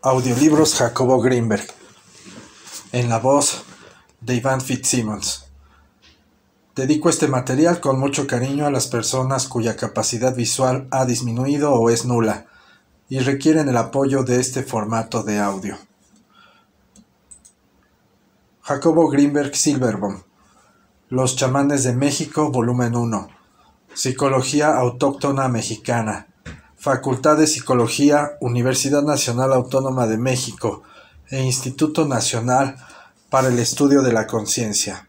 Audiolibros Jacobo Greenberg, en la voz de Iván Fitzsimmons. Dedico este material con mucho cariño a las personas cuya capacidad visual ha disminuido o es nula y requieren el apoyo de este formato de audio. Jacobo Greenberg Silverbaum, Los chamanes de México, volumen 1. Psicología autóctona mexicana. Facultad de Psicología, Universidad Nacional Autónoma de México e Instituto Nacional para el Estudio de la Conciencia.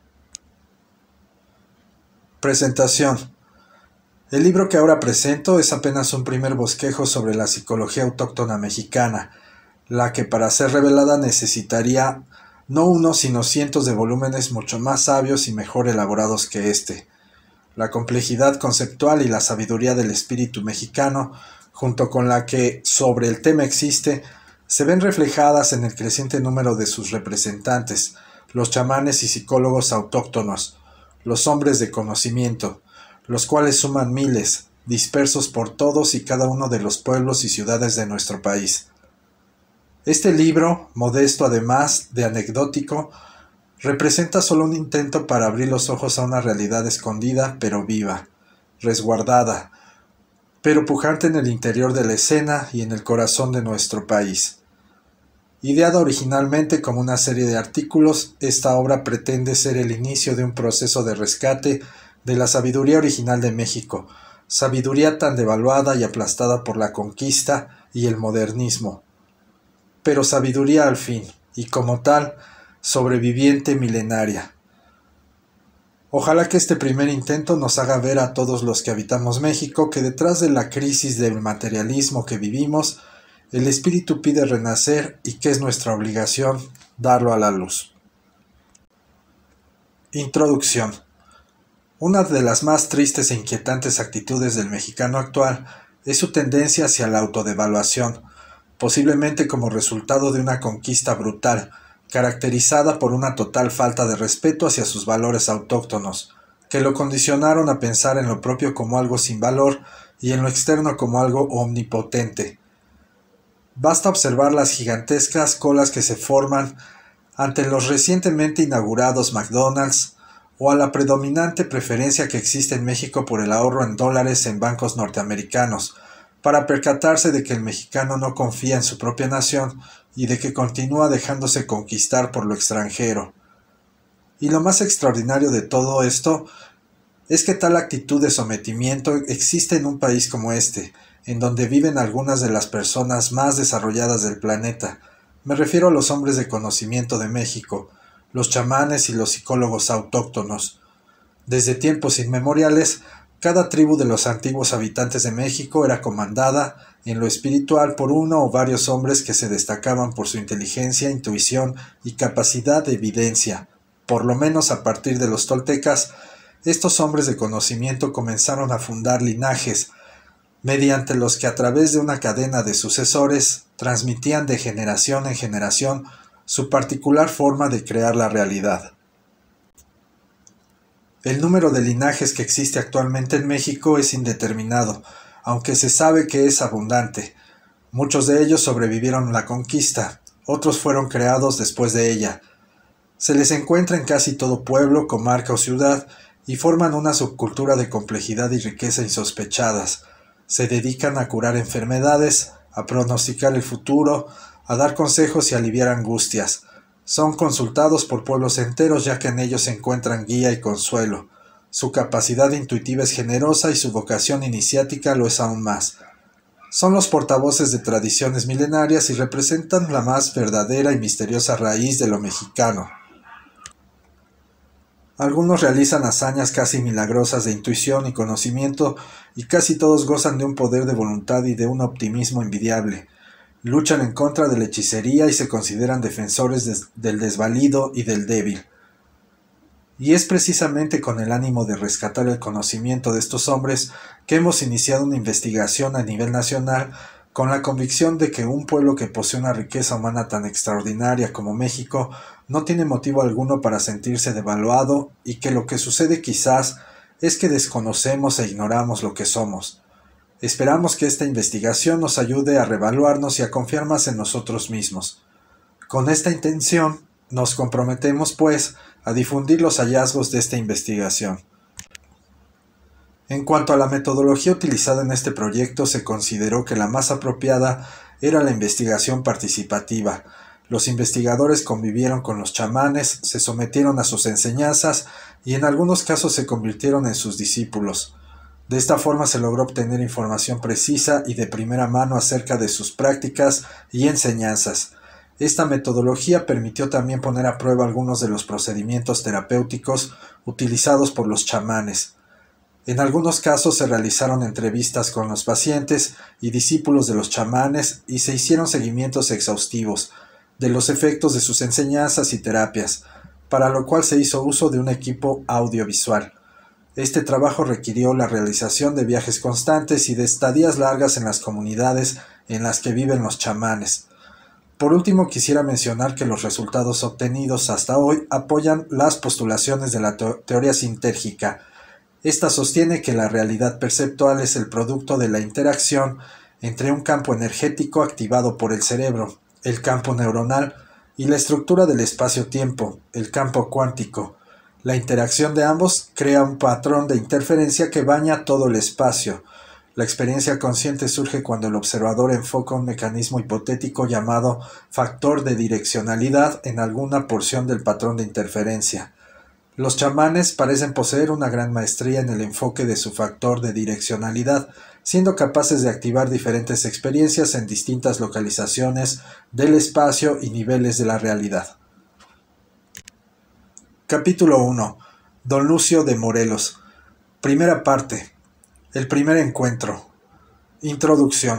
Presentación. El libro que ahora presento es apenas un primer bosquejo sobre la psicología autóctona mexicana, la que para ser revelada necesitaría no uno sino cientos de volúmenes mucho más sabios y mejor elaborados que este. La complejidad conceptual y la sabiduría del espíritu mexicano, junto con la que sobre el tema existe, se ven reflejadas en el creciente número de sus representantes, los chamanes y psicólogos autóctonos, los hombres de conocimiento, los cuales suman miles, dispersos por todos y cada uno de los pueblos y ciudades de nuestro país. Este libro, modesto además de anecdótico, representa solo un intento para abrir los ojos a una realidad escondida pero viva, resguardada, pero pujante en el interior de la escena y en el corazón de nuestro país. Ideada originalmente como una serie de artículos, esta obra pretende ser el inicio de un proceso de rescate de la sabiduría original de México, sabiduría tan devaluada y aplastada por la conquista y el modernismo, pero sabiduría al fin, y como tal, sobreviviente milenaria. Ojalá que este primer intento nos haga ver a todos los que habitamos México que detrás de la crisis del materialismo que vivimos, el espíritu pide renacer y que es nuestra obligación darlo a la luz. Introducción. Una de las más tristes e inquietantes actitudes del mexicano actual es su tendencia hacia la autodevaluación, posiblemente como resultado de una conquista brutal, caracterizada por una total falta de respeto hacia sus valores autóctonos, que lo condicionaron a pensar en lo propio como algo sin valor y en lo externo como algo omnipotente. Basta observar las gigantescas colas que se forman ante los recientemente inaugurados McDonald's o a la predominante preferencia que existe en México por el ahorro en dólares en bancos norteamericanos, para percatarse de que el mexicano no confía en su propia nación y de que continúa dejándose conquistar por lo extranjero. Y lo más extraordinario de todo esto es que tal actitud de sometimiento existe en un país como este, en donde viven algunas de las personas más desarrolladas del planeta. Me refiero a los hombres de conocimiento de México, los chamanes y los psicólogos autóctonos. Desde tiempos inmemoriales, cada tribu de los antiguos habitantes de México era comandada, en lo espiritual, por uno o varios hombres que se destacaban por su inteligencia, intuición y capacidad de evidencia. Por lo menos a partir de los toltecas, estos hombres de conocimiento comenzaron a fundar linajes, mediante los que a través de una cadena de sucesores transmitían de generación en generación su particular forma de crear la realidad. El número de linajes que existe actualmente en México es indeterminado, aunque se sabe que es abundante. Muchos de ellos sobrevivieron la conquista, otros fueron creados después de ella. Se les encuentra en casi todo pueblo, comarca o ciudad y forman una subcultura de complejidad y riqueza insospechadas. Se dedican a curar enfermedades, a pronosticar el futuro, a dar consejos y aliviar angustias. Son consultados por pueblos enteros ya que en ellos se encuentran guía y consuelo. Su capacidad intuitiva es generosa y su vocación iniciática lo es aún más. Son los portavoces de tradiciones milenarias y representan la más verdadera y misteriosa raíz de lo mexicano. Algunos realizan hazañas casi milagrosas de intuición y conocimiento y casi todos gozan de un poder de voluntad y de un optimismo envidiable. Luchan en contra de la hechicería y se consideran defensores del desvalido y del débil. Y es precisamente con el ánimo de rescatar el conocimiento de estos hombres que hemos iniciado una investigación a nivel nacional con la convicción de que un pueblo que posee una riqueza humana tan extraordinaria como México no tiene motivo alguno para sentirse devaluado y que lo que sucede quizás es que desconocemos e ignoramos lo que somos. Esperamos que esta investigación nos ayude a reevaluarnos y a confiar más en nosotros mismos. Con esta intención, nos comprometemos, pues, a difundir los hallazgos de esta investigación. En cuanto a la metodología utilizada en este proyecto, se consideró que la más apropiada era la investigación participativa. Los investigadores convivieron con los chamanes, se sometieron a sus enseñanzas y en algunos casos se convirtieron en sus discípulos. De esta forma se logró obtener información precisa y de primera mano acerca de sus prácticas y enseñanzas. Esta metodología permitió también poner a prueba algunos de los procedimientos terapéuticos utilizados por los chamanes. En algunos casos se realizaron entrevistas con los pacientes y discípulos de los chamanes y se hicieron seguimientos exhaustivos de los efectos de sus enseñanzas y terapias, para lo cual se hizo uso de un equipo audiovisual. Este trabajo requirió la realización de viajes constantes y de estadías largas en las comunidades en las que viven los chamanes. Por último, quisiera mencionar que los resultados obtenidos hasta hoy apoyan las postulaciones de la teoría sintérgica. Esta sostiene que la realidad perceptual es el producto de la interacción entre un campo energético activado por el cerebro, el campo neuronal, y la estructura del espacio-tiempo, el campo cuántico. La interacción de ambos crea un patrón de interferencia que baña todo el espacio. La experiencia consciente surge cuando el observador enfoca un mecanismo hipotético llamado factor de direccionalidad en alguna porción del patrón de interferencia. Los chamanes parecen poseer una gran maestría en el enfoque de su factor de direccionalidad, siendo capaces de activar diferentes experiencias en distintas localizaciones del espacio y niveles de la realidad. Capítulo 1. Don Lucio de Morelos. Primera parte. El primer encuentro. Introducción.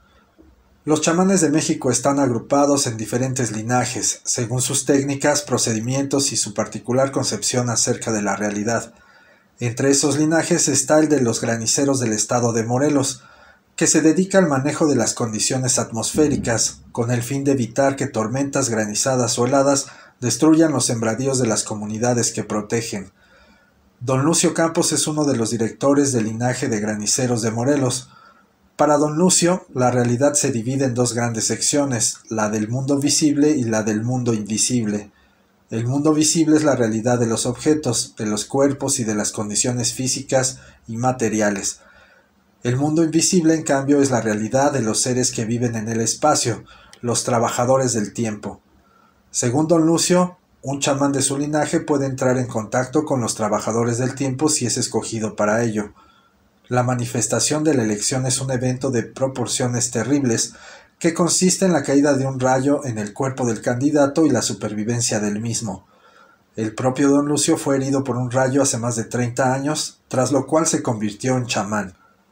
Los chamanes de México están agrupados en diferentes linajes, según sus técnicas, procedimientos y su particular concepción acerca de la realidad. Entre esos linajes está el de los graniceros del estado de Morelos, que se dedica al manejo de las condiciones atmosféricas, con el fin de evitar que tormentas granizadas o heladas destruyan los sembradíos de las comunidades que protegen. Don Lucio Campos es uno de los directores del linaje de graniceros de Morelos. Para don Lucio, la realidad se divide en dos grandes secciones, la del mundo visible y la del mundo invisible. El mundo visible es la realidad de los objetos, de los cuerpos y de las condiciones físicas y materiales. El mundo invisible, en cambio, es la realidad de los seres que viven en el espacio, los trabajadores del tiempo. Según don Lucio, un chamán de su linaje puede entrar en contacto con los trabajadores del tiempo si es escogido para ello. La manifestación de la elección es un evento de proporciones terribles, que consiste en la caída de un rayo en el cuerpo del candidato y la supervivencia del mismo. El propio don Lucio fue herido por un rayo hace más de 30 años, tras lo cual se convirtió en chamán.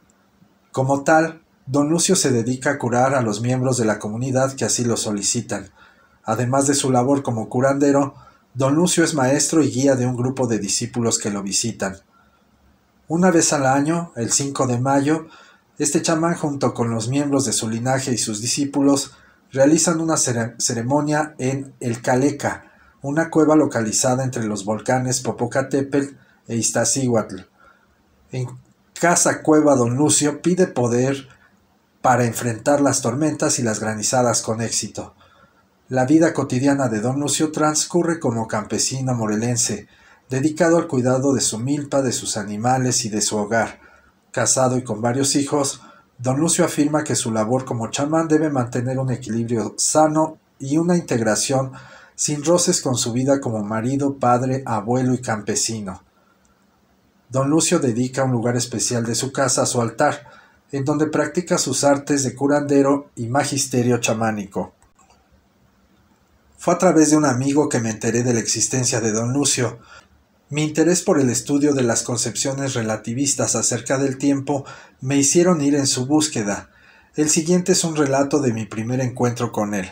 Como tal, don Lucio se dedica a curar a los miembros de la comunidad que así lo solicitan. Además de su labor como curandero, don Lucio es maestro y guía de un grupo de discípulos que lo visitan. Una vez al año, el 5 de mayo, este chamán junto con los miembros de su linaje y sus discípulos realizan una ceremonia en El Caleca, una cueva localizada entre los volcanes Popocatépetl e Iztaccíhuatl. En Casa Cueva don Lucio pide poder para enfrentar las tormentas y las granizadas con éxito. La vida cotidiana de don Lucio transcurre como campesino morelense, dedicado al cuidado de su milpa, de sus animales y de su hogar. Casado y con varios hijos, don Lucio afirma que su labor como chamán debe mantener un equilibrio sano y una integración sin roces con su vida como marido, padre, abuelo y campesino. Don Lucio dedica un lugar especial de su casa a su altar, en donde practica sus artes de curandero y magisterio chamánico. Fue a través de un amigo que me enteré de la existencia de don Lucio. Mi interés por el estudio de las concepciones relativistas acerca del tiempo me hicieron ir en su búsqueda. El siguiente es un relato de mi primer encuentro con él.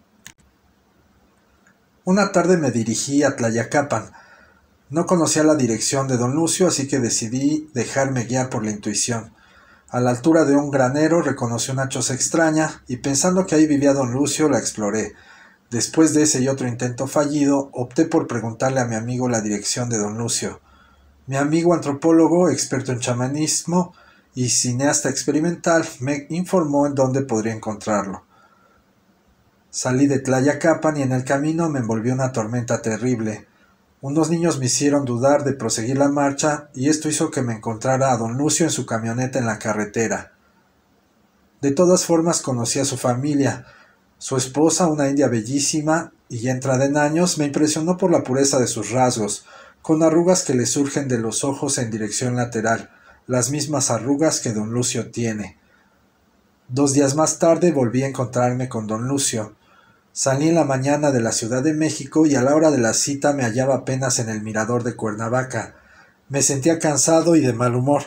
Una tarde me dirigí a Tlayacapan. No conocía la dirección de don Lucio, así que decidí dejarme guiar por la intuición. A la altura de un granero reconocí una choza extraña y pensando que ahí vivía don Lucio la exploré. Después de ese y otro intento fallido, opté por preguntarle a mi amigo la dirección de don Lucio. Mi amigo antropólogo, experto en chamanismo, y cineasta experimental, me informó en dónde podría encontrarlo. Salí de Tlayacapan y en el camino me envolvió una tormenta terrible. Unos niños me hicieron dudar de proseguir la marcha y esto hizo que me encontrara a don Lucio en su camioneta en la carretera. De todas formas conocí a su familia. Su esposa, una india bellísima y ya entrada en años, me impresionó por la pureza de sus rasgos, con arrugas que le surgen de los ojos en dirección lateral, las mismas arrugas que don Lucio tiene. 2 días más tarde volví a encontrarme con don Lucio. Salí en la mañana de la Ciudad de México y a la hora de la cita me hallaba apenas en el mirador de Cuernavaca. Me sentía cansado y de mal humor.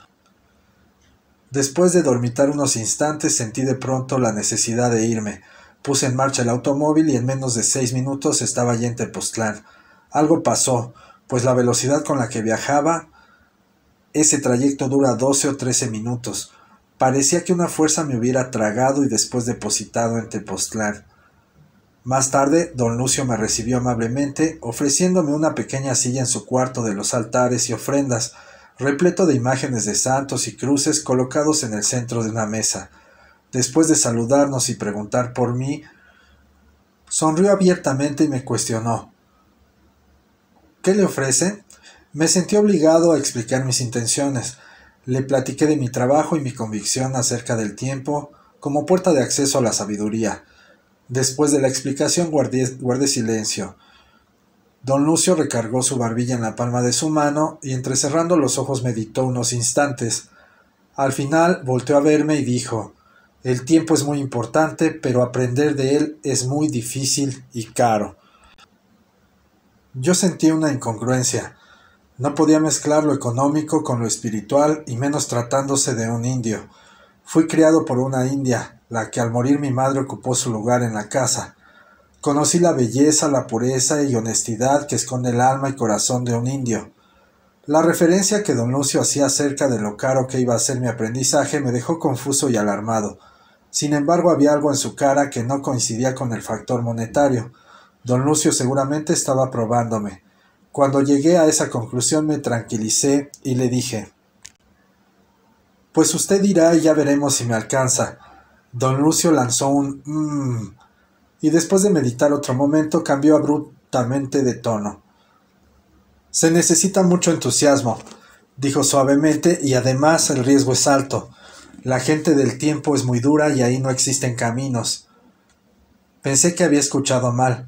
Después de dormitar unos instantes sentí de pronto la necesidad de irme. Puse en marcha el automóvil y en menos de 6 minutos estaba ya en Tepoztlán. Algo pasó, pues la velocidad con la que viajaba, ese trayecto dura 12 o 13 minutos. Parecía que una fuerza me hubiera tragado y después depositado en Tepoztlán. Más tarde, don Lucio me recibió amablemente, ofreciéndome una pequeña silla en su cuarto de los altares y ofrendas, repleto de imágenes de santos y cruces colocados en el centro de una mesa. Después de saludarnos y preguntar por mí, sonrió abiertamente y me cuestionó. ¿Qué le ofrece? Me sentí obligado a explicar mis intenciones. Le platiqué de mi trabajo y mi convicción acerca del tiempo como puerta de acceso a la sabiduría. Después de la explicación guardé silencio. Don Lucio recargó su barbilla en la palma de su mano y entrecerrando los ojos meditó unos instantes. Al final volteó a verme y dijo: «El tiempo es muy importante, pero aprender de él es muy difícil y caro». Yo sentí una incongruencia. No podía mezclar lo económico con lo espiritual y menos tratándose de un indio. Fui criado por una india, la que al morir mi madre ocupó su lugar en la casa. Conocí la belleza, la pureza y honestidad que esconde el alma y corazón de un indio. La referencia que don Lucio hacía acerca de lo caro que iba a ser mi aprendizaje me dejó confuso y alarmado. Sin embargo, había algo en su cara que no coincidía con el factor monetario. Don Lucio seguramente estaba probándome. Cuando llegué a esa conclusión me tranquilicé y le dije: «Pues usted dirá y ya veremos si me alcanza». Don Lucio lanzó un y después de meditar otro momento cambió abruptamente de tono. «Se necesita mucho entusiasmo», dijo suavemente, «y además el riesgo es alto. La gente del tiempo es muy dura y ahí no existen caminos». Pensé que había escuchado mal.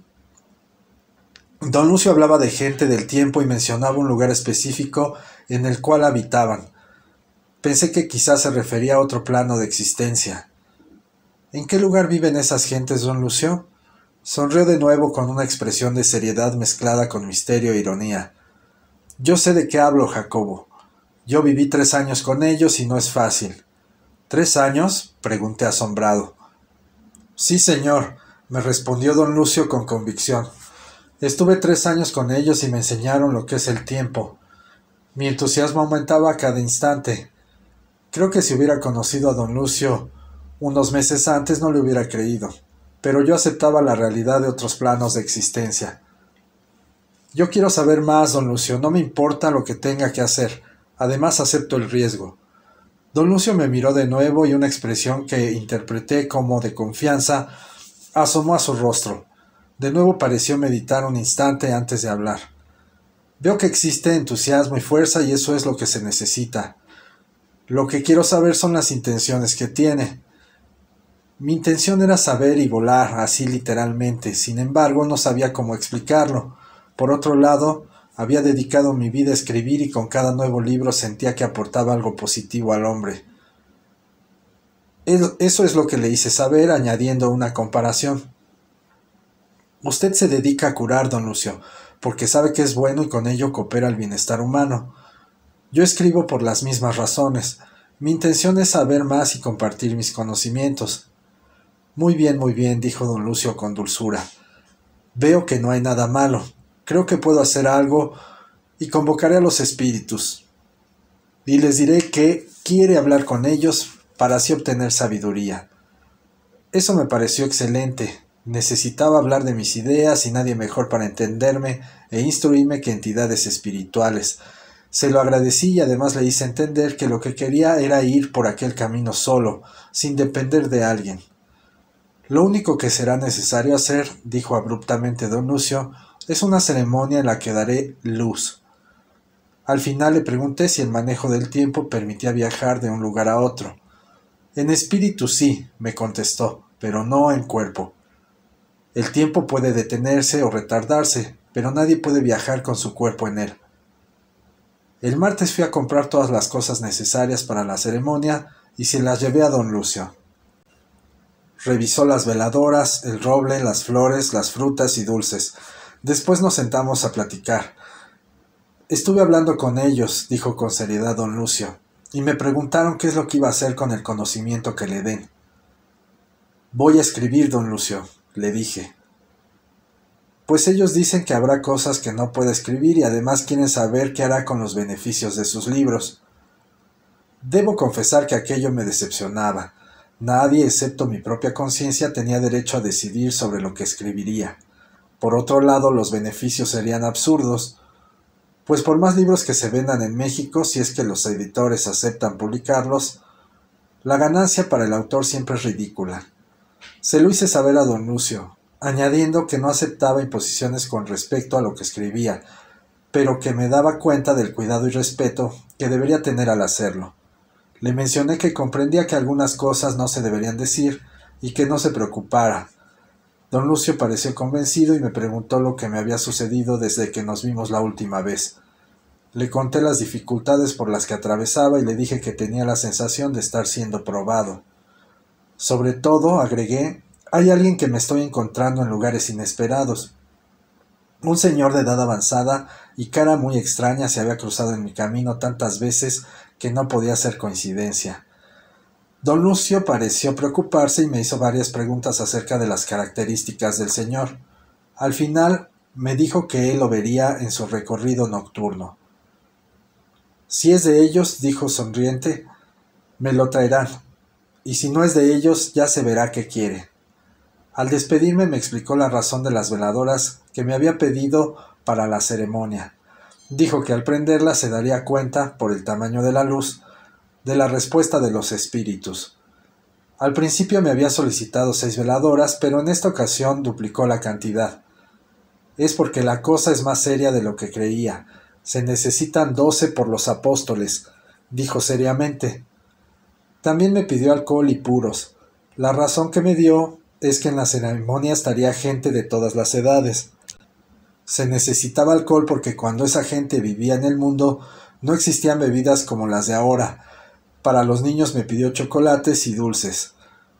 Don Lucio hablaba de gente del tiempo y mencionaba un lugar específico en el cual habitaban. Pensé que quizás se refería a otro plano de existencia. «¿En qué lugar viven esas gentes, don Lucio?». Sonrió de nuevo con una expresión de seriedad mezclada con misterio e ironía. «Yo sé de qué hablo, Jacobo. Yo viví 3 años con ellos y no es fácil». «¿3 años?», pregunté asombrado. «Sí, señor», me respondió don Lucio con convicción. «Estuve 3 años con ellos y me enseñaron lo que es el tiempo. Mi entusiasmo aumentaba a cada instante. Creo que si hubiera conocido a don Lucio unos meses antes no le hubiera creído, pero yo aceptaba la realidad de otros planos de existencia. Yo quiero saber más, don Lucio, no me importa lo que tenga que hacer, además acepto el riesgo». Don Lucio me miró de nuevo y una expresión que interpreté como de confianza asomó a su rostro. De nuevo pareció meditar un instante antes de hablar. «Veo que existe entusiasmo y fuerza y eso es lo que se necesita. Lo que quiero saber son las intenciones que tiene». Mi intención era saber y volar, así literalmente, sin embargo no sabía cómo explicarlo. Por otro lado, había dedicado mi vida a escribir y con cada nuevo libro sentía que aportaba algo positivo al hombre. Eso es lo que le hice saber, añadiendo una comparación. «Usted se dedica a curar, don Lucio, porque sabe que es bueno y con ello coopera al bienestar humano. Yo escribo por las mismas razones. Mi intención es saber más y compartir mis conocimientos». Muy bien, dijo don Lucio con dulzura. «Veo que no hay nada malo. Creo que puedo hacer algo y convocaré a los espíritus. Y les diré que quiere hablar con ellos para así obtener sabiduría». Eso me pareció excelente. Necesitaba hablar de mis ideas y nadie mejor para entenderme e instruirme que entidades espirituales. Se lo agradecí y además le hice entender que lo que quería era ir por aquel camino solo, sin depender de alguien. Lo único que será necesario hacer, dijo abruptamente don Lucio, es una ceremonia en la que daré luz. Al final le pregunté si el manejo del tiempo permitía viajar de un lugar a otro. En espíritu sí, me contestó, pero no en cuerpo. El tiempo puede detenerse o retardarse, pero nadie puede viajar con su cuerpo en él. El martes fui a comprar todas las cosas necesarias para la ceremonia y se las llevé a don Lucio. Revisó las veladoras, el roble, las flores, las frutas y dulces. Después nos sentamos a platicar. Estuve hablando con ellos, dijo con seriedad don Lucio, y me preguntaron qué es lo que iba a hacer con el conocimiento que le den. Voy a escribir, don Lucio, le dije. Pues ellos dicen que habrá cosas que no puede escribir y además quieren saber qué hará con los beneficios de sus libros. Debo confesar que aquello me decepcionaba. Nadie, excepto mi propia conciencia, tenía derecho a decidir sobre lo que escribiría. Por otro lado, los beneficios serían absurdos, pues por más libros que se vendan en México, si es que los editores aceptan publicarlos, la ganancia para el autor siempre es ridícula. Se lo hice saber a don Lucio, añadiendo que no aceptaba imposiciones con respecto a lo que escribía, pero que me daba cuenta del cuidado y respeto que debería tener al hacerlo. Le mencioné que comprendía que algunas cosas no se deberían decir y que no se preocupara. Don Lucio pareció convencido y me preguntó lo que me había sucedido desde que nos vimos la última vez. Le conté las dificultades por las que atravesaba y le dije que tenía la sensación de estar siendo probado. Sobre todo, agregué, hay alguien que me estoy encontrando en lugares inesperados. Un señor de edad avanzada y cara muy extraña se había cruzado en mi camino tantas veces que no podía ser coincidencia. Don Lucio pareció preocuparse y me hizo varias preguntas acerca de las características del señor. Al final me dijo que él lo vería en su recorrido nocturno. Si es de ellos, dijo sonriente, me lo traerán, y si no es de ellos, ya se verá qué quiere. Al despedirme me explicó la razón de las veladoras que me había pedido para la ceremonia. Dijo que al prenderlas se daría cuenta, por el tamaño de la luz, de la respuesta de los espíritus. Al principio me había solicitado 6 veladoras, pero en esta ocasión duplicó la cantidad. Es porque la cosa es más seria de lo que creía. Se necesitan 12 por los apóstoles, dijo seriamente. También me pidió alcohol y puros. La razón que me dio es que en la ceremonia estaría gente de todas las edades. Se necesitaba alcohol porque cuando esa gente vivía en el mundo no existían bebidas como las de ahora. Para los niños me pidió chocolates y dulces.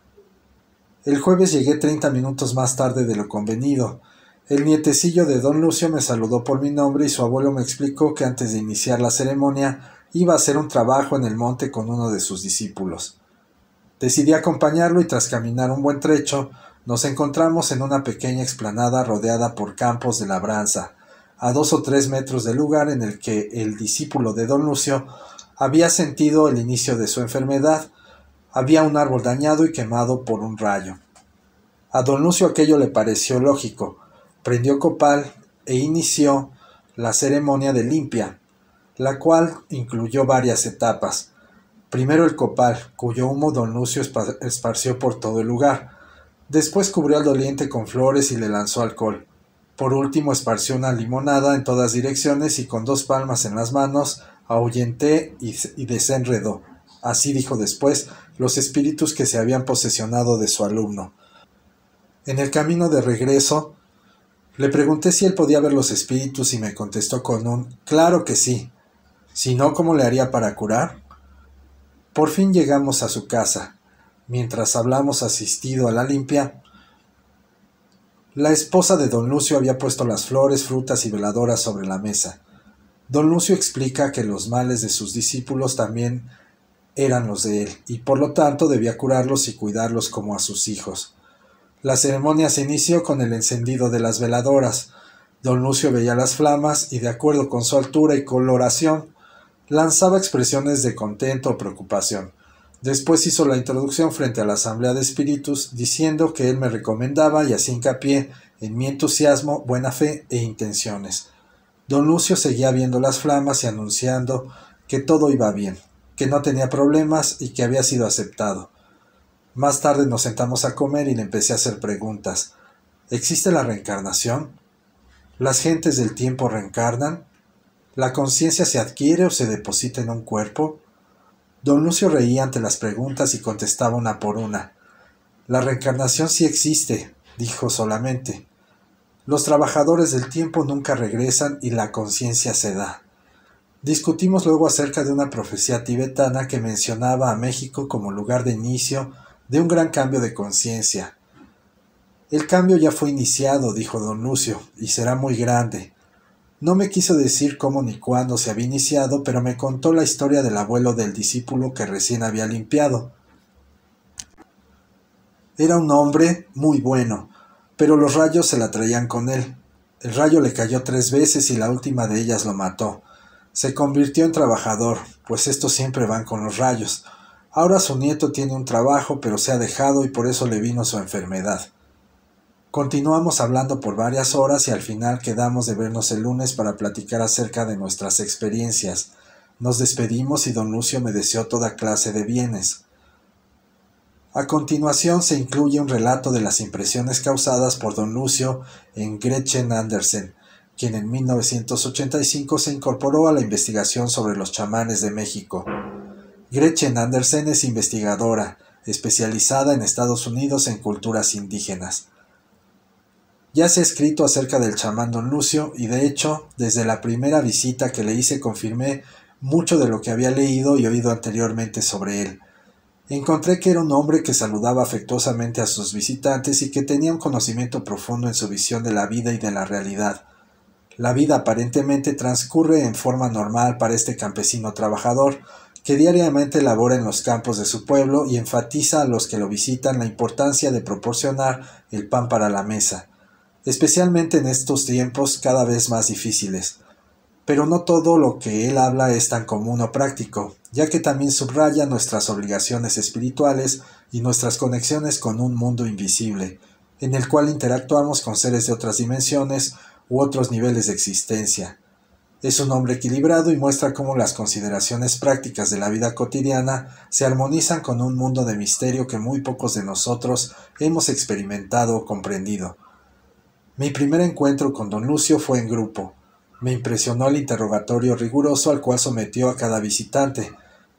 El jueves llegué 30 minutos más tarde de lo convenido. El nietecillo de don Lucio me saludó por mi nombre y su abuelo me explicó que antes de iniciar la ceremonia iba a hacer un trabajo en el monte con uno de sus discípulos. Decidí acompañarlo y tras caminar un buen trecho, nos encontramos en una pequeña explanada rodeada por campos de labranza, a 2 o 3 metros del lugar en el que el discípulo de don Lucio había sentido el inicio de su enfermedad. Había un árbol dañado y quemado por un rayo. A don Lucio aquello le pareció lógico. Prendió copal e inició la ceremonia de limpia, la cual incluyó varias etapas. Primero el copal, cuyo humo don Lucio esparció por todo el lugar. Después cubrió al doliente con flores y le lanzó alcohol. Por último esparció una limonada en todas direcciones y con 2 palmas en las manos ahuyenté y desenredó. Así dijo después los espíritus que se habían posesionado de su alumno. En el camino de regreso, le pregunté si él podía ver los espíritus y me contestó con un «claro que sí». Si no, ¿cómo le haría para curar? Por fin llegamos a su casa. Mientras hablamos asistido a la limpia, la esposa de don Lucio había puesto las flores, frutas y veladoras sobre la mesa. Don Lucio explica que los males de sus discípulos también eran los de él, y por lo tanto debía curarlos y cuidarlos como a sus hijos. La ceremonia se inició con el encendido de las veladoras. Don Lucio veía las flamas y, de acuerdo con su altura y coloración, lanzaba expresiones de contento o preocupación. Después hizo la introducción frente a la asamblea de espíritus, diciendo que él me recomendaba y hacía hincapié en mi entusiasmo, buena fe e intenciones. Don Lucio seguía viendo las flamas y anunciando que todo iba bien, que no tenía problemas y que había sido aceptado. Más tarde nos sentamos a comer y le empecé a hacer preguntas. ¿Existe la reencarnación? ¿Las gentes del tiempo reencarnan? ¿La conciencia se adquiere o se deposita en un cuerpo? Don Lucio reía ante las preguntas y contestaba una por una. La reencarnación sí existe, dijo solamente. Los trabajadores del tiempo nunca regresan y la conciencia se da. Discutimos luego acerca de una profecía tibetana que mencionaba a México como lugar de inicio de un gran cambio de conciencia. El cambio ya fue iniciado, dijo don Lucio, y será muy grande. No me quiso decir cómo ni cuándo se había iniciado, pero me contó la historia del abuelo del discípulo que recién había limpiado. Era un hombre muy bueno, pero los rayos se la traían con él. El rayo le cayó 3 veces y la última de ellas lo mató. Se convirtió en trabajador, pues estos siempre van con los rayos. Ahora su nieto tiene un trabajo, pero se ha dejado y por eso le vino su enfermedad. Continuamos hablando por varias horas y al final quedamos de vernos el lunes para platicar acerca de nuestras experiencias. Nos despedimos y don Lucio me deseó toda clase de bienes. A continuación se incluye un relato de las impresiones causadas por don Lucio en Gretchen Andersen, quien en 1985 se incorporó a la investigación sobre los chamanes de México. Gretchen Andersen es investigadora, especializada en Estados Unidos en culturas indígenas. Ya se ha escrito acerca del chamán don Lucio y de hecho, desde la primera visita que le hice confirmé mucho de lo que había leído y oído anteriormente sobre él. Encontré que era un hombre que saludaba afectuosamente a sus visitantes y que tenía un conocimiento profundo en su visión de la vida y de la realidad. La vida aparentemente transcurre en forma normal para este campesino trabajador, que diariamente labora en los campos de su pueblo y enfatiza a los que lo visitan la importancia de proporcionar el pan para la mesa, especialmente en estos tiempos cada vez más difíciles. Pero no todo lo que él habla es tan común o práctico, ya que también subraya nuestras obligaciones espirituales y nuestras conexiones con un mundo invisible, en el cual interactuamos con seres de otras dimensiones u otros niveles de existencia. Es un hombre equilibrado y muestra cómo las consideraciones prácticas de la vida cotidiana se armonizan con un mundo de misterio que muy pocos de nosotros hemos experimentado o comprendido. Mi primer encuentro con don Lucio fue en grupo. Me impresionó el interrogatorio riguroso al cual sometió a cada visitante,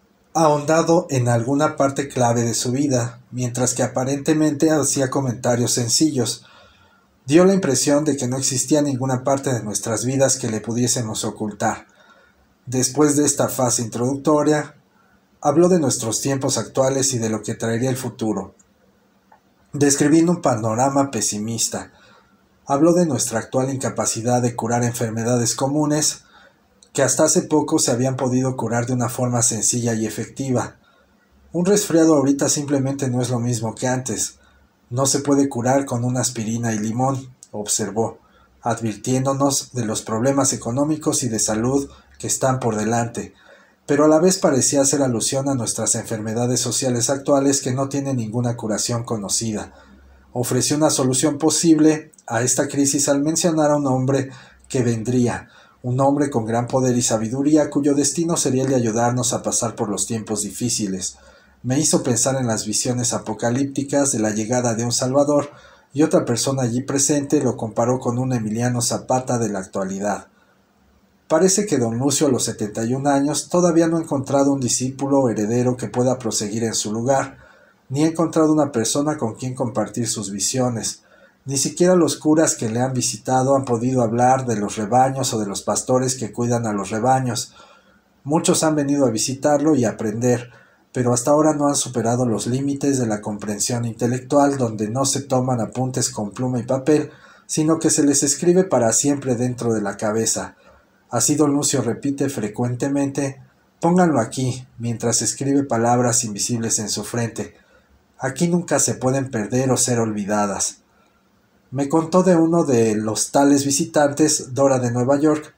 ahondado en alguna parte clave de su vida, mientras que aparentemente hacía comentarios sencillos. Dio la impresión de que no existía ninguna parte de nuestras vidas que le pudiésemos ocultar. Después de esta fase introductoria, habló de nuestros tiempos actuales y de lo que traería el futuro, describiendo un panorama pesimista. Habló de nuestra actual incapacidad de curar enfermedades comunes que hasta hace poco se habían podido curar de una forma sencilla y efectiva. Un resfriado ahorita simplemente no es lo mismo que antes. No se puede curar con una aspirina y limón, observó, advirtiéndonos de los problemas económicos y de salud que están por delante, pero a la vez parecía hacer alusión a nuestras enfermedades sociales actuales que no tienen ninguna curación conocida. Ofreció una solución posible a esta crisis al mencionar a un hombre que vendría, un hombre con gran poder y sabiduría cuyo destino sería el de ayudarnos a pasar por los tiempos difíciles. Me hizo pensar en las visiones apocalípticas de la llegada de un Salvador, y otra persona allí presente lo comparó con un Emiliano Zapata de la actualidad. Parece que don Lucio a los 71 años todavía no ha encontrado un discípulo o heredero que pueda proseguir en su lugar, ni ha encontrado una persona con quien compartir sus visiones. Ni siquiera los curas que le han visitado han podido hablar de los rebaños o de los pastores que cuidan a los rebaños. Muchos han venido a visitarlo y a aprender, pero hasta ahora no han superado los límites de la comprensión intelectual, donde no se toman apuntes con pluma y papel, sino que se les escribe para siempre dentro de la cabeza. Así don Lucio repite frecuentemente: pónganlo aquí, mientras escribe palabras invisibles en su frente. Aquí nunca se pueden perder o ser olvidadas. Me contó de uno de los tales visitantes, Dora de Nueva York,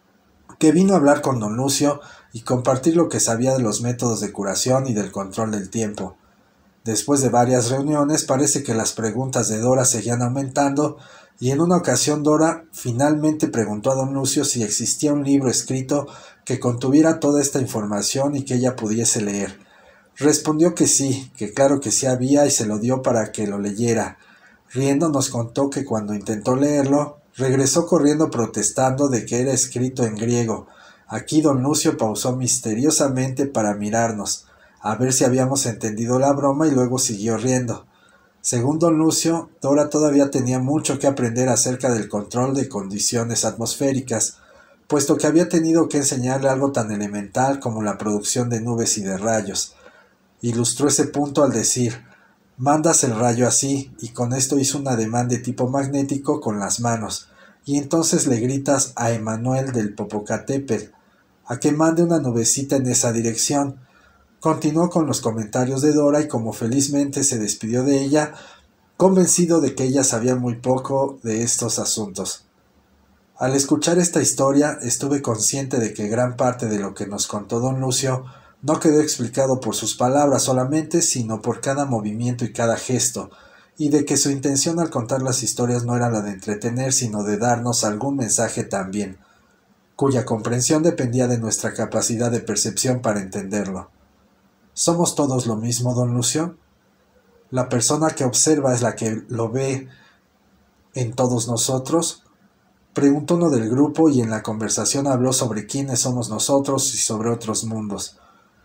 que vino a hablar con don Lucio y compartir lo que sabía de los métodos de curación y del control del tiempo. Después de varias reuniones, parece que las preguntas de Dora seguían aumentando, y en una ocasión Dora finalmente preguntó a don Lucio si existía un libro escrito que contuviera toda esta información y que ella pudiese leer. Respondió que sí, que claro que sí había, y se lo dio para que lo leyera. Riendo nos contó que cuando intentó leerlo, regresó corriendo protestando de que era escrito en griego. Aquí don Lucio pausó misteriosamente para mirarnos, a ver si habíamos entendido la broma, y luego siguió riendo. Según don Lucio, Dora todavía tenía mucho que aprender acerca del control de condiciones atmosféricas, puesto que había tenido que enseñarle algo tan elemental como la producción de nubes y de rayos. Ilustró ese punto al decir: mandas el rayo así, y con esto hizo un ademán de tipo magnético con las manos, y entonces le gritas a Emanuel del Popocatépetl a que mande una nubecita en esa dirección. Continuó con los comentarios de Dora, y como felizmente se despidió de ella, convencido de que ella sabía muy poco de estos asuntos. Al escuchar esta historia, estuve consciente de que gran parte de lo que nos contó don Lucio no quedó explicado por sus palabras solamente, sino por cada movimiento y cada gesto, y de que su intención al contar las historias no era la de entretener, sino de darnos algún mensaje también, cuya comprensión dependía de nuestra capacidad de percepción para entenderlo. ¿Somos todos lo mismo, don Lucio? ¿La persona que observa es la que lo ve en todos nosotros? Preguntó uno del grupo, y en la conversación habló sobre quiénes somos nosotros y sobre otros mundos.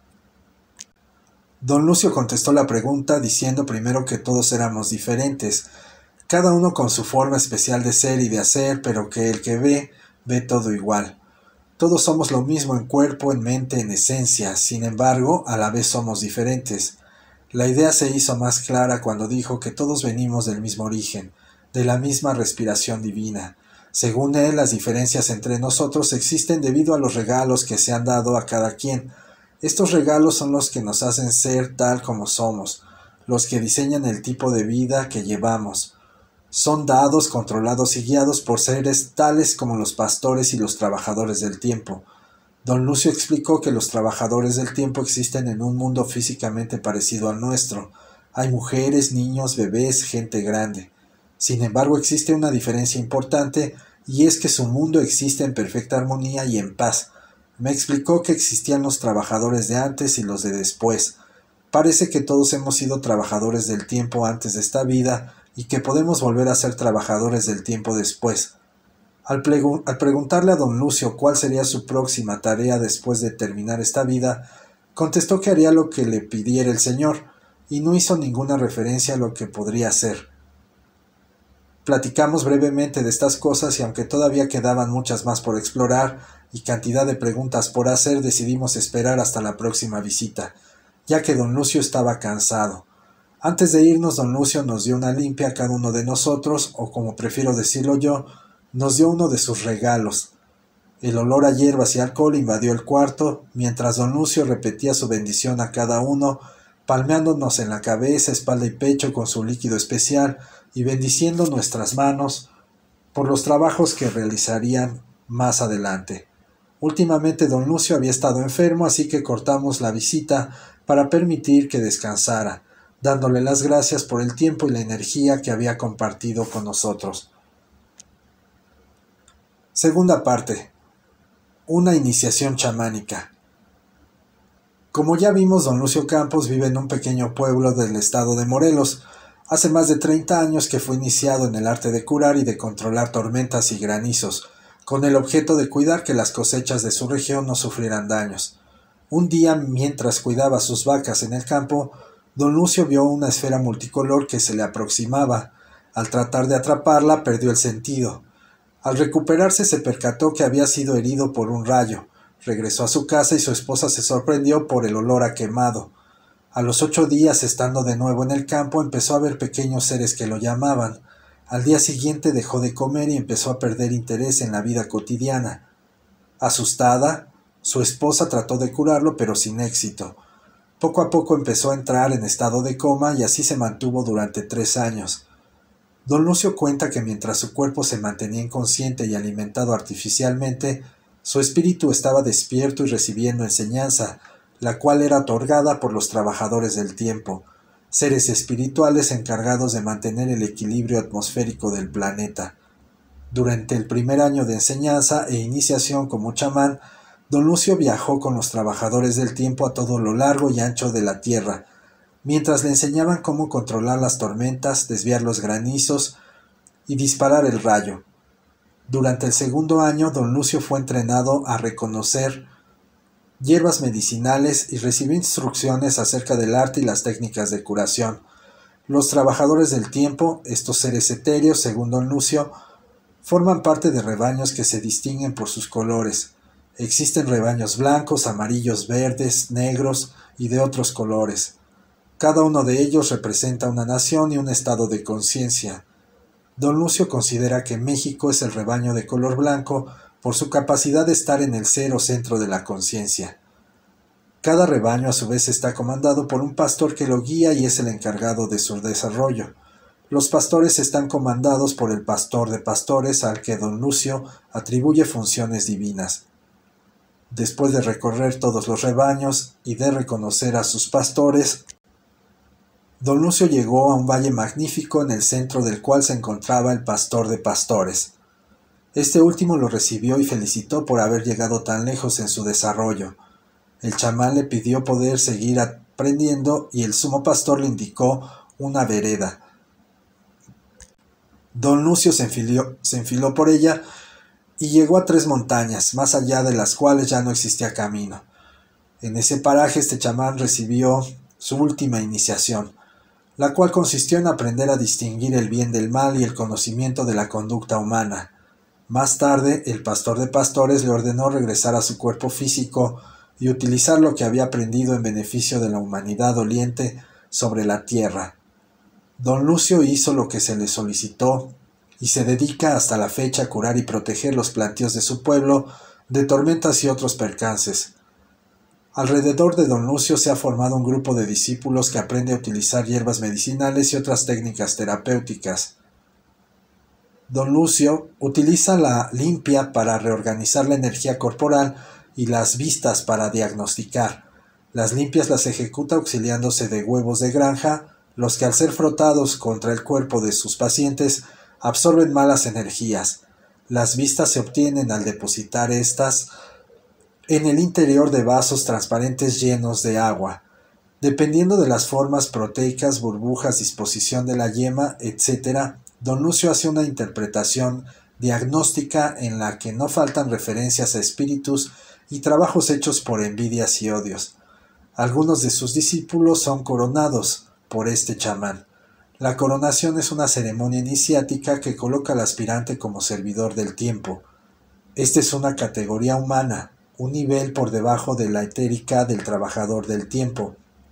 Don Lucio contestó la pregunta diciendo primero que todos éramos diferentes, cada uno con su forma especial de ser y de hacer, pero que el que ve todo igual. Todos somos lo mismo en cuerpo, en mente, en esencia, sin embargo, a la vez somos diferentes. La idea se hizo más clara cuando dijo que todos venimos del mismo origen, de la misma respiración divina. Según él, las diferencias entre nosotros existen debido a los regalos que se han dado a cada quien. Estos regalos son los que nos hacen ser tal como somos, los que diseñan el tipo de vida que llevamos. Son dados, controlados y guiados por seres tales como los pastores y los trabajadores del tiempo. Don Lucio explicó que los trabajadores del tiempo existen en un mundo físicamente parecido al nuestro. Hay mujeres, niños, bebés, gente grande. Sin embargo, existe una diferencia importante, y es que su mundo existe en perfecta armonía y en paz. Me explicó que existían los trabajadores de antes y los de después. Parece que todos hemos sido trabajadores del tiempo antes de esta vida, y que podemos volver a ser trabajadores del tiempo después. Al preguntarle a don Lucio cuál sería su próxima tarea después de terminar esta vida, contestó que haría lo que le pidiera el Señor, y no hizo ninguna referencia a lo que podría hacer. Platicamos brevemente de estas cosas, y aunque todavía quedaban muchas más por explorar y cantidad de preguntas por hacer, decidimos esperar hasta la próxima visita, ya que don Lucio estaba cansado. Antes de irnos, don Lucio nos dio una limpia a cada uno de nosotros, o como prefiero decirlo yo, nos dio uno de sus regalos. El olor a hierbas y alcohol invadió el cuarto, mientras don Lucio repetía su bendición a cada uno, palmeándonos en la cabeza, espalda y pecho con su líquido especial, y bendiciendo nuestras manos por los trabajos que realizarían más adelante. Últimamente don Lucio había estado enfermo, así que cortamos la visita para permitir que descansara, dándole las gracias por el tiempo y la energía que había compartido con nosotros. Segunda parte. Una iniciación chamánica. Como ya vimos, don Lucio Campos vive en un pequeño pueblo del estado de Morelos. Hace más de 30 años que fue iniciado en el arte de curar y de controlar tormentas y granizos, con el objeto de cuidar que las cosechas de su región no sufrieran daños. Un día, mientras cuidaba sus vacas en el campo, don Lucio vio una esfera multicolor que se le aproximaba. Al tratar de atraparla, perdió el sentido. Al recuperarse se percató que había sido herido por un rayo. Regresó a su casa y su esposa se sorprendió por el olor a quemado. A los 8 días, estando de nuevo en el campo, empezó a ver pequeños seres que lo llamaban. Al día siguiente dejó de comer y empezó a perder interés en la vida cotidiana. Asustada, su esposa trató de curarlo, pero sin éxito. Poco a poco empezó a entrar en estado de coma, y así se mantuvo durante 3 años. Don Lucio cuenta que mientras su cuerpo se mantenía inconsciente y alimentado artificialmente, su espíritu estaba despierto y recibiendo enseñanza, la cual era otorgada por los trabajadores del tiempo. seres espirituales encargados de mantener el equilibrio atmosférico del planeta. Durante el primer año de enseñanza e iniciación como chamán, don Lucio viajó con los trabajadores del tiempo a todo lo largo y ancho de la tierra, mientras le enseñaban cómo controlar las tormentas, desviar los granizos y disparar el rayo. Durante el segundo año, don Lucio fue entrenado a reconocer hierbas medicinales y recibió instrucciones acerca del arte y las técnicas de curación. Los trabajadores del tiempo, estos seres etéreos, según don Lucio, forman parte de rebaños que se distinguen por sus colores. Existen rebaños blancos, amarillos, verdes, negros y de otros colores. Cada uno de ellos representa una nación y un estado de conciencia. Don Lucio considera que México es el rebaño de color blanco por su capacidad de estar en el ser o centro de la conciencia. Cada rebaño a su vez está comandado por un pastor que lo guía y es el encargado de su desarrollo. Los pastores están comandados por el pastor de pastores al que don Lucio atribuye funciones divinas. Después de recorrer todos los rebaños y de reconocer a sus pastores, don Lucio llegó a un valle magnífico en el centro del cual se encontraba el pastor de pastores. Este último lo recibió y felicitó por haber llegado tan lejos en su desarrollo. El chamán le pidió poder seguir aprendiendo y el sumo pastor le indicó una vereda. Don Lucio se enfiló por ella y llegó a 3 montañas, más allá de las cuales ya no existía camino. En ese paraje este chamán recibió su última iniciación, la cual consistió en aprender a distinguir el bien del mal y el conocimiento de la conducta humana. Más tarde, el pastor de pastores le ordenó regresar a su cuerpo físico y utilizar lo que había aprendido en beneficio de la humanidad doliente sobre la tierra. Don Lucio hizo lo que se le solicitó y se dedica hasta la fecha a curar y proteger los plantíos de su pueblo de tormentas y otros percances. Alrededor de don Lucio se ha formado un grupo de discípulos que aprende a utilizar hierbas medicinales y otras técnicas terapéuticas. Don Lucio utiliza la limpia para reorganizar la energía corporal y las vistas para diagnosticar. Las limpias las ejecuta auxiliándose de huevos de granja, los que al ser frotados contra el cuerpo de sus pacientes absorben malas energías. Las vistas se obtienen al depositar estas en el interior de vasos transparentes llenos de agua. Dependiendo de las formas proteicas, burbujas, disposición de la yema, etc., don Lucio hace una interpretación diagnóstica en la que no faltan referencias a espíritus y trabajos hechos por envidias y odios. Algunos de sus discípulos son coronados por este chamán. La coronación es una ceremonia iniciática que coloca al aspirante como servidor del tiempo. Esta es una categoría humana, un nivel por debajo de la etérica del trabajador del tiempo.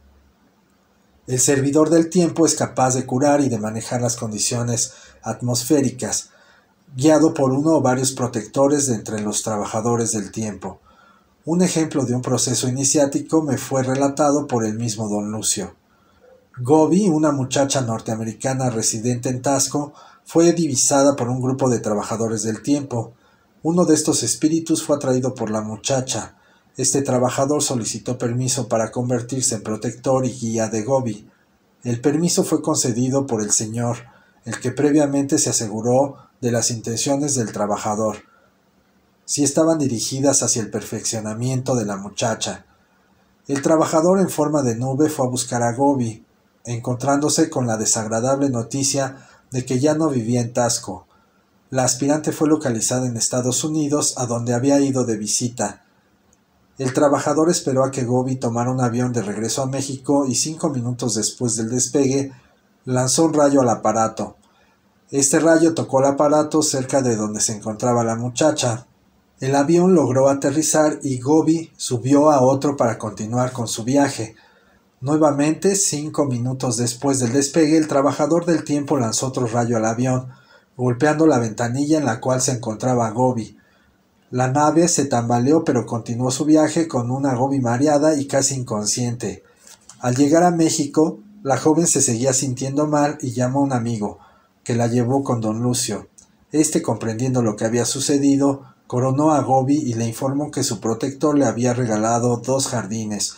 El servidor del tiempo es capaz de curar y de manejar las condiciones atmosféricas, guiado por uno o varios protectores de entre los trabajadores del tiempo. Un ejemplo de un proceso iniciático me fue relatado por el mismo don Lucio. Gobi, una muchacha norteamericana residente en Tasco, fue divisada por un grupo de trabajadores del tiempo. Uno de estos espíritus fue atraído por la muchacha. Este trabajador solicitó permiso para convertirse en protector y guía de Gobi. El permiso fue concedido por el señor, el que previamente se aseguró de las intenciones del trabajador, si estaban dirigidas hacia el perfeccionamiento de la muchacha. El trabajador en forma de nube fue a buscar a Gobi, encontrándose con la desagradable noticia de que ya no vivía en Tasco. La aspirante fue localizada en Estados Unidos, a donde había ido de visita. El trabajador esperó a que Gobi tomara un avión de regreso a México y 5 minutos después del despegue lanzó un rayo al aparato. Este rayo tocó el aparato cerca de donde se encontraba la muchacha. El avión logró aterrizar y Gobi subió a otro para continuar con su viaje. Nuevamente, 5 minutos después del despegue, el trabajador del tiempo lanzó otro rayo al avión, golpeando la ventanilla en la cual se encontraba Gobi. La nave se tambaleó pero continuó su viaje con una Gobi mareada y casi inconsciente. Al llegar a México, la joven se seguía sintiendo mal y llamó a un amigo, que la llevó con don Lucio. Este, comprendiendo lo que había sucedido, coronó a Gobi y le informó que su protector le había regalado 2 jardines.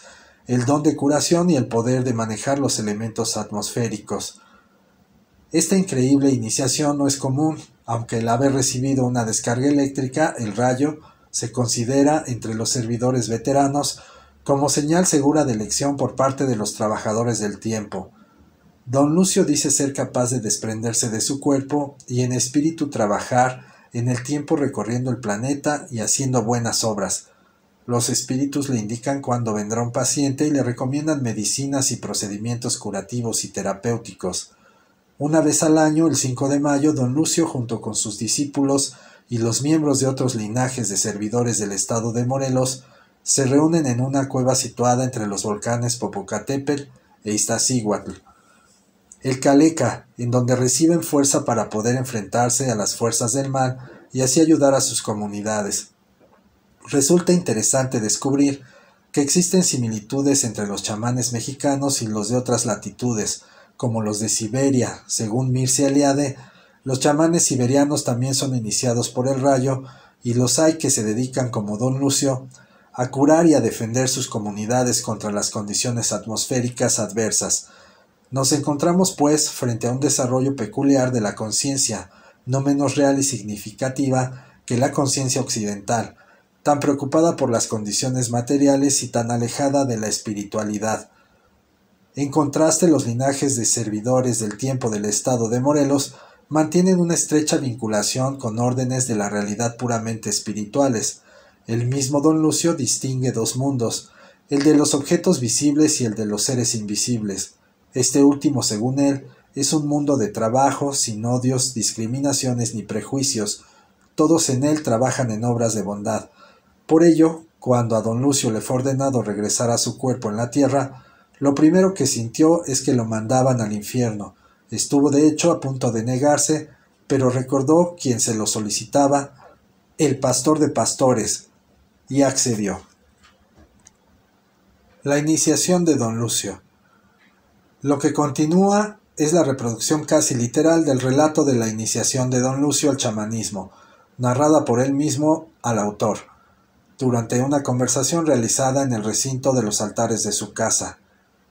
el don de curación y el poder de manejar los elementos atmosféricos. Esta increíble iniciación no es común, aunque el haber recibido una descarga eléctrica, el rayo, se considera entre los servidores veteranos como señal segura de elección por parte de los trabajadores del tiempo. Don Lucio dice ser capaz de desprenderse de su cuerpo y en espíritu trabajar en el tiempo recorriendo el planeta y haciendo buenas obras. Los espíritus le indican cuándo vendrá un paciente y le recomiendan medicinas y procedimientos curativos y terapéuticos. Una vez al año, el 5 de mayo, don Lucio, junto con sus discípulos y los miembros de otros linajes de servidores del estado de Morelos, se reúnen en una cueva situada entre los volcanes Popocatépetl e Iztaccíhuatl, el Caleca, en donde reciben fuerza para poder enfrentarse a las fuerzas del mal y así ayudar a sus comunidades. Resulta interesante descubrir que existen similitudes entre los chamanes mexicanos y los de otras latitudes, como los de Siberia. Según Mircea Eliade, los chamanes siberianos también son iniciados por el rayo y los hay que se dedican, como don Lucio, a curar y a defender sus comunidades contra las condiciones atmosféricas adversas. Nos encontramos, pues, frente a un desarrollo peculiar de la conciencia, no menos real y significativa que la conciencia occidental, tan preocupada por las condiciones materiales y tan alejada de la espiritualidad. En contraste, los linajes de servidores del tiempo del estado de Morelos mantienen una estrecha vinculación con órdenes de la realidad puramente espirituales. El mismo don Lucio distingue dos mundos, el de los objetos visibles y el de los seres invisibles. Este último, según él, es un mundo de trabajo, sin odios, discriminaciones ni prejuicios. Todos en él trabajan en obras de bondad. Por ello, cuando a don Lucio le fue ordenado regresar a su cuerpo en la tierra, lo primero que sintió es que lo mandaban al infierno. Estuvo de hecho a punto de negarse, pero recordó quien se lo solicitaba, el pastor de pastores, y accedió. La iniciación de don Lucio. Lo que continúa es la reproducción casi literal del relato de la iniciación de don Lucio al chamanismo, narrada por él mismo al autor, durante una conversación realizada en el recinto de los altares de su casa.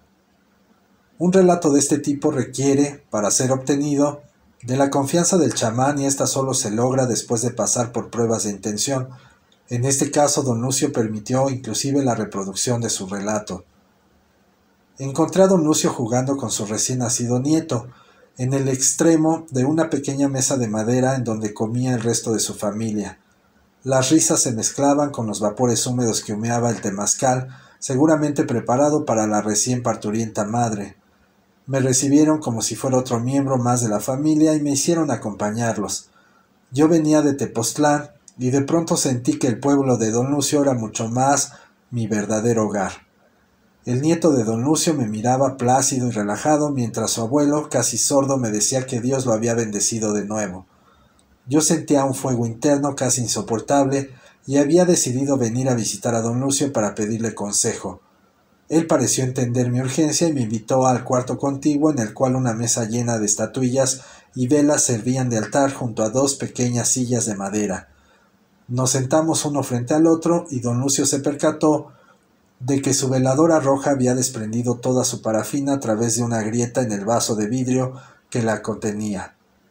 Un relato de este tipo requiere, para ser obtenido, de la confianza del chamán y ésta solo se logra después de pasar por pruebas de intención. En este caso, don Lucio permitió inclusive la reproducción de su relato. Encontré a don Lucio jugando con su recién nacido nieto, en el extremo de una pequeña mesa de madera en donde comía el resto de su familia. Las risas se mezclaban con los vapores húmedos que humeaba el temazcal, seguramente preparado para la recién parturienta madre. Me recibieron como si fuera otro miembro más de la familia y me hicieron acompañarlos. Yo venía de Tepoztlán y de pronto sentí que el pueblo de don Lucio era mucho más mi verdadero hogar. El nieto de don Lucio me miraba plácido y relajado mientras su abuelo, casi sordo, me decía que Dios lo había bendecido de nuevo. Yo sentía un fuego interno casi insoportable y había decidido venir a visitar a don Lucio para pedirle consejo. Él pareció entender mi urgencia y me invitó al cuarto contiguo en el cual una mesa llena de estatuillas y velas servían de altar junto a dos pequeñas sillas de madera. Nos sentamos uno frente al otro y don Lucio se percató de que su veladora roja había desprendido toda su parafina a través de una grieta en el vaso de vidrio que la contenía.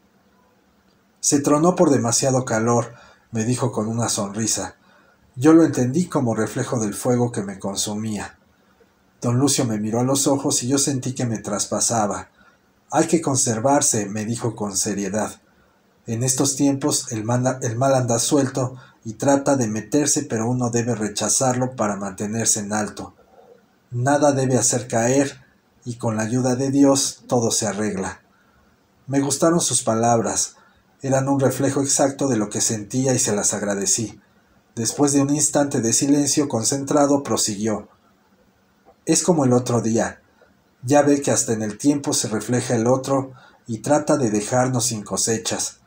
Se tronó por demasiado calor, me dijo con una sonrisa. Yo lo entendí como reflejo del fuego que me consumía. Don Lucio me miró a los ojos y yo sentí que me traspasaba. Hay que conservarse, me dijo con seriedad. En estos tiempos el mal anda suelto y trata de meterse, pero uno debe rechazarlo para mantenerse en alto. Nada debe hacer caer, y con la ayuda de Dios todo se arregla. Me gustaron sus palabras, eran un reflejo exacto de lo que sentía y se las agradecí. Después de un instante de silencio concentrado, prosiguió. Es como el otro día. Ya ve que hasta en el tiempo se refleja el otro y trata de dejarnos sin cosechas.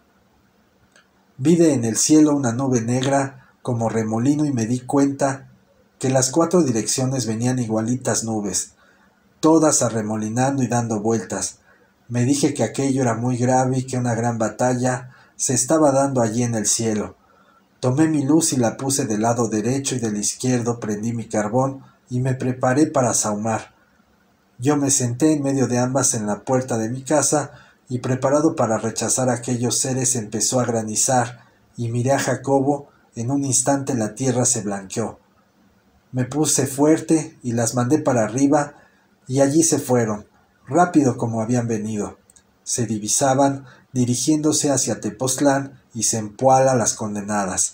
Vi en el cielo una nube negra como remolino y me di cuenta que las 4 direcciones venían igualitas nubes, todas arremolinando y dando vueltas. Me dije que aquello era muy grave y que una gran batalla se estaba dando allí en el cielo. Tomé mi luz y la puse del lado derecho y del izquierdo, prendí mi carbón y me preparé para sahumar. Yo me senté en medio de ambas en la puerta de mi casa, y preparado para rechazar a aquellos seres empezó a granizar, y miré a Jacobo. En un instante la tierra se blanqueó. Me puse fuerte y las mandé para arriba, y allí se fueron, rápido como habían venido. Se divisaban, dirigiéndose hacia Tepoztlán y Zempoala las condenadas.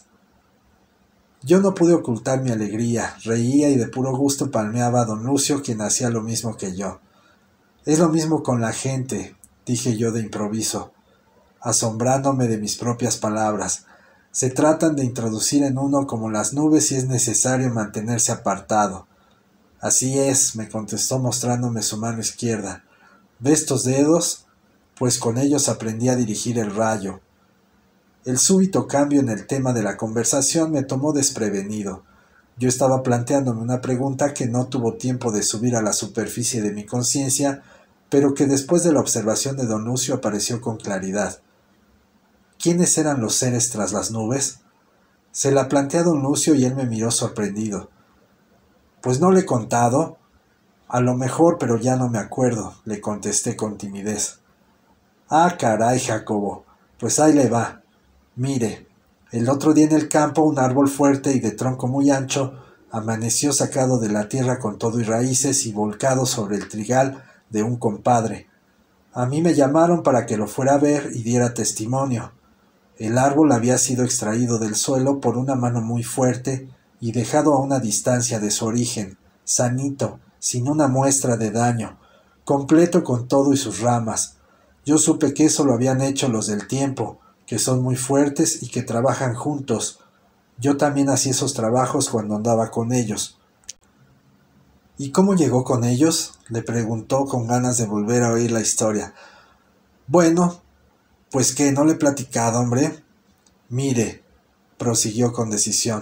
Yo no pude ocultar mi alegría, reía y de puro gusto palmeaba a don Lucio, quien hacía lo mismo que yo. Es lo mismo con la gente, dije yo de improviso, asombrándome de mis propias palabras. Se tratan de introducir en uno como las nubes y es necesario mantenerse apartado. Así es, me contestó mostrándome su mano izquierda. ¿Ves estos dedos? Pues con ellos aprendí a dirigir el rayo. El súbito cambio en el tema de la conversación me tomó desprevenido. Yo estaba planteándome una pregunta que no tuvo tiempo de subir a la superficie de mi conciencia, pero que después de la observación de don Lucio apareció con claridad. ¿Quiénes eran los seres tras las nubes? Se la planteé a don Lucio y él me miró sorprendido. Pues no le he contado. A lo mejor, pero ya no me acuerdo, le contesté con timidez. Ah, caray, Jacobo, pues ahí le va. Mire, el otro día en el campo un árbol fuerte y de tronco muy ancho amaneció sacado de la tierra con todo y raíces y volcado sobre el trigal de un compadre. A mí me llamaron para que lo fuera a ver y diera testimonio. El árbol había sido extraído del suelo por una mano muy fuerte y dejado a una distancia de su origen, sanito, sin una muestra de daño, completo con todo y sus ramas. Yo supe que eso lo habían hecho los del tiempo, que son muy fuertes y que trabajan juntos. Yo también hacía esos trabajos cuando andaba con ellos. ¿Y cómo llegó con ellos?, le preguntó con ganas de volver a oír la historia. Bueno, pues qué, ¿no le he platicado, hombre? Mire, prosiguió con decisión.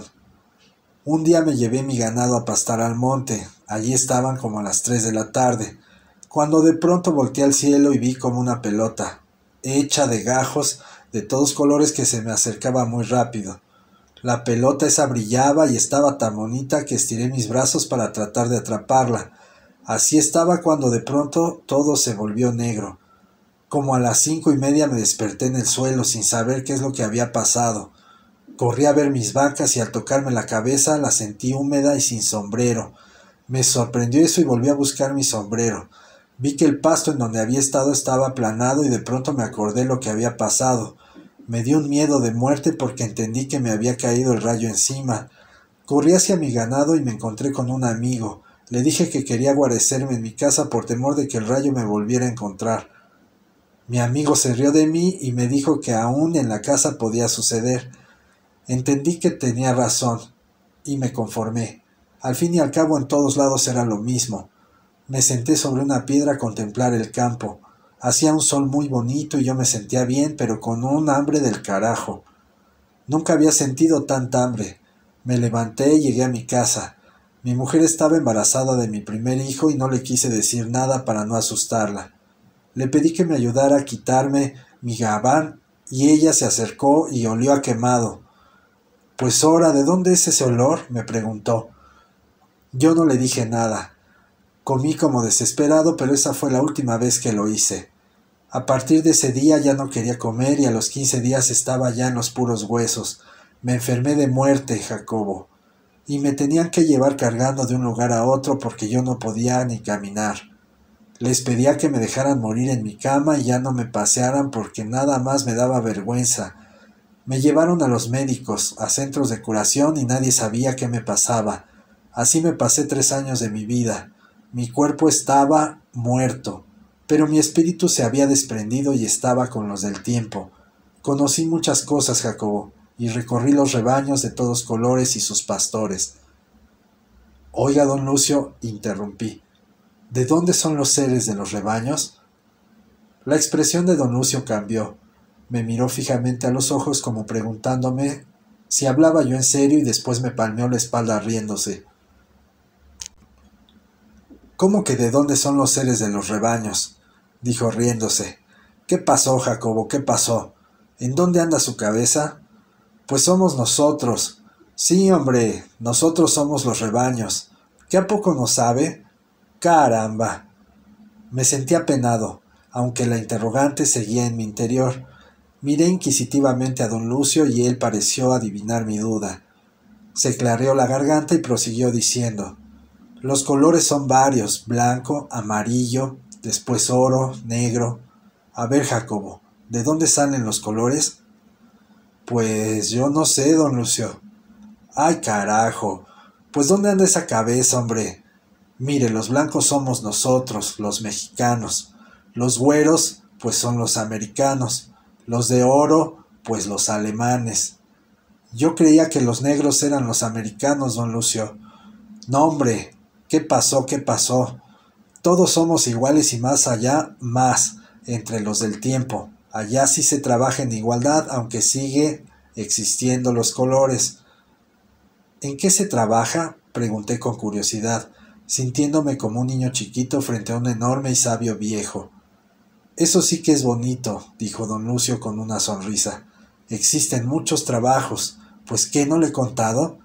Un día me llevé mi ganado a pastar al monte. Allí estaban como a las 3 de la tarde, cuando de pronto volteé al cielo y vi como una pelota, hecha de gajos de todos colores, que se me acercaba muy rápido. La pelota esa brillaba y estaba tan bonita que estiré mis brazos para tratar de atraparla. Así estaba cuando de pronto todo se volvió negro. Como a las 5:30 me desperté en el suelo sin saber qué es lo que había pasado. Corrí a ver mis vacas y al tocarme la cabeza la sentí húmeda y sin sombrero. Me sorprendió eso y volví a buscar mi sombrero. Vi que el pasto en donde había estado estaba aplanado y de pronto me acordé lo que había pasado. Me dio un miedo de muerte porque entendí que me había caído el rayo encima. Corrí hacia mi ganado y me encontré con un amigo. Le dije que quería guarecerme en mi casa por temor de que el rayo me volviera a encontrar. Mi amigo se rió de mí y me dijo que aún en la casa podía suceder. Entendí que tenía razón y me conformé. Al fin y al cabo en todos lados era lo mismo. Me senté sobre una piedra a contemplar el campo. Hacía un sol muy bonito y yo me sentía bien, pero con un hambre del carajo. Nunca había sentido tanta hambre. Me levanté y llegué a mi casa. Mi mujer estaba embarazada de mi primer hijo y no le quise decir nada para no asustarla. Le pedí que me ayudara a quitarme mi gabán y ella se acercó y olió a quemado. «Pues ahora, ¿de dónde es ese olor?», me preguntó. Yo no le dije nada. Comí como desesperado, pero esa fue la última vez que lo hice. A partir de ese día ya no quería comer y a los 15 días estaba ya en los puros huesos. Me enfermé de muerte, Jacobo, y me tenían que llevar cargando de un lugar a otro porque yo no podía ni caminar. Les pedía que me dejaran morir en mi cama y ya no me pasearan porque nada más me daba vergüenza. Me llevaron a los médicos, a centros de curación y nadie sabía qué me pasaba. Así me pasé 3 años de mi vida. Mi cuerpo estaba muerto, pero mi espíritu se había desprendido y estaba con los del tiempo. Conocí muchas cosas, Jacobo, y recorrí los rebaños de todos colores y sus pastores. Oiga, don Lucio, interrumpí, ¿de dónde son los seres de los rebaños? La expresión de don Lucio cambió. Me miró fijamente a los ojos como preguntándome si hablaba yo en serio y después me palmeó la espalda riéndose. ¿Cómo que de dónde son los seres de los rebaños?, dijo riéndose. ¿Qué pasó, Jacobo? ¿Qué pasó? ¿En dónde anda su cabeza? Pues somos nosotros. Sí, hombre, nosotros somos los rebaños. ¿Qué a poco no sabe? ¡Caramba! Me sentí apenado, aunque la interrogante seguía en mi interior. Miré inquisitivamente a don Lucio y él pareció adivinar mi duda. Se clareó la garganta y prosiguió diciendo: los colores son varios, blanco, amarillo, después oro, negro. A ver, Jacobo, ¿de dónde salen los colores? Pues yo no sé, don Lucio. Ay, carajo. Pues ¿dónde anda esa cabeza, hombre? Mire, los blancos somos nosotros, los mexicanos. Los güeros, pues son los americanos. Los de oro, pues los alemanes. Yo creía que los negros eran los americanos, don Lucio. No, hombre, ¿qué pasó? ¿Qué pasó? Todos somos iguales y más allá, más, entre los del tiempo. Allá sí se trabaja en igualdad, aunque sigue existiendo los colores. ¿En qué se trabaja?, pregunté con curiosidad, sintiéndome como un niño chiquito frente a un enorme y sabio viejo. Eso sí que es bonito, dijo don Lucio con una sonrisa. Existen muchos trabajos. ¿Pues qué, no le he contado?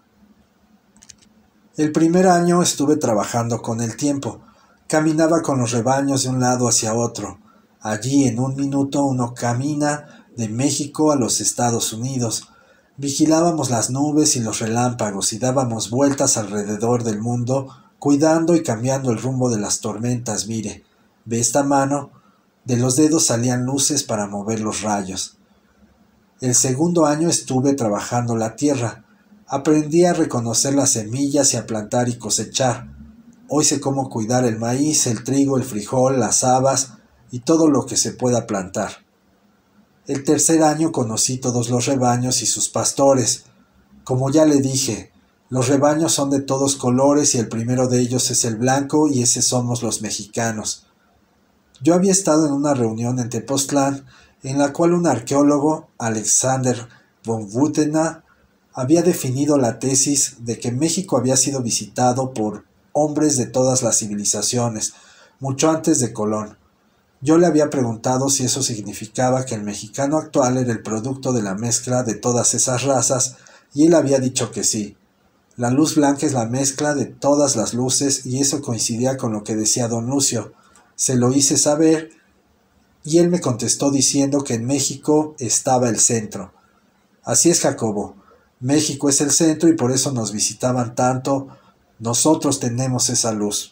El primer año estuve trabajando con el tiempo. Caminaba con los rebaños de un lado hacia otro. Allí en un minuto uno camina de México a los Estados Unidos. Vigilábamos las nubes y los relámpagos y dábamos vueltas alrededor del mundo, cuidando y cambiando el rumbo de las tormentas. Mire, ¿ve esta mano? De los dedos salían luces para mover los rayos. El segundo año estuve trabajando la tierra. Aprendí a reconocer las semillas y a plantar y cosechar. Hoy sé cómo cuidar el maíz, el trigo, el frijol, las habas y todo lo que se pueda plantar. El tercer año conocí todos los rebaños y sus pastores. Como ya le dije, los rebaños son de todos colores y el primero de ellos es el blanco y ese somos los mexicanos. Yo había estado en una reunión en Tepoztlán en la cual un arqueólogo, Alexander von Wutena, había definido la tesis de que México había sido visitado por hombres de todas las civilizaciones, mucho antes de Colón. Yo le había preguntado si eso significaba que el mexicano actual era el producto de la mezcla de todas esas razas, y él había dicho que sí. La luz blanca es la mezcla de todas las luces, y eso coincidía con lo que decía don Lucio. Se lo hice saber, y él me contestó diciendo que en México estaba el centro. Así es, Jacobo. México es el centro y por eso nos visitaban tanto. Nosotros tenemos esa luz.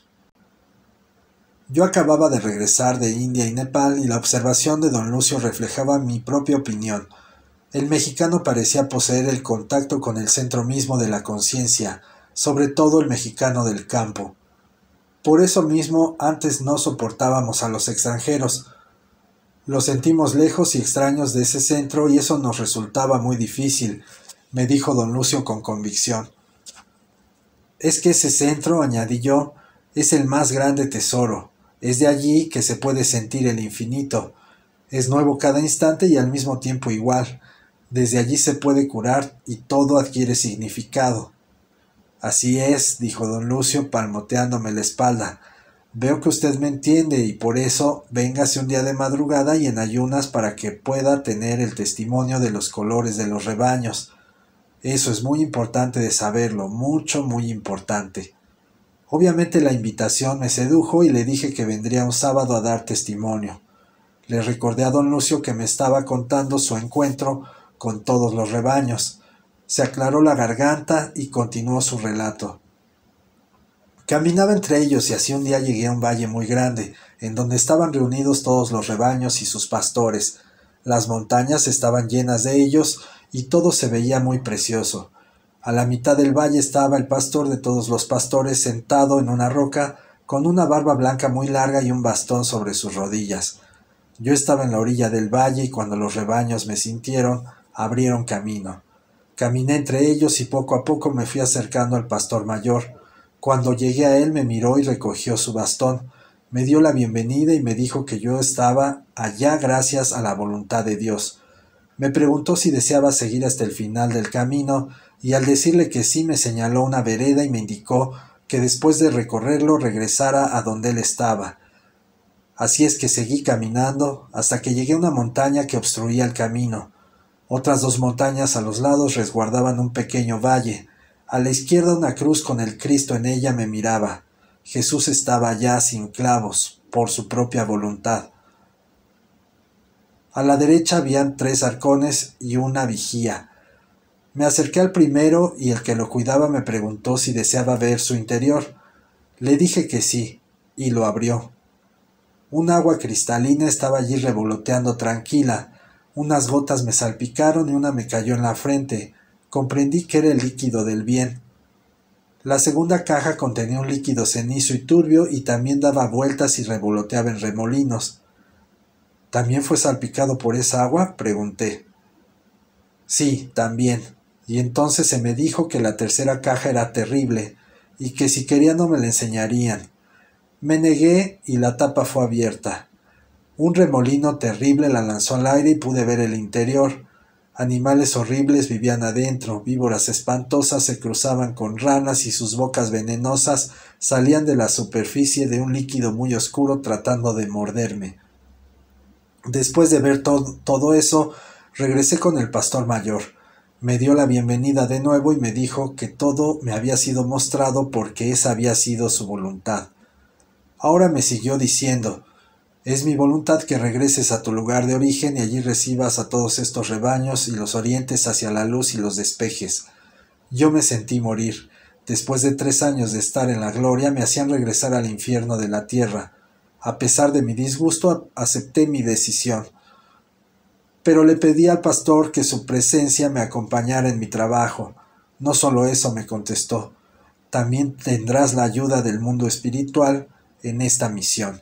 Yo acababa de regresar de India y Nepal y la observación de don Lucio reflejaba mi propia opinión. El mexicano parecía poseer el contacto con el centro mismo de la conciencia, sobre todo el mexicano del campo. Por eso mismo antes no soportábamos a los extranjeros. Los sentimos lejos y extraños de ese centro y eso nos resultaba muy difícil, me dijo don Lucio con convicción. Es que ese centro, añadí yo, es el más grande tesoro. Es de allí que se puede sentir el infinito. Es nuevo cada instante y al mismo tiempo igual. Desde allí se puede curar y todo adquiere significado. Así es, dijo don Lucio palmoteándome la espalda. Veo que usted me entiende y por eso véngase un día de madrugada y en ayunas para que pueda tener el testimonio de los colores de los rebaños. Eso es muy importante de saberlo, mucho, muy importante. Obviamente la invitación me sedujo y le dije que vendría un sábado a dar testimonio. Le recordé a don Lucio que me estaba contando su encuentro con todos los rebaños. Se aclaró la garganta y continuó su relato. Caminaba entre ellos y así un día llegué a un valle muy grande, en donde estaban reunidos todos los rebaños y sus pastores. Las montañas estaban llenas de ellos y todo se veía muy precioso. A la mitad del valle estaba el pastor de todos los pastores sentado en una roca, con una barba blanca muy larga y un bastón sobre sus rodillas. Yo estaba en la orilla del valle y cuando los rebaños me sintieron, abrieron camino. Caminé entre ellos y poco a poco me fui acercando al pastor mayor. Cuando llegué a él me miró y recogió su bastón. Me dio la bienvenida y me dijo que yo estaba allá gracias a la voluntad de Dios. Me preguntó si deseaba seguir hasta el final del camino y al decirle que sí me señaló una vereda y me indicó que después de recorrerlo regresara a donde él estaba. Así es que seguí caminando hasta que llegué a una montaña que obstruía el camino. Otras 2 montañas a los lados resguardaban un pequeño valle. A la izquierda una cruz con el Cristo en ella me miraba. Jesús estaba allá sin clavos, por su propia voluntad. A la derecha habían 3 arcones y una vigía. Me acerqué al primero y el que lo cuidaba me preguntó si deseaba ver su interior. Le dije que sí, y lo abrió. Un agua cristalina estaba allí revoloteando tranquila. Unas gotas me salpicaron y una me cayó en la frente. Comprendí que era el líquido del bien. La segunda caja contenía un líquido cenizo y turbio y también daba vueltas y revoloteaba en remolinos. ¿También fue salpicado por esa agua?, pregunté. Sí, también. Y entonces se me dijo que la tercera caja era terrible y que si quería no me la enseñarían. Me negué y la tapa fue abierta. Un remolino terrible la lanzó al aire y pude ver el interior. Animales horribles vivían adentro, víboras espantosas se cruzaban con ranas y sus bocas venenosas salían de la superficie de un líquido muy oscuro tratando de morderme. Después de ver todo eso, regresé con el pastor mayor. Me dio la bienvenida de nuevo y me dijo que todo me había sido mostrado porque esa había sido su voluntad. Ahora me siguió diciendo: es mi voluntad que regreses a tu lugar de origen y allí recibas a todos estos rebaños y los orientes hacia la luz y los despejes. Yo me sentí morir. Después de 3 años de estar en la gloria, me hacían regresar al infierno de la tierra. A pesar de mi disgusto, acepté mi decisión. Pero le pedí al pastor que su presencia me acompañara en mi trabajo. No solo eso, me contestó, también tendrás la ayuda del mundo espiritual en esta misión.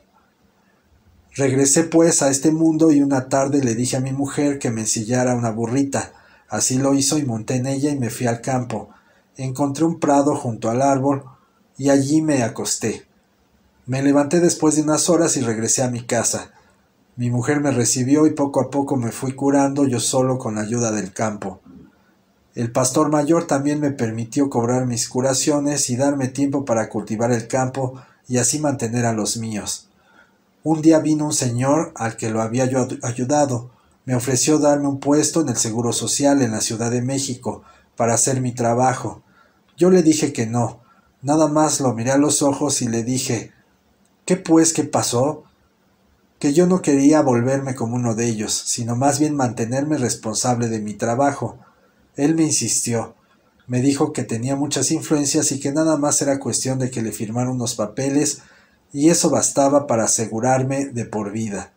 Regresé pues a este mundo y una tarde le dije a mi mujer que me ensillara una burrita. Así lo hizo y monté en ella y me fui al campo. Encontré un prado junto al árbol y allí me acosté. Me levanté después de unas horas y regresé a mi casa. Mi mujer me recibió y poco a poco me fui curando yo solo con la ayuda del campo. El pastor mayor también me permitió cobrar mis curaciones y darme tiempo para cultivar el campo y así mantener a los míos. Un día vino un señor al que lo había yo ayudado. Me ofreció darme un puesto en el Seguro Social en la Ciudad de México para hacer mi trabajo. Yo le dije que no. Nada más lo miré a los ojos y le dije: ¿qué pasó? Que yo no quería volverme como uno de ellos, sino más bien mantenerme responsable de mi trabajo. Él me insistió. Me dijo que tenía muchas influencias y que nada más era cuestión de que le firmara unos papeles y eso bastaba para asegurarme de por vida.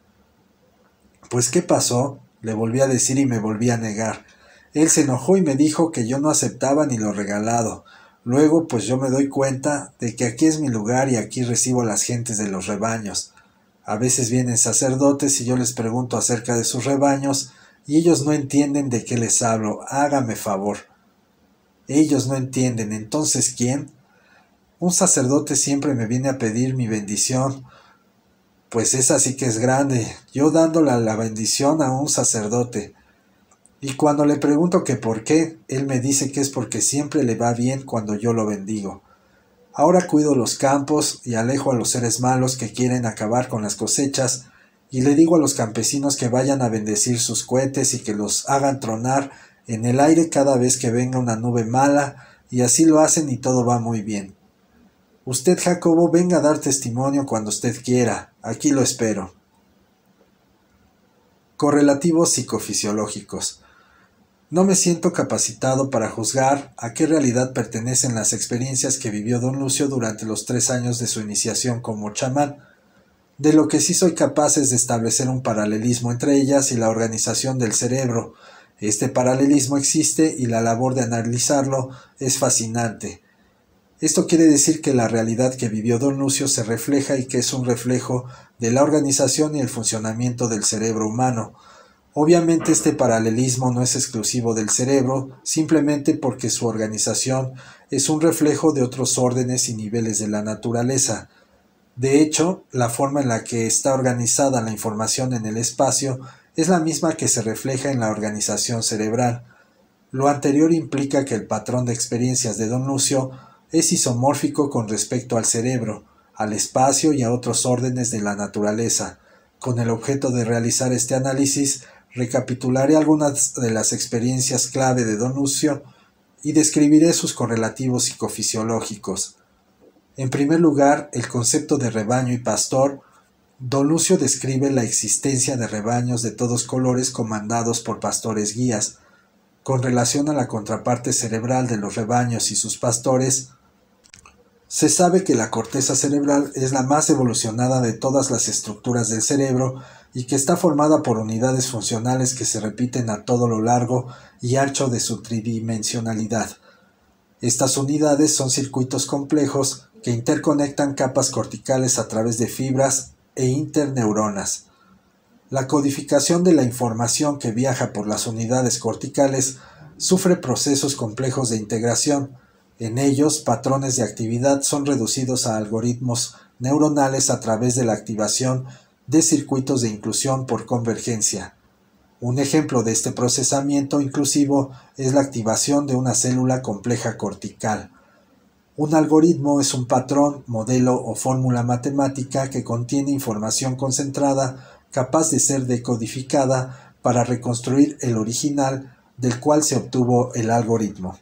Pues ¿qué pasó? Le volví a decir y me volví a negar. Él se enojó y me dijo que yo no aceptaba ni lo regalado. Luego pues yo me doy cuenta de que aquí es mi lugar y aquí recibo a las gentes de los rebaños. A veces vienen sacerdotes y yo les pregunto acerca de sus rebaños y ellos no entienden de qué les hablo. Hágame favor. Ellos no entienden. ¿Entonces quién? Un sacerdote siempre me viene a pedir mi bendición. Pues esa sí que es grande. Yo dándole la bendición a un sacerdote. Y cuando le pregunto que por qué, él me dice que es porque siempre le va bien cuando yo lo bendigo. Ahora cuido los campos y alejo a los seres malos que quieren acabar con las cosechas, y le digo a los campesinos que vayan a bendecir sus cohetes y que los hagan tronar en el aire cada vez que venga una nube mala, y así lo hacen y todo va muy bien. Usted, Jacobo, venga a dar testimonio cuando usted quiera. Aquí lo espero. Correlativos psicofisiológicos. No me siento capacitado para juzgar a qué realidad pertenecen las experiencias que vivió don Lucio durante los 3 años de su iniciación como chamán. De lo que sí soy capaz es de establecer un paralelismo entre ellas y la organización del cerebro. Este paralelismo existe y la labor de analizarlo es fascinante. Esto quiere decir que la realidad que vivió don Lucio se refleja y que es un reflejo de la organización y el funcionamiento del cerebro humano. Obviamente este paralelismo no es exclusivo del cerebro, simplemente porque su organización es un reflejo de otros órdenes y niveles de la naturaleza. De hecho, la forma en la que está organizada la información en el espacio es la misma que se refleja en la organización cerebral. Lo anterior implica que el patrón de experiencias de don Lucio es isomórfico con respecto al cerebro, al espacio y a otros órdenes de la naturaleza. Con el objeto de realizar este análisis, recapitularé algunas de las experiencias clave de don Lucio y describiré sus correlativos psicofisiológicos. En primer lugar, el concepto de rebaño y pastor. Don Lucio describe la existencia de rebaños de todos colores comandados por pastores guías. Con relación a la contraparte cerebral de los rebaños y sus pastores, se sabe que la corteza cerebral es la más evolucionada de todas las estructuras del cerebro y que está formada por unidades funcionales que se repiten a todo lo largo y ancho de su tridimensionalidad. Estas unidades son circuitos complejos que interconectan capas corticales a través de fibras e interneuronas. La codificación de la información que viaja por las unidades corticales sufre procesos complejos de integración. En ellos, patrones de actividad son reducidos a algoritmos neuronales a través de la activación de circuitos de inclusión por convergencia. Un ejemplo de este procesamiento inclusivo es la activación de una célula compleja cortical. Un algoritmo es un patrón, modelo o fórmula matemática que contiene información concentrada capaz de ser decodificada para reconstruir el original del cual se obtuvo el algoritmo.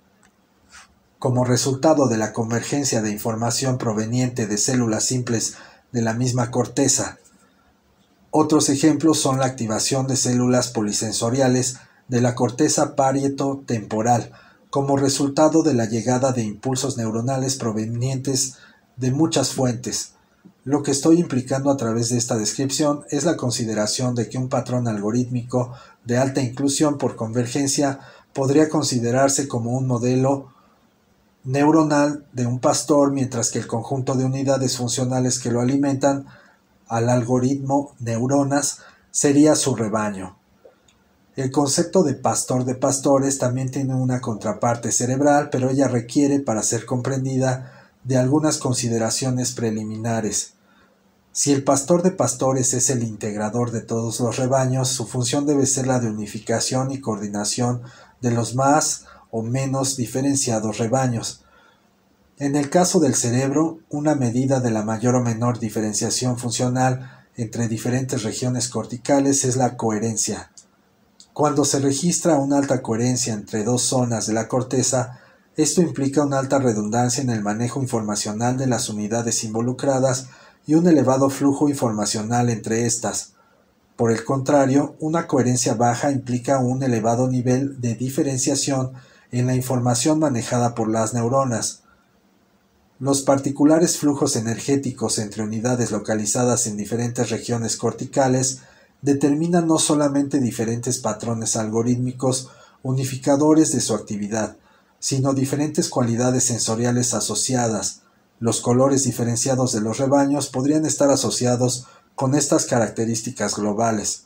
Como resultado de la convergencia de información proveniente de células simples de la misma corteza. Otros ejemplos son la activación de células polisensoriales de la corteza parieto-temporal, como resultado de la llegada de impulsos neuronales provenientes de muchas fuentes. Lo que estoy implicando a través de esta descripción es la consideración de que un patrón algorítmico de alta inclusión por convergencia podría considerarse como un modelo neuronal de un pastor, mientras que el conjunto de unidades funcionales que lo alimentan al algoritmo neuronas sería su rebaño. El concepto de pastor de pastores también tiene una contraparte cerebral, pero ella requiere, para ser comprendida, de algunas consideraciones preliminares. Si el pastor de pastores es el integrador de todos los rebaños, su función debe ser la de unificación y coordinación de los más o menos diferenciados rebaños. En el caso del cerebro, una medida de la mayor o menor diferenciación funcional entre diferentes regiones corticales es la coherencia. Cuando se registra una alta coherencia entre dos zonas de la corteza, esto implica una alta redundancia en el manejo informacional de las unidades involucradas y un elevado flujo informacional entre estas. Por el contrario, una coherencia baja implica un elevado nivel de diferenciación en la información manejada por las neuronas. Los particulares flujos energéticos entre unidades localizadas en diferentes regiones corticales determinan no solamente diferentes patrones algorítmicos unificadores de su actividad, sino diferentes cualidades sensoriales asociadas. Los colores diferenciados de los rebaños podrían estar asociados con estas características globales.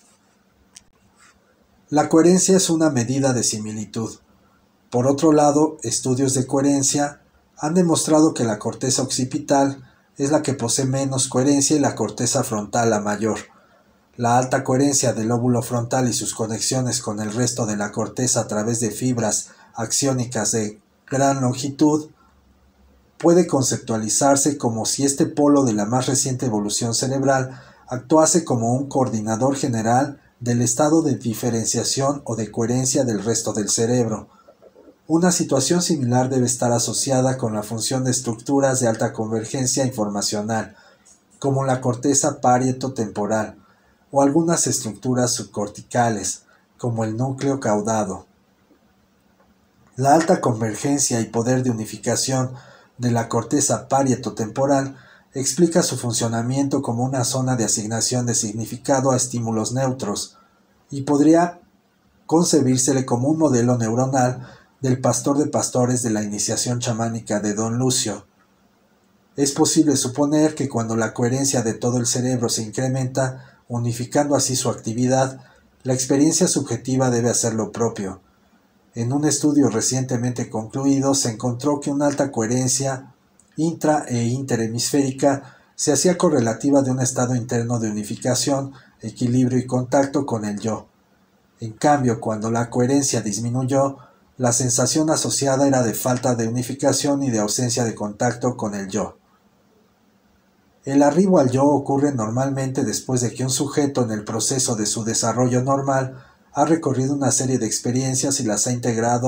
La coherencia es una medida de similitud. Por otro lado, estudios de coherencia han demostrado que la corteza occipital es la que posee menos coherencia y la corteza frontal la mayor. La alta coherencia del lóbulo frontal y sus conexiones con el resto de la corteza a través de fibras axiónicas de gran longitud puede conceptualizarse como si este polo de la más reciente evolución cerebral actuase como un coordinador general del estado de diferenciación o de coherencia del resto del cerebro. Una situación similar debe estar asociada con la función de estructuras de alta convergencia informacional, como la corteza parieto-temporal, o algunas estructuras subcorticales, como el núcleo caudado. La alta convergencia y poder de unificación de la corteza parieto-temporal explica su funcionamiento como una zona de asignación de significado a estímulos neutros, y podría concebírsele como un modelo neuronal del pastor de pastores de la iniciación chamánica de Don Lucio. Es posible suponer que cuando la coherencia de todo el cerebro se incrementa, unificando así su actividad, la experiencia subjetiva debe hacer lo propio. En un estudio recientemente concluido se encontró que una alta coherencia intra- e interhemisférica se hacía correlativa de un estado interno de unificación, equilibrio y contacto con el yo. En cambio, cuando la coherencia disminuyó, la sensación asociada era de falta de unificación y de ausencia de contacto con el yo. El arribo al yo ocurre normalmente después de que un sujeto en el proceso de su desarrollo normal ha recorrido una serie de experiencias y las ha integrado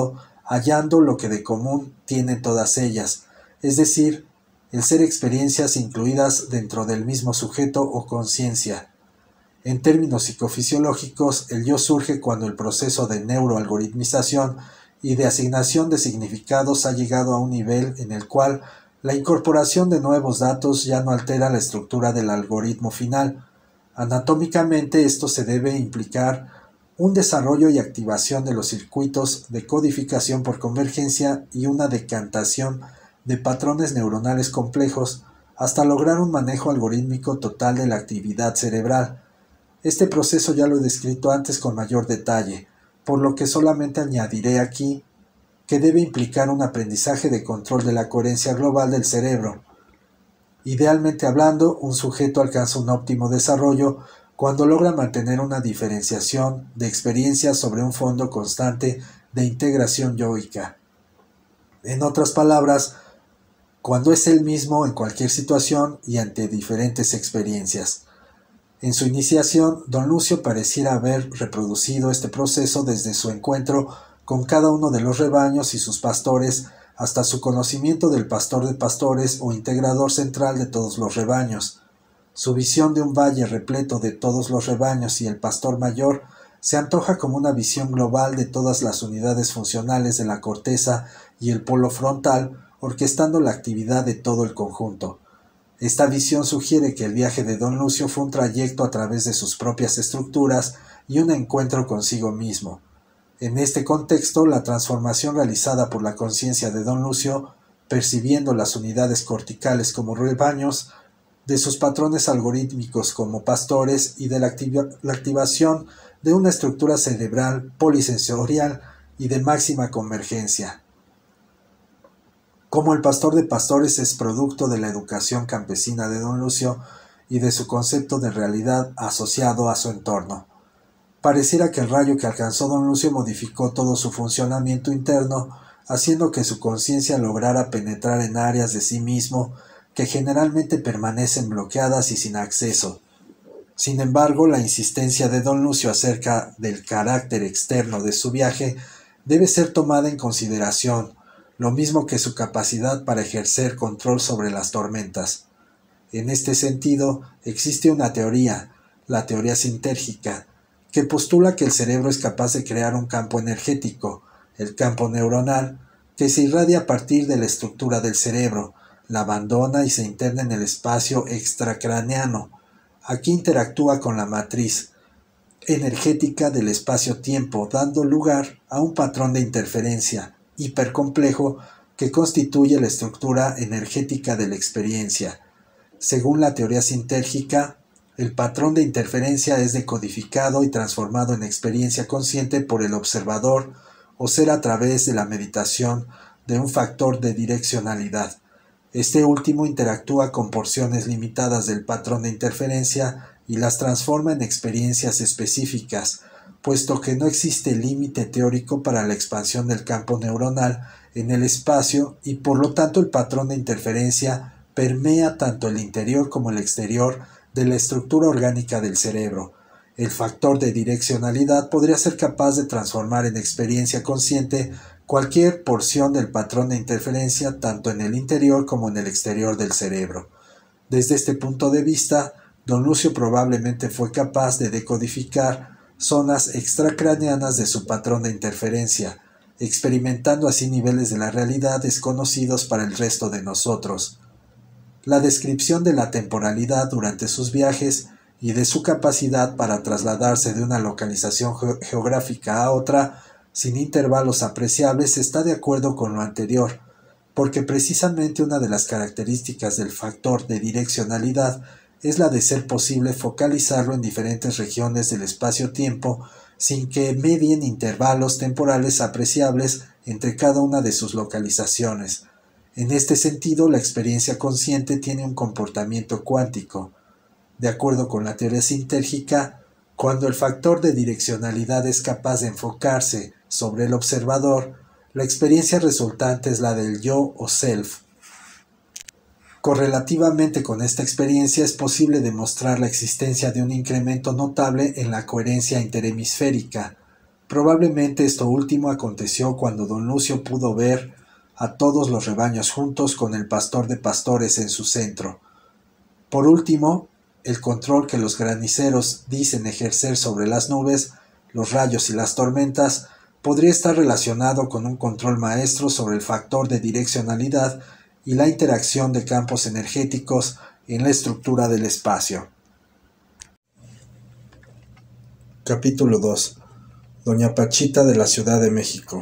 hallando lo que de común tienen todas ellas, es decir, el ser experiencias incluidas dentro del mismo sujeto o conciencia. En términos psicofisiológicos, el yo surge cuando el proceso de neuroalgoritmización y de asignación de significados ha llegado a un nivel en el cual la incorporación de nuevos datos ya no altera la estructura del algoritmo final. Anatómicamente, esto se debe implicar un desarrollo y activación de los circuitos de codificación por convergencia y una decantación de patrones neuronales complejos hasta lograr un manejo algorítmico total de la actividad cerebral. Este proceso ya lo he descrito antes con mayor detalle, por lo que solamente añadiré aquí que debe implicar un aprendizaje de control de la coherencia global del cerebro. Idealmente hablando, un sujeto alcanza un óptimo desarrollo cuando logra mantener una diferenciación de experiencias sobre un fondo constante de integración yoica. En otras palabras, cuando es él mismo en cualquier situación y ante diferentes experiencias. En su iniciación, don Lucio pareciera haber reproducido este proceso desde su encuentro con cada uno de los rebaños y sus pastores hasta su conocimiento del pastor de pastores o integrador central de todos los rebaños. Su visión de un valle repleto de todos los rebaños y el pastor mayor se antoja como una visión global de todas las unidades funcionales de la corteza y el polo frontal, orquestando la actividad de todo el conjunto. Esta visión sugiere que el viaje de don Lucio fue un trayecto a través de sus propias estructuras y un encuentro consigo mismo. En este contexto, la transformación realizada por la conciencia de don Lucio, percibiendo las unidades corticales como rebaños, de sus patrones algorítmicos como pastores y de la activación de una estructura cerebral polisensorial y de máxima convergencia. Como el pastor de pastores es producto de la educación campesina de don Lucio y de su concepto de realidad asociado a su entorno. Pareciera que el rayo que alcanzó don Lucio modificó todo su funcionamiento interno, haciendo que su conciencia lograra penetrar en áreas de sí mismo que generalmente permanecen bloqueadas y sin acceso. Sin embargo, la insistencia de don Lucio acerca del carácter externo de su viaje debe ser tomada en consideración, lo mismo que su capacidad para ejercer control sobre las tormentas. En este sentido, existe una teoría, la teoría sintérgica, que postula que el cerebro es capaz de crear un campo energético, el campo neuronal, que se irradia a partir de la estructura del cerebro, la abandona y se interna en el espacio extracraneano. Aquí interactúa con la matriz energética del espacio-tiempo, dando lugar a un patrón de interferencia hipercomplejo que constituye la estructura energética de la experiencia. Según la teoría sintérgica, el patrón de interferencia es decodificado y transformado en experiencia consciente por el observador o ser a través de la meditación de un factor de direccionalidad. Este último interactúa con porciones limitadas del patrón de interferencia y las transforma en experiencias específicas, puesto que no existe límite teórico para la expansión del campo neuronal en el espacio y por lo tanto el patrón de interferencia permea tanto el interior como el exterior de la estructura orgánica del cerebro. El factor de direccionalidad podría ser capaz de transformar en experiencia consciente cualquier porción del patrón de interferencia tanto en el interior como en el exterior del cerebro. Desde este punto de vista, don Lucio probablemente fue capaz de decodificar zonas extracraneanas de su patrón de interferencia, experimentando así niveles de la realidad desconocidos para el resto de nosotros. La descripción de la temporalidad durante sus viajes y de su capacidad para trasladarse de una localización geográfica a otra sin intervalos apreciables está de acuerdo con lo anterior, porque precisamente una de las características del factor de direccionalidad es la de ser posible focalizarlo en diferentes regiones del espacio-tiempo sin que medien intervalos temporales apreciables entre cada una de sus localizaciones. En este sentido, la experiencia consciente tiene un comportamiento cuántico. De acuerdo con la teoría sintérgica, cuando el factor de direccionalidad es capaz de enfocarse sobre el observador, la experiencia resultante es la del yo o self. Correlativamente con esta experiencia es posible demostrar la existencia de un incremento notable en la coherencia interhemisférica. Probablemente esto último aconteció cuando don Lucio pudo ver a todos los rebaños juntos con el pastor de pastores en su centro. Por último, el control que los graniceros dicen ejercer sobre las nubes, los rayos y las tormentas podría estar relacionado con un control maestro sobre el factor de direccionalidad y la interacción de campos energéticos en la estructura del espacio. Capítulo 2. Doña Pachita de la Ciudad de México.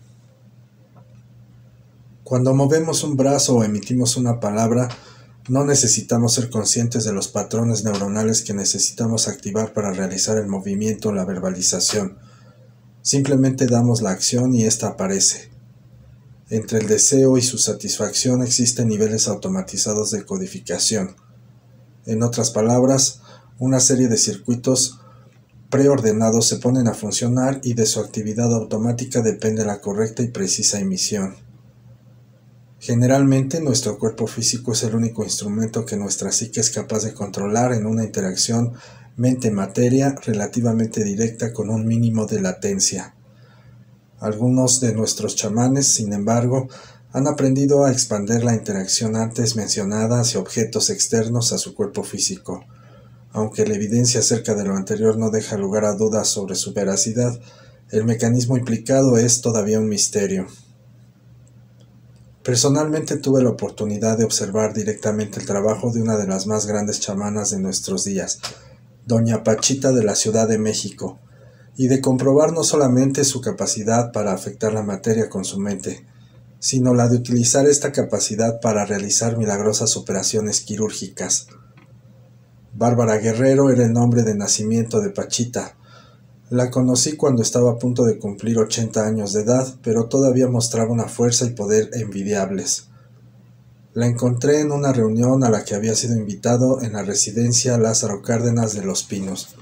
Cuando movemos un brazo o emitimos una palabra, no necesitamos ser conscientes de los patrones neuronales que necesitamos activar para realizar el movimiento o la verbalización. Simplemente damos la acción y ésta aparece. Entre el deseo y su satisfacción existen niveles automatizados de codificación. En otras palabras, una serie de circuitos preordenados se ponen a funcionar y de su actividad automática depende la correcta y precisa emisión. Generalmente, nuestro cuerpo físico es el único instrumento que nuestra psique es capaz de controlar en una interacción mente-materia relativamente directa con un mínimo de latencia. Algunos de nuestros chamanes, sin embargo, han aprendido a expandir la interacción antes mencionada hacia objetos externos a su cuerpo físico. Aunque la evidencia acerca de lo anterior no deja lugar a dudas sobre su veracidad, el mecanismo implicado es todavía un misterio. Personalmente tuve la oportunidad de observar directamente el trabajo de una de las más grandes chamanas de nuestros días, doña Pachita de la Ciudad de México, y de comprobar no solamente su capacidad para afectar la materia con su mente, sino la de utilizar esta capacidad para realizar milagrosas operaciones quirúrgicas. Bárbara Guerrero era el nombre de nacimiento de Pachita. La conocí cuando estaba a punto de cumplir 80 años de edad, pero todavía mostraba una fuerza y poder envidiables. La encontré en una reunión a la que había sido invitado en la residencia Lázaro Cárdenas de Los Pinos.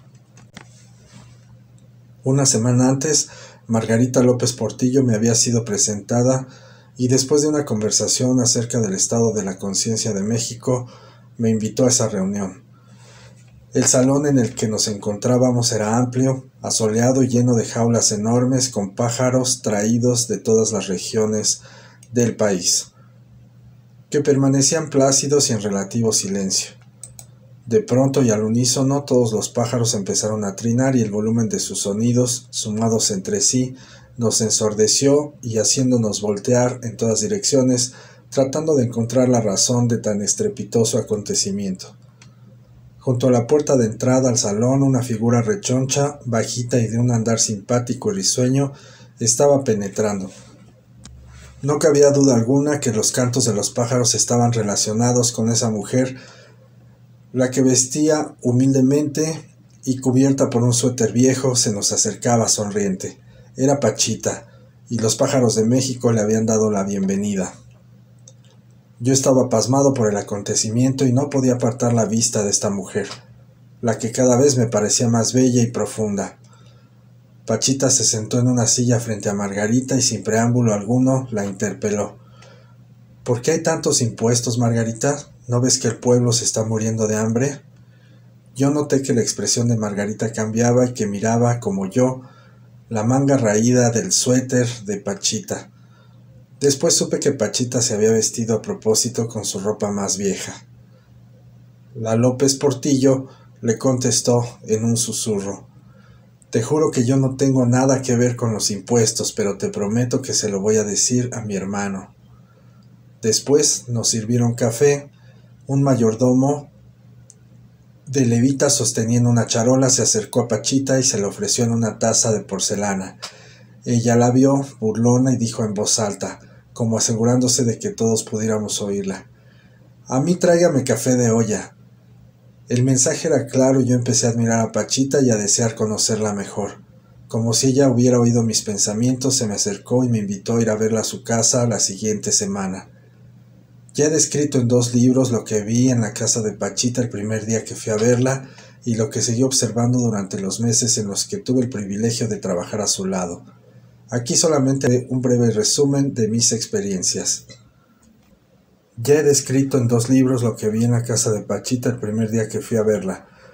Una semana antes, Margarita López Portillo me había sido presentada y después de una conversación acerca del estado de la conciencia de México, me invitó a esa reunión. El salón en el que nos encontrábamos era amplio, asoleado y lleno de jaulas enormes con pájaros traídos de todas las regiones del país, que permanecían plácidos y en relativo silencio. De pronto y al unísono todos los pájaros empezaron a trinar y el volumen de sus sonidos, sumados entre sí, nos ensordeció y haciéndonos voltear en todas direcciones, tratando de encontrar la razón de tan estrepitoso acontecimiento. Junto a la puerta de entrada al salón, una figura rechoncha, bajita y de un andar simpático y risueño, estaba penetrando. No cabía duda alguna que los cantos de los pájaros estaban relacionados con esa mujer, la que vestía humildemente y cubierta por un suéter viejo se nos acercaba sonriente. Era Pachita, y los pájaros de México le habían dado la bienvenida. Yo estaba pasmado por el acontecimiento y no podía apartar la vista de esta mujer, la que cada vez me parecía más bella y profunda. Pachita se sentó en una silla frente a Margarita y sin preámbulo alguno la interpeló. ¿Por qué hay tantos impuestos, Margarita? ¿No ves que el pueblo se está muriendo de hambre? Yo noté que la expresión de Margarita cambiaba y que miraba, como yo, la manga raída del suéter de Pachita. Después supe que Pachita se había vestido a propósito con su ropa más vieja. La López Portillo le contestó en un susurro. Te juro que yo no tengo nada que ver con los impuestos, pero te prometo que se lo voy a decir a mi hermano. Después nos sirvieron café. Un mayordomo de levita sosteniendo una charola se acercó a Pachita y se le ofreció en una taza de porcelana. Ella la vio, burlona, y dijo en voz alta, como asegurándose de que todos pudiéramos oírla. A mí tráigame café de olla. El mensaje era claro y yo empecé a admirar a Pachita y a desear conocerla mejor. Como si ella hubiera oído mis pensamientos, se me acercó y me invitó a ir a verla a su casa la siguiente semana. Ya he descrito en 2 libros lo que vi en la casa de Pachita el primer día que fui a verla y lo que seguí observando durante los meses en los que tuve el privilegio de trabajar a su lado. Aquí solamente un breve resumen de mis experiencias. Ya he descrito en 2 libros lo que vi en la casa de Pachita el primer día que fui a verla.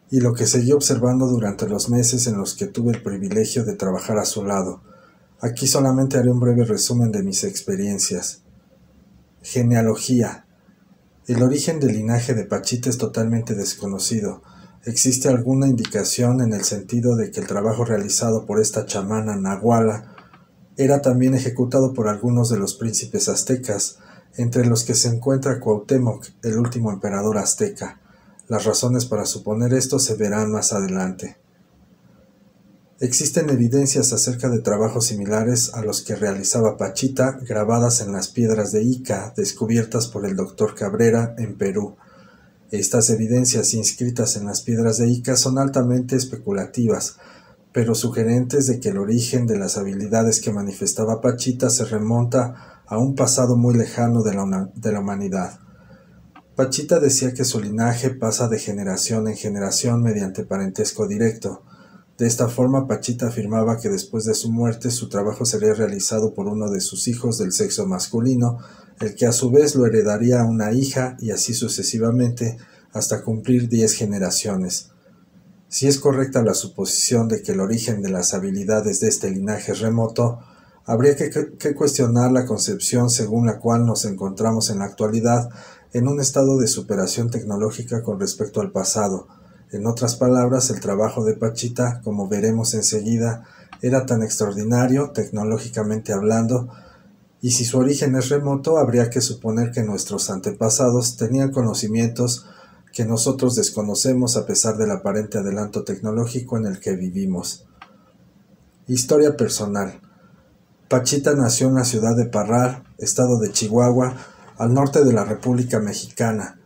y lo que seguí observando durante los meses en los que tuve el privilegio de trabajar a su lado. Aquí solamente haré un breve resumen de mis experiencias. Genealogía. El origen del linaje de Pachita es totalmente desconocido. Existe alguna indicación en el sentido de que el trabajo realizado por esta chamana nahuala era también ejecutado por algunos de los príncipes aztecas, entre los que se encuentra Cuauhtémoc, el último emperador azteca. Las razones para suponer esto se verán más adelante. Existen evidencias acerca de trabajos similares a los que realizaba Pachita, grabadas en las piedras de Ica, descubiertas por el Dr. Cabrera en Perú. Estas evidencias inscritas en las piedras de Ica son altamente especulativas, pero sugerentes de que el origen de las habilidades que manifestaba Pachita se remonta a un pasado muy lejano de la humanidad. Pachita decía que su linaje pasa de generación en generación mediante parentesco directo. De esta forma, Pachita afirmaba que después de su muerte su trabajo sería realizado por uno de sus hijos del sexo masculino, el que a su vez lo heredaría a una hija y así sucesivamente hasta cumplir 10 generaciones. Si es correcta la suposición de que el origen de las habilidades de este linaje es remoto, habría que cuestionar la concepción según la cual nos encontramos en la actualidad en un estado de superación tecnológica con respecto al pasado. En otras palabras, el trabajo de Pachita, como veremos enseguida, era tan extraordinario, tecnológicamente hablando, y si su origen es remoto, habría que suponer que nuestros antepasados tenían conocimientos que nosotros desconocemos a pesar del aparente adelanto tecnológico en el que vivimos. Historia personal. Pachita nació en la ciudad de Parral, estado de Chihuahua, al norte de la República Mexicana.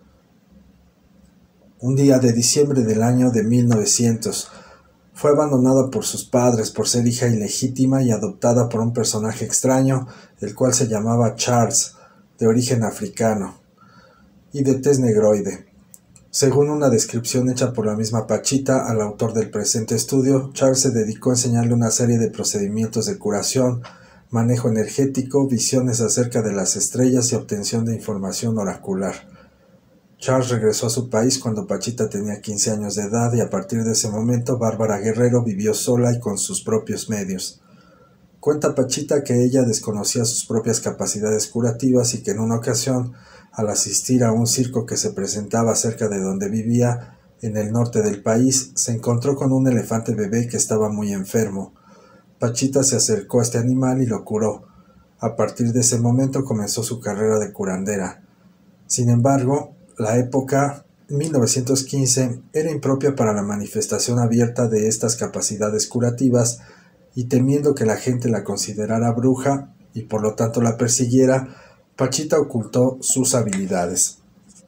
Un día de diciembre del año de 1900, fue abandonada por sus padres por ser hija ilegítima y adoptada por un personaje extraño, el cual se llamaba Charles, de origen africano, y de tez negroide. Según una descripción hecha por la misma Pachita al autor del presente estudio, Charles se dedicó a enseñarle una serie de procedimientos de curación, manejo energético, visiones acerca de las estrellas y obtención de información oracular. Charles regresó a su país cuando Pachita tenía 15 años de edad y a partir de ese momento Bárbara Guerrero vivió sola y con sus propios medios. Cuenta Pachita que ella desconocía sus propias capacidades curativas y que en una ocasión, al asistir a un circo que se presentaba cerca de donde vivía, en el norte del país, se encontró con un elefante bebé que estaba muy enfermo. Pachita se acercó a este animal y lo curó. A partir de ese momento comenzó su carrera de curandera. Sin embargo, la época 1915 era impropia para la manifestación abierta de estas capacidades curativas y temiendo que la gente la considerara bruja y por lo tanto la persiguiera, Pachita ocultó sus habilidades.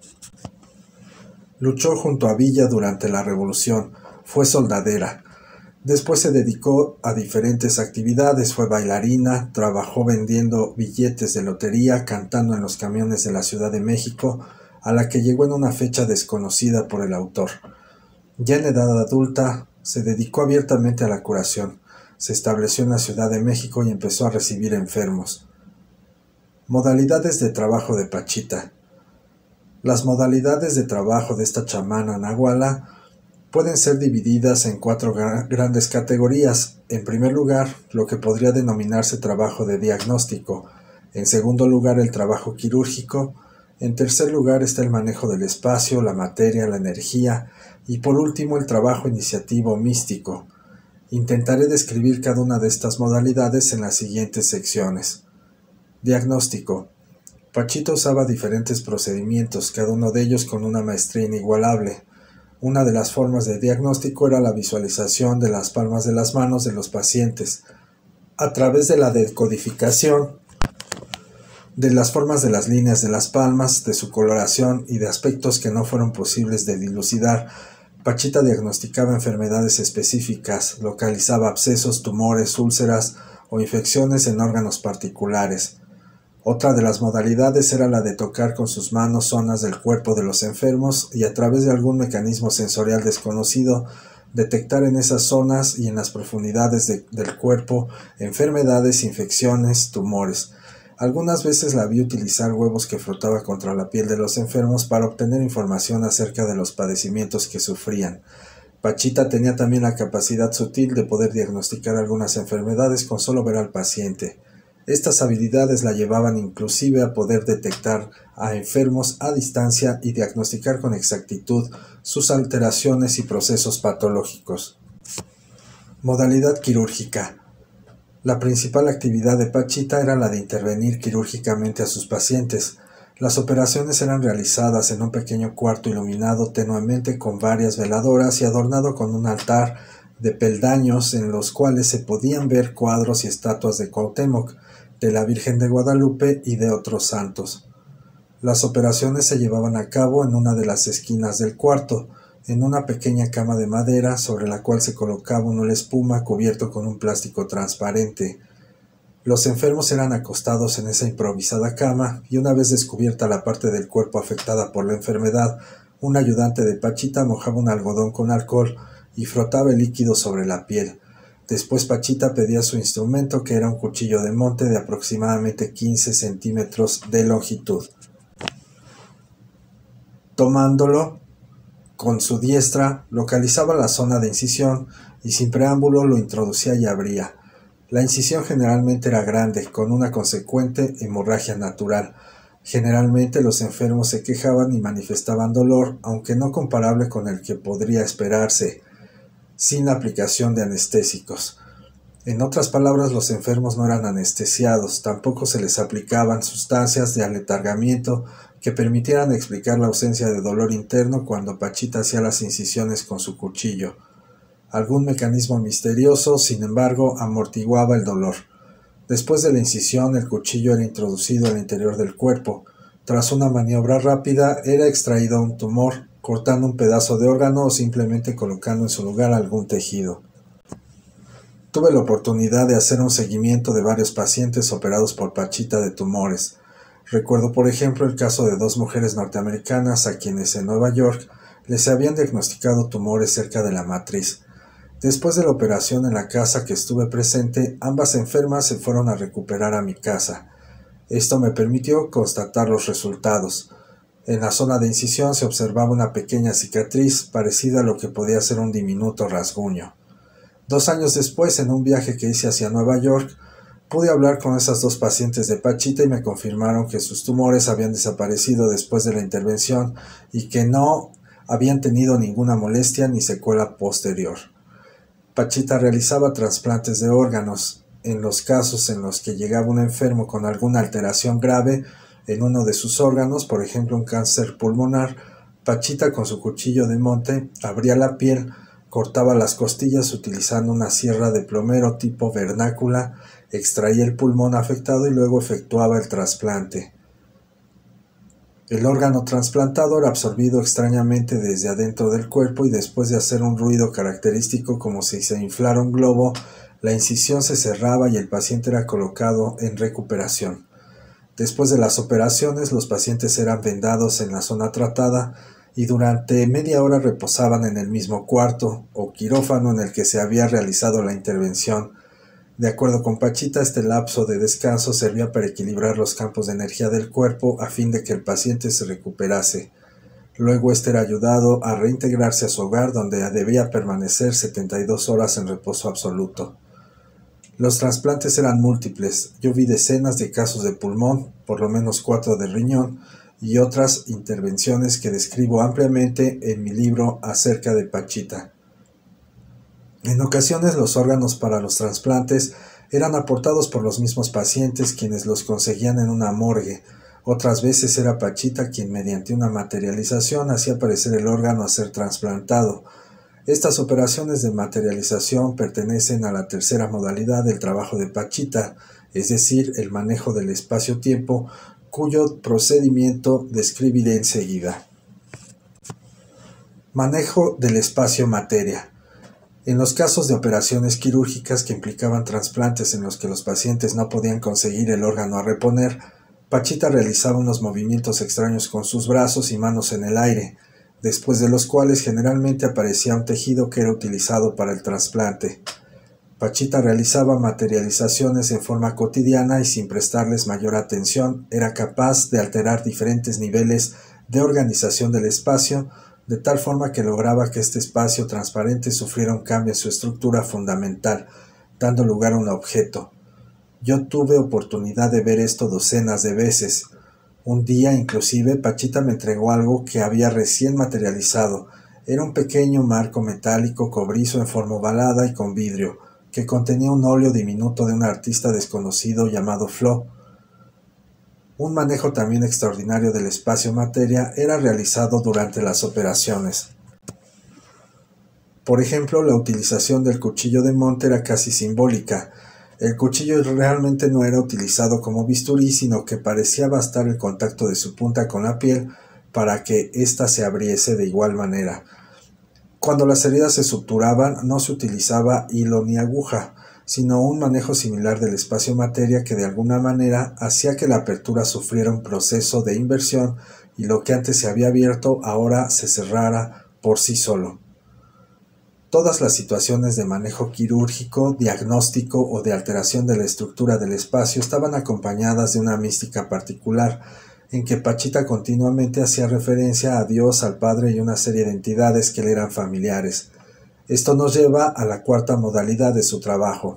Luchó junto a Villa durante la Revolución, fue soldadera. Después se dedicó a diferentes actividades, fue bailarina, trabajó vendiendo billetes de lotería, cantando en los camiones de la Ciudad de México, a la que llegó en una fecha desconocida por el autor. Ya en edad adulta, se dedicó abiertamente a la curación. Se estableció en la Ciudad de México y empezó a recibir enfermos. Modalidades de trabajo de Pachita. Las modalidades de trabajo de esta chamana nahuala pueden ser divididas en 4 grandes categorías. En primer lugar, lo que podría denominarse trabajo de diagnóstico. En segundo lugar, el trabajo quirúrgico. En tercer lugar está el manejo del espacio, la materia, la energía y por último el trabajo iniciativo místico. Intentaré describir cada una de estas modalidades en las siguientes secciones. Diagnóstico. Pachita usaba diferentes procedimientos, cada uno de ellos con una maestría inigualable. Una de las formas de diagnóstico era la visualización de las palmas de las manos de los pacientes, a través de la decodificación de las formas de las líneas de las palmas, de su coloración y de aspectos que no fueron posibles de dilucidar. Pachita diagnosticaba enfermedades específicas, localizaba abscesos, tumores, úlceras o infecciones en órganos particulares. Otra de las modalidades era la de tocar con sus manos zonas del cuerpo de los enfermos y a través de algún mecanismo sensorial desconocido detectar en esas zonas y en las profundidades del cuerpo enfermedades, infecciones, tumores. Algunas veces la vi utilizar huevos que frotaba contra la piel de los enfermos para obtener información acerca de los padecimientos que sufrían. Pachita tenía también la capacidad sutil de poder diagnosticar algunas enfermedades con solo ver al paciente. Estas habilidades la llevaban inclusive a poder detectar a enfermos a distancia y diagnosticar con exactitud sus alteraciones y procesos patológicos. Modalidad quirúrgica. La principal actividad de Pachita era la de intervenir quirúrgicamente a sus pacientes. Las operaciones eran realizadas en un pequeño cuarto iluminado tenuemente con varias veladoras y adornado con un altar de peldaños en los cuales se podían ver cuadros y estatuas de Cuauhtémoc, de la Virgen de Guadalupe y de otros santos. Las operaciones se llevaban a cabo en una de las esquinas del cuarto, en una pequeña cama de madera sobre la cual se colocaba un hule espuma cubierto con un plástico transparente. Los enfermos eran acostados en esa improvisada cama y una vez descubierta la parte del cuerpo afectada por la enfermedad, un ayudante de Pachita mojaba un algodón con alcohol y frotaba el líquido sobre la piel. Después Pachita pedía su instrumento, que era un cuchillo de monte de aproximadamente 15 centímetros de longitud. Tomándolo con su diestra, localizaba la zona de incisión y sin preámbulo lo introducía y abría. La incisión generalmente era grande, con una consecuente hemorragia natural. Generalmente los enfermos se quejaban y manifestaban dolor, aunque no comparable con el que podría esperarse, sin la aplicación de anestésicos. En otras palabras, los enfermos no eran anestesiados, tampoco se les aplicaban sustancias de aletargamiento que permitieran explicar la ausencia de dolor interno cuando Pachita hacía las incisiones con su cuchillo. Algún mecanismo misterioso, sin embargo, amortiguaba el dolor. Después de la incisión, el cuchillo era introducido al interior del cuerpo. Tras una maniobra rápida, era extraído un tumor, cortando un pedazo de órgano o simplemente colocando en su lugar algún tejido. Tuve la oportunidad de hacer un seguimiento de varios pacientes operados por Pachita de tumores. Recuerdo, por ejemplo, el caso de 2 mujeres norteamericanas a quienes en Nueva York les habían diagnosticado tumores cerca de la matriz. Después de la operación en la casa que estuve presente, ambas enfermas se fueron a recuperar a mi casa. Esto me permitió constatar los resultados. En la zona de incisión se observaba una pequeña cicatriz parecida a lo que podía ser un diminuto rasguño. 2 años después, en un viaje que hice hacia Nueva York, pude hablar con esas 2 pacientes de Pachita y me confirmaron que sus tumores habían desaparecido después de la intervención y que no habían tenido ninguna molestia ni secuela posterior. Pachita realizaba trasplantes de órganos. En los casos en los que llegaba un enfermo con alguna alteración grave en uno de sus órganos, por ejemplo un cáncer pulmonar, Pachita con su cuchillo de monte abría la piel, cortaba las costillas utilizando una sierra de plomero tipo vernácula, extraía el pulmón afectado y luego efectuaba el trasplante. El órgano trasplantado era absorbido extrañamente desde adentro del cuerpo y después de hacer un ruido característico como si se inflara un globo, la incisión se cerraba y el paciente era colocado en recuperación. Después de las operaciones, los pacientes eran vendados en la zona tratada y durante media hora reposaban en el mismo cuarto o quirófano en el que se había realizado la intervención. De acuerdo con Pachita, este lapso de descanso servía para equilibrar los campos de energía del cuerpo a fin de que el paciente se recuperase. Luego este era ayudado a reintegrarse a su hogar, donde debía permanecer 72 horas en reposo absoluto. Los trasplantes eran múltiples. Yo vi decenas de casos de pulmón, por lo menos 4 de riñón, y otras intervenciones que describo ampliamente en mi libro acerca de Pachita. En ocasiones los órganos para los trasplantes eran aportados por los mismos pacientes, quienes los conseguían en una morgue. Otras veces era Pachita quien mediante una materialización hacía aparecer el órgano a ser trasplantado. Estas operaciones de materialización pertenecen a la tercera modalidad del trabajo de Pachita, es decir, el manejo del espacio-tiempo, cuyo procedimiento describiré enseguida. Manejo del espacio-materia. En los casos de operaciones quirúrgicas que implicaban trasplantes en los que los pacientes no podían conseguir el órgano a reponer, Pachita realizaba unos movimientos extraños con sus brazos y manos en el aire, después de los cuales generalmente aparecía un tejido que era utilizado para el trasplante. Pachita realizaba materializaciones en forma cotidiana y sin prestarles mayor atención, era capaz de alterar diferentes niveles de organización del espacio, de tal forma que lograba que este espacio transparente sufriera un cambio en su estructura fundamental, dando lugar a un objeto. Yo tuve oportunidad de ver esto docenas de veces. Un día, inclusive, Pachita me entregó algo que había recién materializado. Era un pequeño marco metálico cobrizo en forma ovalada y con vidrio, que contenía un óleo diminuto de un artista desconocido llamado Flo. Un manejo también extraordinario del espacio-materia era realizado durante las operaciones. Por ejemplo, la utilización del cuchillo de monte era casi simbólica. El cuchillo realmente no era utilizado como bisturí, sino que parecía bastar el contacto de su punta con la piel para que ésta se abriese de igual manera. Cuando las heridas se suturaban, no se utilizaba hilo ni aguja, sino un manejo similar del espacio-materia que de alguna manera hacía que la apertura sufriera un proceso de inversión y lo que antes se había abierto ahora se cerrara por sí solo. Todas las situaciones de manejo quirúrgico, diagnóstico o de alteración de la estructura del espacio estaban acompañadas de una mística particular, en que Pachita continuamente hacía referencia a Dios, al Padre y una serie de entidades que le eran familiares. Esto nos lleva a la cuarta modalidad de su trabajo.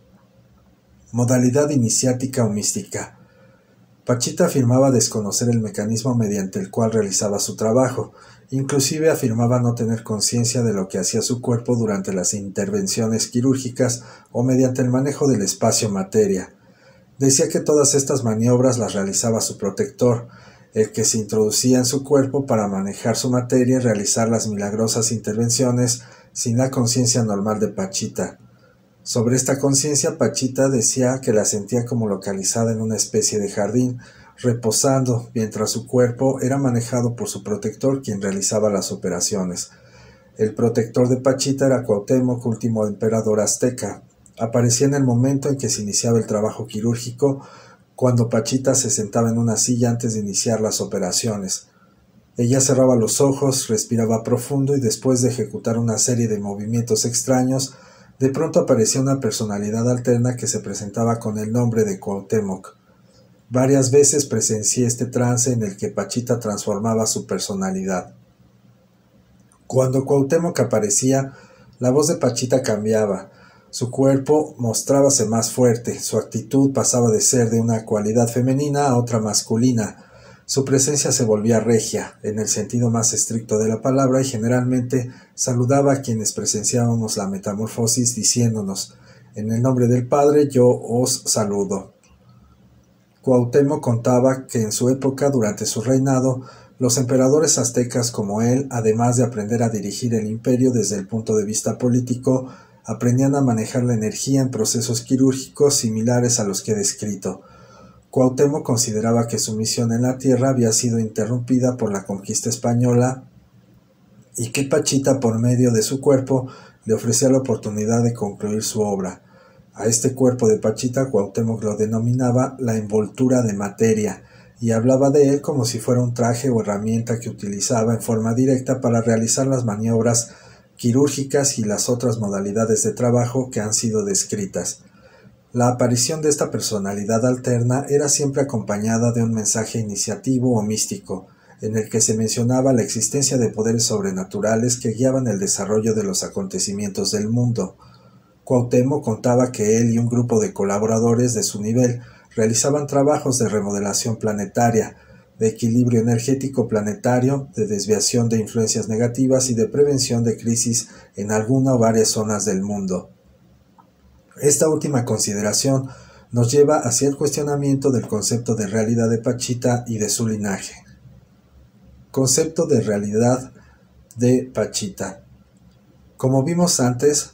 Modalidad iniciática o mística. Pachita afirmaba desconocer el mecanismo mediante el cual realizaba su trabajo. Inclusive afirmaba no tener conciencia de lo que hacía su cuerpo durante las intervenciones quirúrgicas o mediante el manejo del espacio-materia. Decía que todas estas maniobras las realizaba su protector, el que se introducía en su cuerpo para manejar su materia y realizar las milagrosas intervenciones sin la conciencia normal de Pachita. Sobre esta conciencia, Pachita decía que la sentía como localizada en una especie de jardín, reposando, mientras su cuerpo era manejado por su protector, quien realizaba las operaciones. El protector de Pachita era Cuauhtémoc, último emperador azteca. Aparecía en el momento en que se iniciaba el trabajo quirúrgico, cuando Pachita se sentaba en una silla antes de iniciar las operaciones. Ella cerraba los ojos, respiraba profundo y después de ejecutar una serie de movimientos extraños, de pronto aparecía una personalidad alterna que se presentaba con el nombre de Cuauhtémoc. Varias veces presencié este trance en el que Pachita transformaba su personalidad. Cuando Cuauhtémoc aparecía, la voz de Pachita cambiaba. Su cuerpo mostrábase más fuerte, su actitud pasaba de ser de una cualidad femenina a otra masculina. Su presencia se volvía regia, en el sentido más estricto de la palabra, y generalmente saludaba a quienes presenciábamos la metamorfosis diciéndonos: «En el nombre del Padre yo os saludo». Cuauhtémoc contaba que en su época, durante su reinado, los emperadores aztecas como él, además de aprender a dirigir el imperio desde el punto de vista político, aprendían a manejar la energía en procesos quirúrgicos similares a los que he descrito. Cuauhtémoc consideraba que su misión en la tierra había sido interrumpida por la conquista española y que Pachita, por medio de su cuerpo, le ofrecía la oportunidad de concluir su obra. A este cuerpo de Pachita Cuauhtémoc lo denominaba la envoltura de materia y hablaba de él como si fuera un traje o herramienta que utilizaba en forma directa para realizar las maniobras quirúrgicas y las otras modalidades de trabajo que han sido descritas. La aparición de esta personalidad alterna era siempre acompañada de un mensaje iniciativo o místico, en el que se mencionaba la existencia de poderes sobrenaturales que guiaban el desarrollo de los acontecimientos del mundo. Cuauhtémoc contaba que él y un grupo de colaboradores de su nivel realizaban trabajos de remodelación planetaria, de equilibrio energético planetario, de desviación de influencias negativas y de prevención de crisis en alguna o varias zonas del mundo. Esta última consideración nos lleva hacia el cuestionamiento del concepto de realidad de Pachita y de su linaje. Concepto de realidad de Pachita. Como vimos antes,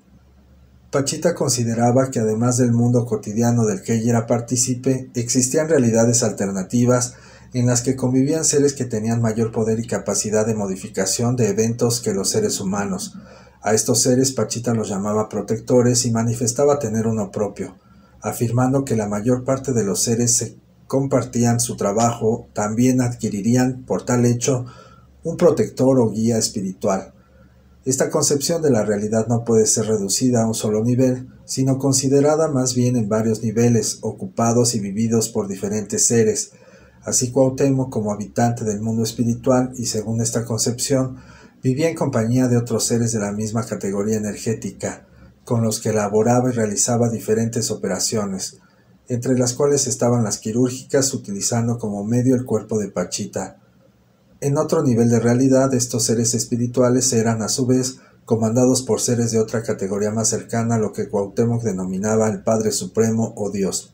Pachita consideraba que además del mundo cotidiano del que ella era partícipe, existían realidades alternativas en las que convivían seres que tenían mayor poder y capacidad de modificación de eventos que los seres humanos. A estos seres Pachita los llamaba protectores y manifestaba tener uno propio, afirmando que la mayor parte de los seres que compartían su trabajo también adquirirían, por tal hecho, un protector o guía espiritual. Esta concepción de la realidad no puede ser reducida a un solo nivel, sino considerada más bien en varios niveles, ocupados y vividos por diferentes seres. Así Cuauhtémoc, como habitante del mundo espiritual y según esta concepción, vivía en compañía de otros seres de la misma categoría energética, con los que elaboraba y realizaba diferentes operaciones, entre las cuales estaban las quirúrgicas, utilizando como medio el cuerpo de Pachita. En otro nivel de realidad, estos seres espirituales eran, a su vez, comandados por seres de otra categoría más cercana a lo que Cuauhtémoc denominaba el Padre Supremo o Dios.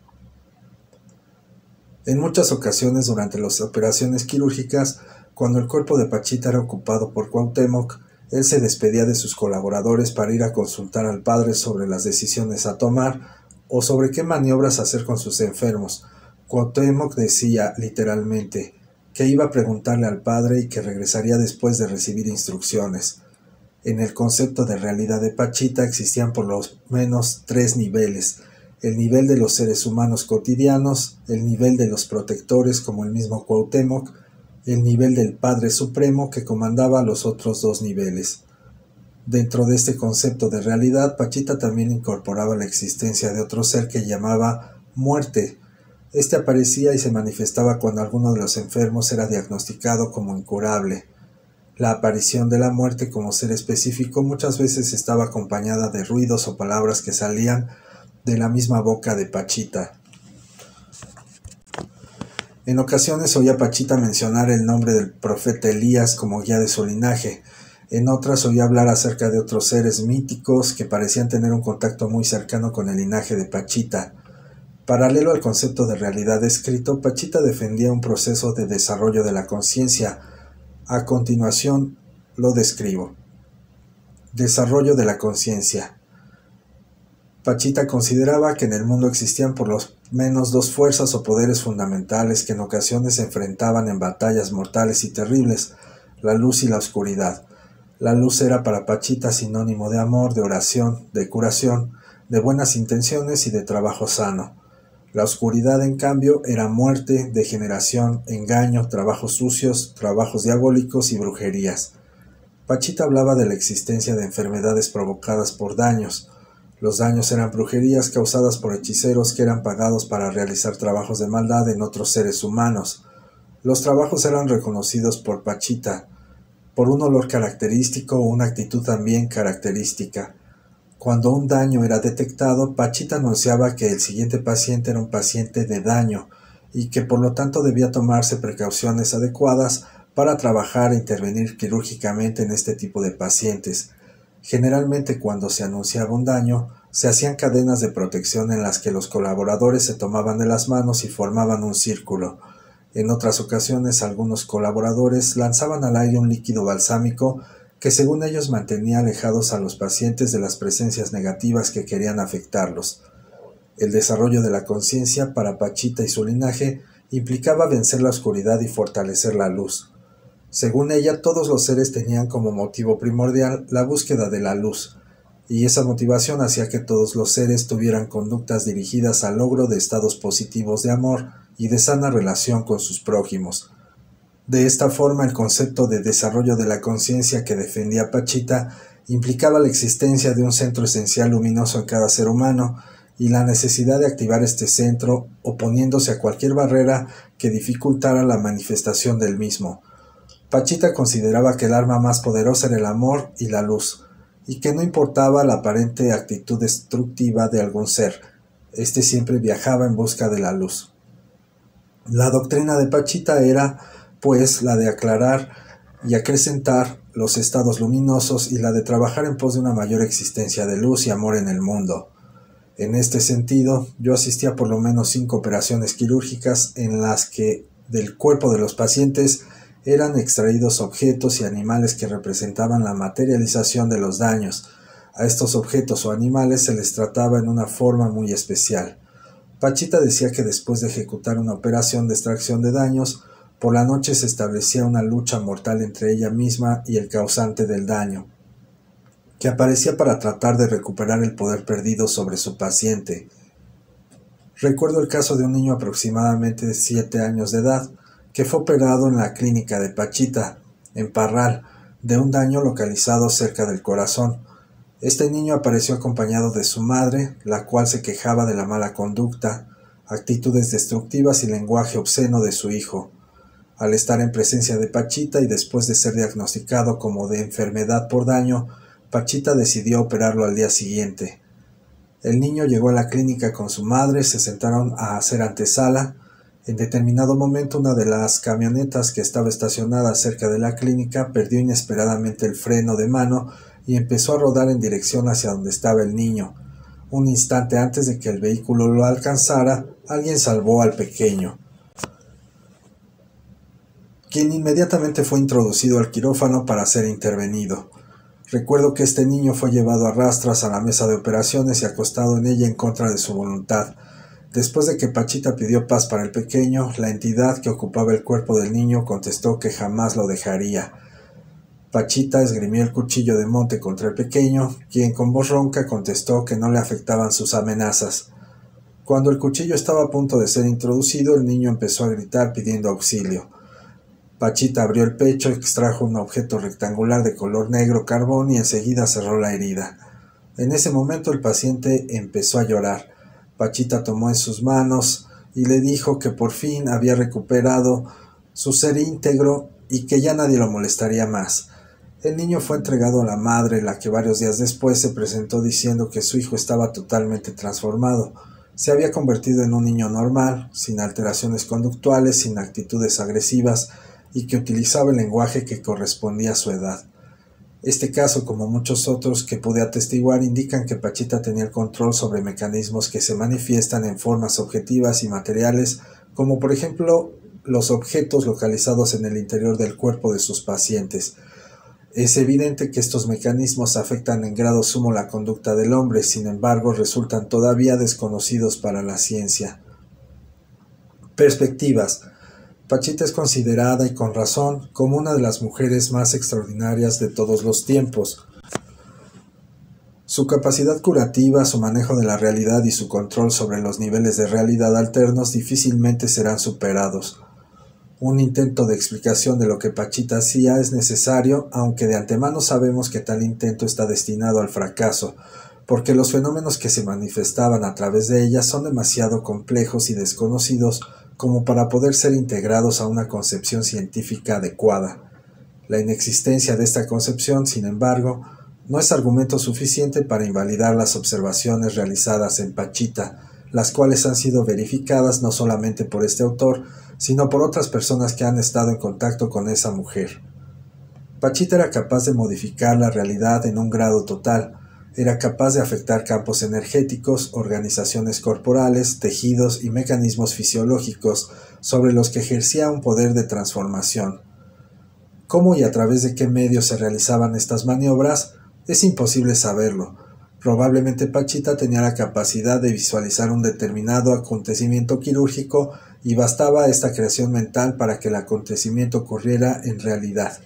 En muchas ocasiones durante las operaciones quirúrgicas, cuando el cuerpo de Pachita era ocupado por Cuauhtémoc, él se despedía de sus colaboradores para ir a consultar al padre sobre las decisiones a tomar o sobre qué maniobras hacer con sus enfermos. Cuauhtémoc decía, literalmente, que iba a preguntarle al padre y que regresaría después de recibir instrucciones. En el concepto de realidad de Pachita existían por lo menos 3 niveles: el nivel de los seres humanos cotidianos, el nivel de los protectores como el mismo Cuauhtémoc, el nivel del Padre Supremo que comandaba los otros 2 niveles. Dentro de este concepto de realidad, Pachita también incorporaba la existencia de otro ser que llamaba muerte. Este aparecía y se manifestaba cuando alguno de los enfermos era diagnosticado como incurable. La aparición de la muerte como ser específico muchas veces estaba acompañada de ruidos o palabras que salían de la misma boca de Pachita. En ocasiones oía Pachita mencionar el nombre del profeta Elías como guía de su linaje. En otras oía hablar acerca de otros seres míticos que parecían tener un contacto muy cercano con el linaje de Pachita. Paralelo al concepto de realidad descrito, Pachita defendía un proceso de desarrollo de la conciencia. A continuación lo describo. Desarrollo de la conciencia. Pachita consideraba que en el mundo existían por lo menos 2 fuerzas o poderes fundamentales que en ocasiones se enfrentaban en batallas mortales y terribles: la luz y la oscuridad. La luz era para Pachita sinónimo de amor, de oración, de curación, de buenas intenciones y de trabajo sano. La oscuridad, en cambio, era muerte, degeneración, engaño, trabajos sucios, trabajos diabólicos y brujerías. Pachita hablaba de la existencia de enfermedades provocadas por daños. Los daños eran brujerías causadas por hechiceros que eran pagados para realizar trabajos de maldad en otros seres humanos. Los trabajos eran reconocidos por Pachita por un olor característico o una actitud también característica. Cuando un daño era detectado, Pachita anunciaba que el siguiente paciente era un paciente de daño y que por lo tanto debía tomarse precauciones adecuadas para trabajar e intervenir quirúrgicamente en este tipo de pacientes. Generalmente cuando se anunciaba un daño, se hacían cadenas de protección en las que los colaboradores se tomaban de las manos y formaban un círculo. En otras ocasiones, algunos colaboradores lanzaban al aire un líquido balsámico que según ellos mantenía alejados a los pacientes de las presencias negativas que querían afectarlos. El desarrollo de la conciencia para Pachita y su linaje implicaba vencer la oscuridad y fortalecer la luz. Según ella, todos los seres tenían como motivo primordial la búsqueda de la luz, y esa motivación hacía que todos los seres tuvieran conductas dirigidas al logro de estados positivos de amor y de sana relación con sus prójimos. De esta forma, el concepto de desarrollo de la conciencia que defendía Pachita implicaba la existencia de un centro esencial luminoso en cada ser humano y la necesidad de activar este centro oponiéndose a cualquier barrera que dificultara la manifestación del mismo. Pachita consideraba que el arma más poderosa era el amor y la luz, y que no importaba la aparente actitud destructiva de algún ser, este siempre viajaba en busca de la luz. La doctrina de Pachita era, pues, la de aclarar y acrecentar los estados luminosos y la de trabajar en pos de una mayor existencia de luz y amor en el mundo. En este sentido, yo asistí a por lo menos 5 operaciones quirúrgicas en las que del cuerpo de los pacientes eran extraídos objetos y animales que representaban la materialización de los daños. A estos objetos o animales se les trataba en una forma muy especial. Pachita decía que después de ejecutar una operación de extracción de daños, por la noche se establecía una lucha mortal entre ella misma y el causante del daño, que aparecía para tratar de recuperar el poder perdido sobre su paciente. Recuerdo el caso de un niño aproximadamente de 7 años de edad, que fue operado en la clínica de Pachita, en Parral, de un daño localizado cerca del corazón. Este niño apareció acompañado de su madre, la cual se quejaba de la mala conducta. actitudes destructivas y lenguaje obsceno de su hijo. Al estar en presencia de Pachita y después de ser diagnosticado como de enfermedad por daño, Pachita decidió operarlo al día siguiente. El niño llegó a la clínica con su madre, se sentaron a hacer antesala. En determinado momento, una de las camionetas que estaba estacionada cerca de la clínica perdió inesperadamente el freno de mano y empezó a rodar en dirección hacia donde estaba el niño. Un instante antes de que el vehículo lo alcanzara, alguien salvó al pequeño, quien inmediatamente fue introducido al quirófano para ser intervenido. Recuerdo que este niño fue llevado a rastras a la mesa de operaciones y acostado en ella en contra de su voluntad. Después de que Pachita pidió paz para el pequeño, la entidad que ocupaba el cuerpo del niño contestó que jamás lo dejaría. Pachita esgrimió el cuchillo de monte contra el pequeño, quien con voz ronca contestó que no le afectaban sus amenazas. Cuando el cuchillo estaba a punto de ser introducido, el niño empezó a gritar pidiendo auxilio. Pachita abrió el pecho, extrajo un objeto rectangular de color negro carbón y enseguida cerró la herida. En ese momento el paciente empezó a llorar. Pachita tomó en sus manos y le dijo que por fin había recuperado su ser íntegro y que ya nadie lo molestaría más. El niño fue entregado a la madre, la que varios días después se presentó diciendo que su hijo estaba totalmente transformado. Se había convertido en un niño normal, sin alteraciones conductuales, sin actitudes agresivas y que utilizaba el lenguaje que correspondía a su edad. Este caso, como muchos otros que pude atestiguar, indican que Pachita tenía el control sobre mecanismos que se manifiestan en formas objetivas y materiales, como por ejemplo los objetos localizados en el interior del cuerpo de sus pacientes. Es evidente que estos mecanismos afectan en grado sumo la conducta del hombre, sin embargo resultan todavía desconocidos para la ciencia. Perspectivas. Pachita es considerada, y con razón, como una de las mujeres más extraordinarias de todos los tiempos. Su capacidad curativa, su manejo de la realidad y su control sobre los niveles de realidad alternos difícilmente serán superados. Un intento de explicación de lo que Pachita hacía es necesario, aunque de antemano sabemos que tal intento está destinado al fracaso, porque los fenómenos que se manifestaban a través de ella son demasiado complejos y desconocidos como para poder ser integrados a una concepción científica adecuada. La inexistencia de esta concepción, sin embargo, no es argumento suficiente para invalidar las observaciones realizadas en Pachita, las cuales han sido verificadas no solamente por este autor, sino por otras personas que han estado en contacto con esa mujer. Pachita era capaz de modificar la realidad en un grado total. Era capaz de afectar campos energéticos, organizaciones corporales, tejidos y mecanismos fisiológicos sobre los que ejercía un poder de transformación. ¿Cómo y a través de qué medios se realizaban estas maniobras? Es imposible saberlo. Probablemente Pachita tenía la capacidad de visualizar un determinado acontecimiento quirúrgico y bastaba esta creación mental para que el acontecimiento ocurriera en realidad.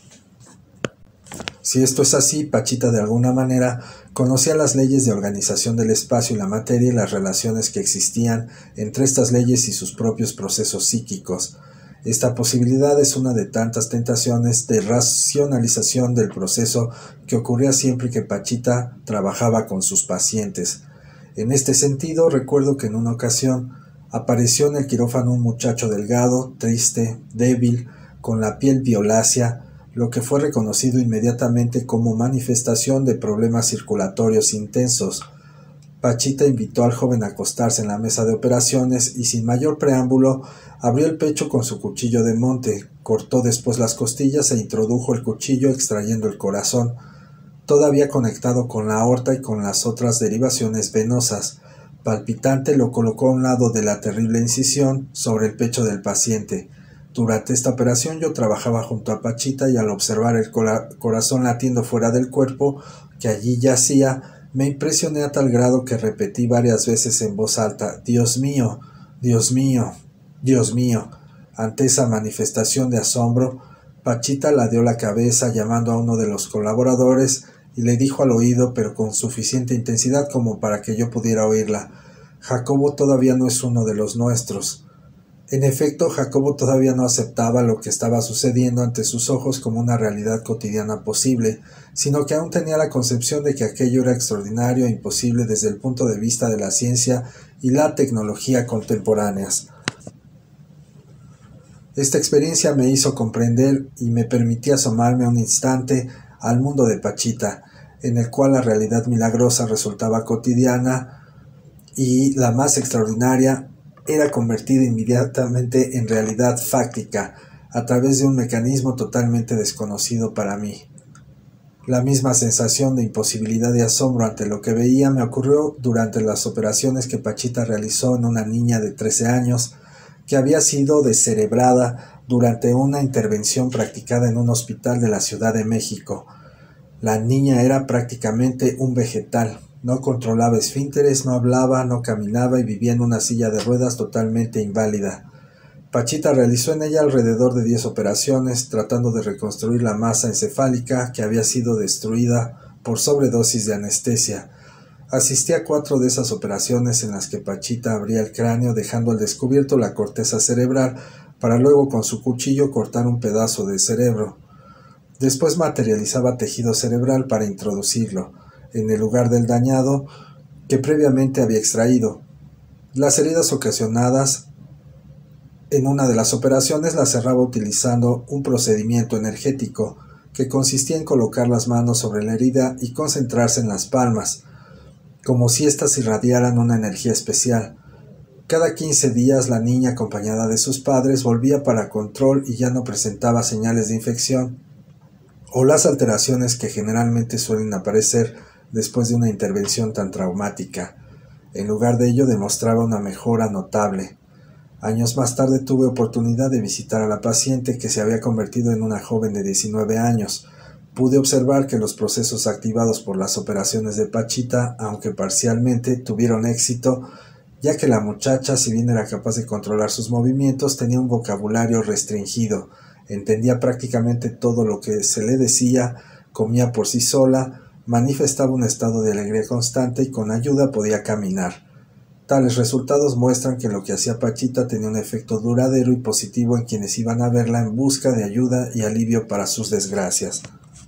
Si esto es así, Pachita de alguna manera conocía las leyes de organización del espacio y la materia y las relaciones que existían entre estas leyes y sus propios procesos psíquicos. Esta posibilidad es una de tantas tentaciones de racionalización del proceso que ocurría siempre que Pachita trabajaba con sus pacientes. En este sentido, recuerdo que en una ocasión apareció en el quirófano un muchacho delgado, triste, débil, con la piel violácea, lo que fue reconocido inmediatamente como manifestación de problemas circulatorios intensos. Pachita invitó al joven a acostarse en la mesa de operaciones y sin mayor preámbulo abrió el pecho con su cuchillo de monte, cortó después las costillas e introdujo el cuchillo extrayendo el corazón, todavía conectado con la aorta y con las otras derivaciones venosas. Palpitante lo colocó a un lado de la terrible incisión sobre el pecho del paciente. Durante esta operación yo trabajaba junto a Pachita y al observar el corazón latiendo fuera del cuerpo, que allí yacía, me impresioné a tal grado que repetí varias veces en voz alta: «Dios mío, Dios mío, Dios mío». Ante esa manifestación de asombro, Pachita ladeó la cabeza llamando a uno de los colaboradores y le dijo al oído, pero con suficiente intensidad como para que yo pudiera oírla: «Jacobo todavía no es uno de los nuestros». En efecto, Jacobo todavía no aceptaba lo que estaba sucediendo ante sus ojos como una realidad cotidiana posible, sino que aún tenía la concepción de que aquello era extraordinario e imposible desde el punto de vista de la ciencia y la tecnología contemporáneas. Esta experiencia me hizo comprender y me permitía asomarme un instante al mundo de Pachita, en el cual la realidad milagrosa resultaba cotidiana y la más extraordinaria era convertida inmediatamente en realidad fáctica a través de un mecanismo totalmente desconocido para mí. La misma sensación de imposibilidad y asombro ante lo que veía me ocurrió durante las operaciones que Pachita realizó en una niña de 13 años que había sido descerebrada durante una intervención practicada en un hospital de la Ciudad de México. La niña era prácticamente un vegetal. No controlaba esfínteres, no hablaba, no caminaba y vivía en una silla de ruedas totalmente inválida. Pachita realizó en ella alrededor de 10 operaciones, tratando de reconstruir la masa encefálica que había sido destruida por sobredosis de anestesia. Asistí a 4 de esas operaciones en las que Pachita abría el cráneo dejando al descubierto la corteza cerebral para luego con su cuchillo cortar un pedazo de cerebro. Después materializaba tejido cerebral para introducirlo en el lugar del dañado que previamente había extraído. Las heridas ocasionadas en una de las operaciones las cerraba utilizando un procedimiento energético que consistía en colocar las manos sobre la herida y concentrarse en las palmas, como si éstas irradiaran una energía especial. Cada 15 días la niña, acompañada de sus padres, volvía para control y ya no presentaba señales de infección o las alteraciones que generalmente suelen aparecer después de una intervención tan traumática. En lugar de ello, demostraba una mejora notable. Años más tarde tuve oportunidad de visitar a la paciente, que se había convertido en una joven de 19 años. Pude observar que los procesos activados por las operaciones de Pachita, aunque parcialmente, tuvieron éxito, ya que la muchacha, si bien era capaz de controlar sus movimientos, tenía un vocabulario restringido, entendía prácticamente todo lo que se le decía, comía por sí sola, manifestaba un estado de alegría constante y con ayuda podía caminar. Tales resultados muestran que lo que hacía Pachita tenía un efecto duradero y positivo en quienes iban a verla en busca de ayuda y alivio para sus desgracias.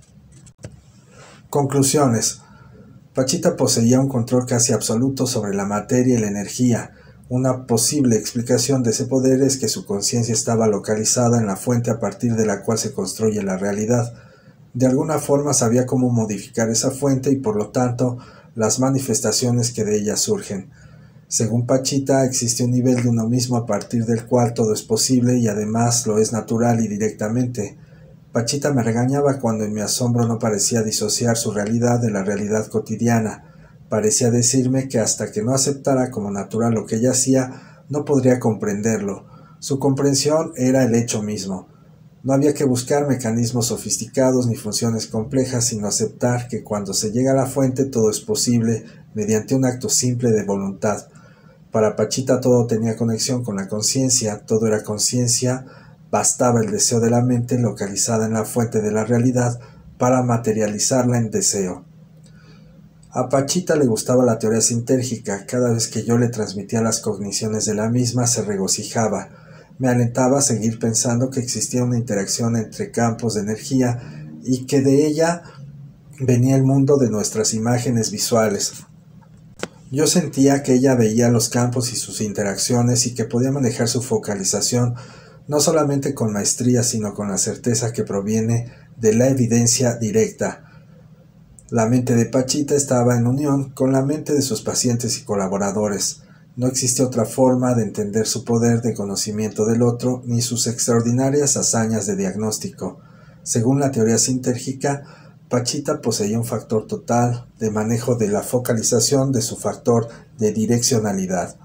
Conclusiones. Pachita poseía un control casi absoluto sobre la materia y la energía. Una posible explicación de ese poder es que su conciencia estaba localizada en la fuente a partir de la cual se construye la realidad. De alguna forma sabía cómo modificar esa fuente y por lo tanto las manifestaciones que de ella surgen. Según Pachita, existe un nivel de uno mismo a partir del cual todo es posible y además lo es natural y directamente. Pachita me regañaba cuando en mi asombro no parecía disociar su realidad de la realidad cotidiana. Parecía decirme que hasta que no aceptara como natural lo que ella hacía, no podría comprenderlo. Su comprensión era el hecho mismo. No había que buscar mecanismos sofisticados ni funciones complejas, sino aceptar que cuando se llega a la fuente todo es posible mediante un acto simple de voluntad. Para Pachita todo tenía conexión con la conciencia, todo era conciencia, bastaba el deseo de la mente localizada en la fuente de la realidad para materializarla en deseo. A Pachita le gustaba la teoría sintérgica. Cada vez que yo le transmitía las cogniciones de la misma se regocijaba. Me alentaba a seguir pensando que existía una interacción entre campos de energía y que de ella venía el mundo de nuestras imágenes visuales. Yo sentía que ella veía los campos y sus interacciones y que podía manejar su focalización no solamente con maestría, sino con la certeza que proviene de la evidencia directa. La mente de Pachita estaba en unión con la mente de sus pacientes y colaboradores. No existe otra forma de entender su poder de conocimiento del otro ni sus extraordinarias hazañas de diagnóstico. Según la teoría sintérgica, Pachita poseía un factor total de manejo de la focalización de su factor de direccionalidad.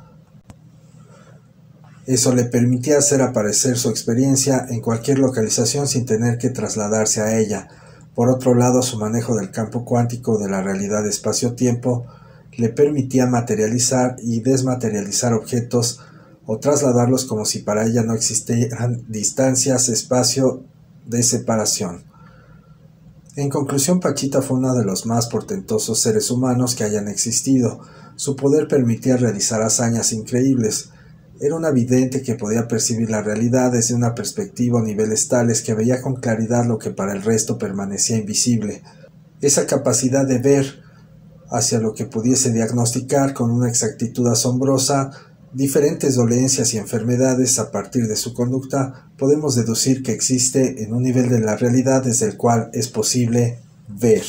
Eso le permitía hacer aparecer su experiencia en cualquier localización sin tener que trasladarse a ella. Por otro lado, su manejo del campo cuántico de la realidad espacio-tiempo le permitía materializar y desmaterializar objetos o trasladarlos como si para ella no existieran distancias, espacio de separación. En conclusión, Pachita fue uno de los más portentosos seres humanos que hayan existido. Su poder permitía realizar hazañas increíbles. Era una vidente que podía percibir la realidad desde una perspectiva o niveles tales que veía con claridad lo que para el resto permanecía invisible. Esa capacidad de ver hacia lo que pudiese diagnosticar con una exactitud asombrosa diferentes dolencias y enfermedades a partir de su conducta, podemos deducir que existe en un nivel de la realidad desde el cual es posible ver.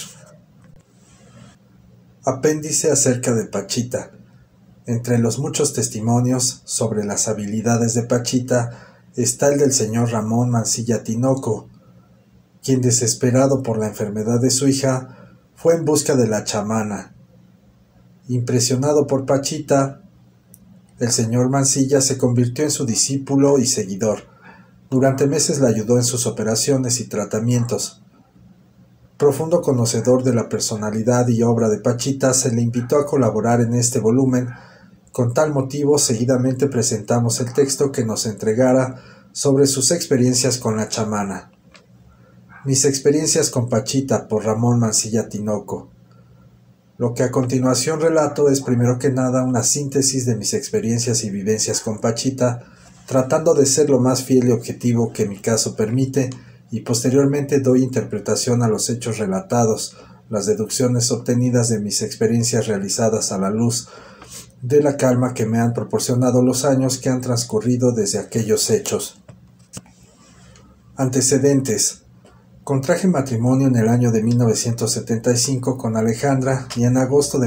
Apéndice acerca de Pachita. Entre los muchos testimonios sobre las habilidades de Pachita está el del señor Ramón Mancilla Tinoco, quien, desesperado por la enfermedad de su hija, fue en busca de la chamana. Impresionado por Pachita, el señor Mancilla se convirtió en su discípulo y seguidor. Durante meses la ayudó en sus operaciones y tratamientos. Profundo conocedor de la personalidad y obra de Pachita, se le invitó a colaborar en este volumen. Con tal motivo, seguidamente presentamos el texto que nos entregara sobre sus experiencias con la chamana. Mis experiencias con Pachita, por Ramón Mancilla Tinoco. Lo que a continuación relato es primero que nada una síntesis de mis experiencias y vivencias con Pachita, tratando de ser lo más fiel y objetivo que mi caso permite, y posteriormente doy interpretación a los hechos relatados, las deducciones obtenidas de mis experiencias realizadas a la luz de la calma que me han proporcionado los años que han transcurrido desde aquellos hechos. Antecedentes. Contraje matrimonio en el año de 1975 con Alejandra y en agosto de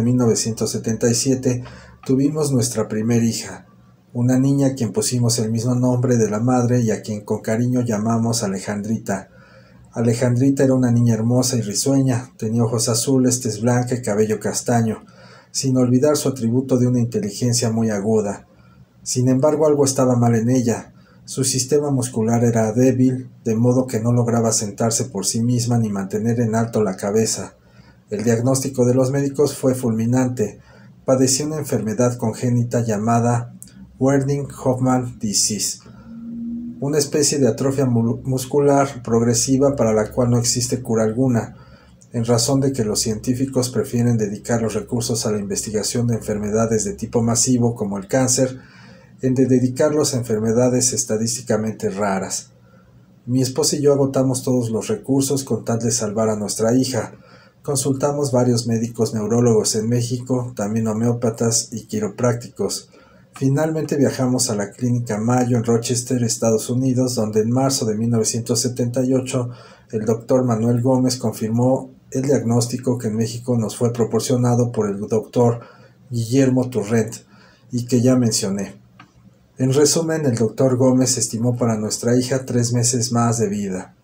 1977 tuvimos nuestra primera hija, una niña a quien pusimos el mismo nombre de la madre y a quien con cariño llamamos Alejandrita. Alejandrita era una niña hermosa y risueña, tenía ojos azules, tez blanca y cabello castaño, sin olvidar su atributo de una inteligencia muy aguda. Sin embargo, algo estaba mal en ella. Su sistema muscular era débil, de modo que no lograba sentarse por sí misma ni mantener en alto la cabeza. El diagnóstico de los médicos fue fulminante. Padecía una enfermedad congénita llamada Erding-Hoffmann disease, una especie de atrofia muscular progresiva para la cual no existe cura alguna, en razón de que los científicos prefieren dedicar los recursos a la investigación de enfermedades de tipo masivo como el cáncer, en de dedicarlos a enfermedades estadísticamente raras. Mi esposa y yo agotamos todos los recursos con tal de salvar a nuestra hija. Consultamos varios médicos neurólogos en México, también homeópatas y quiroprácticos. Finalmente viajamos a la Clínica Mayo en Rochester, Estados Unidos, donde en marzo de 1978 el doctor Manuel Gómez confirmó el diagnóstico que en México nos fue proporcionado por el doctor Guillermo Turrent y que ya mencioné. En resumen, el doctor Gómez estimó para nuestra hija 3 meses más de vida.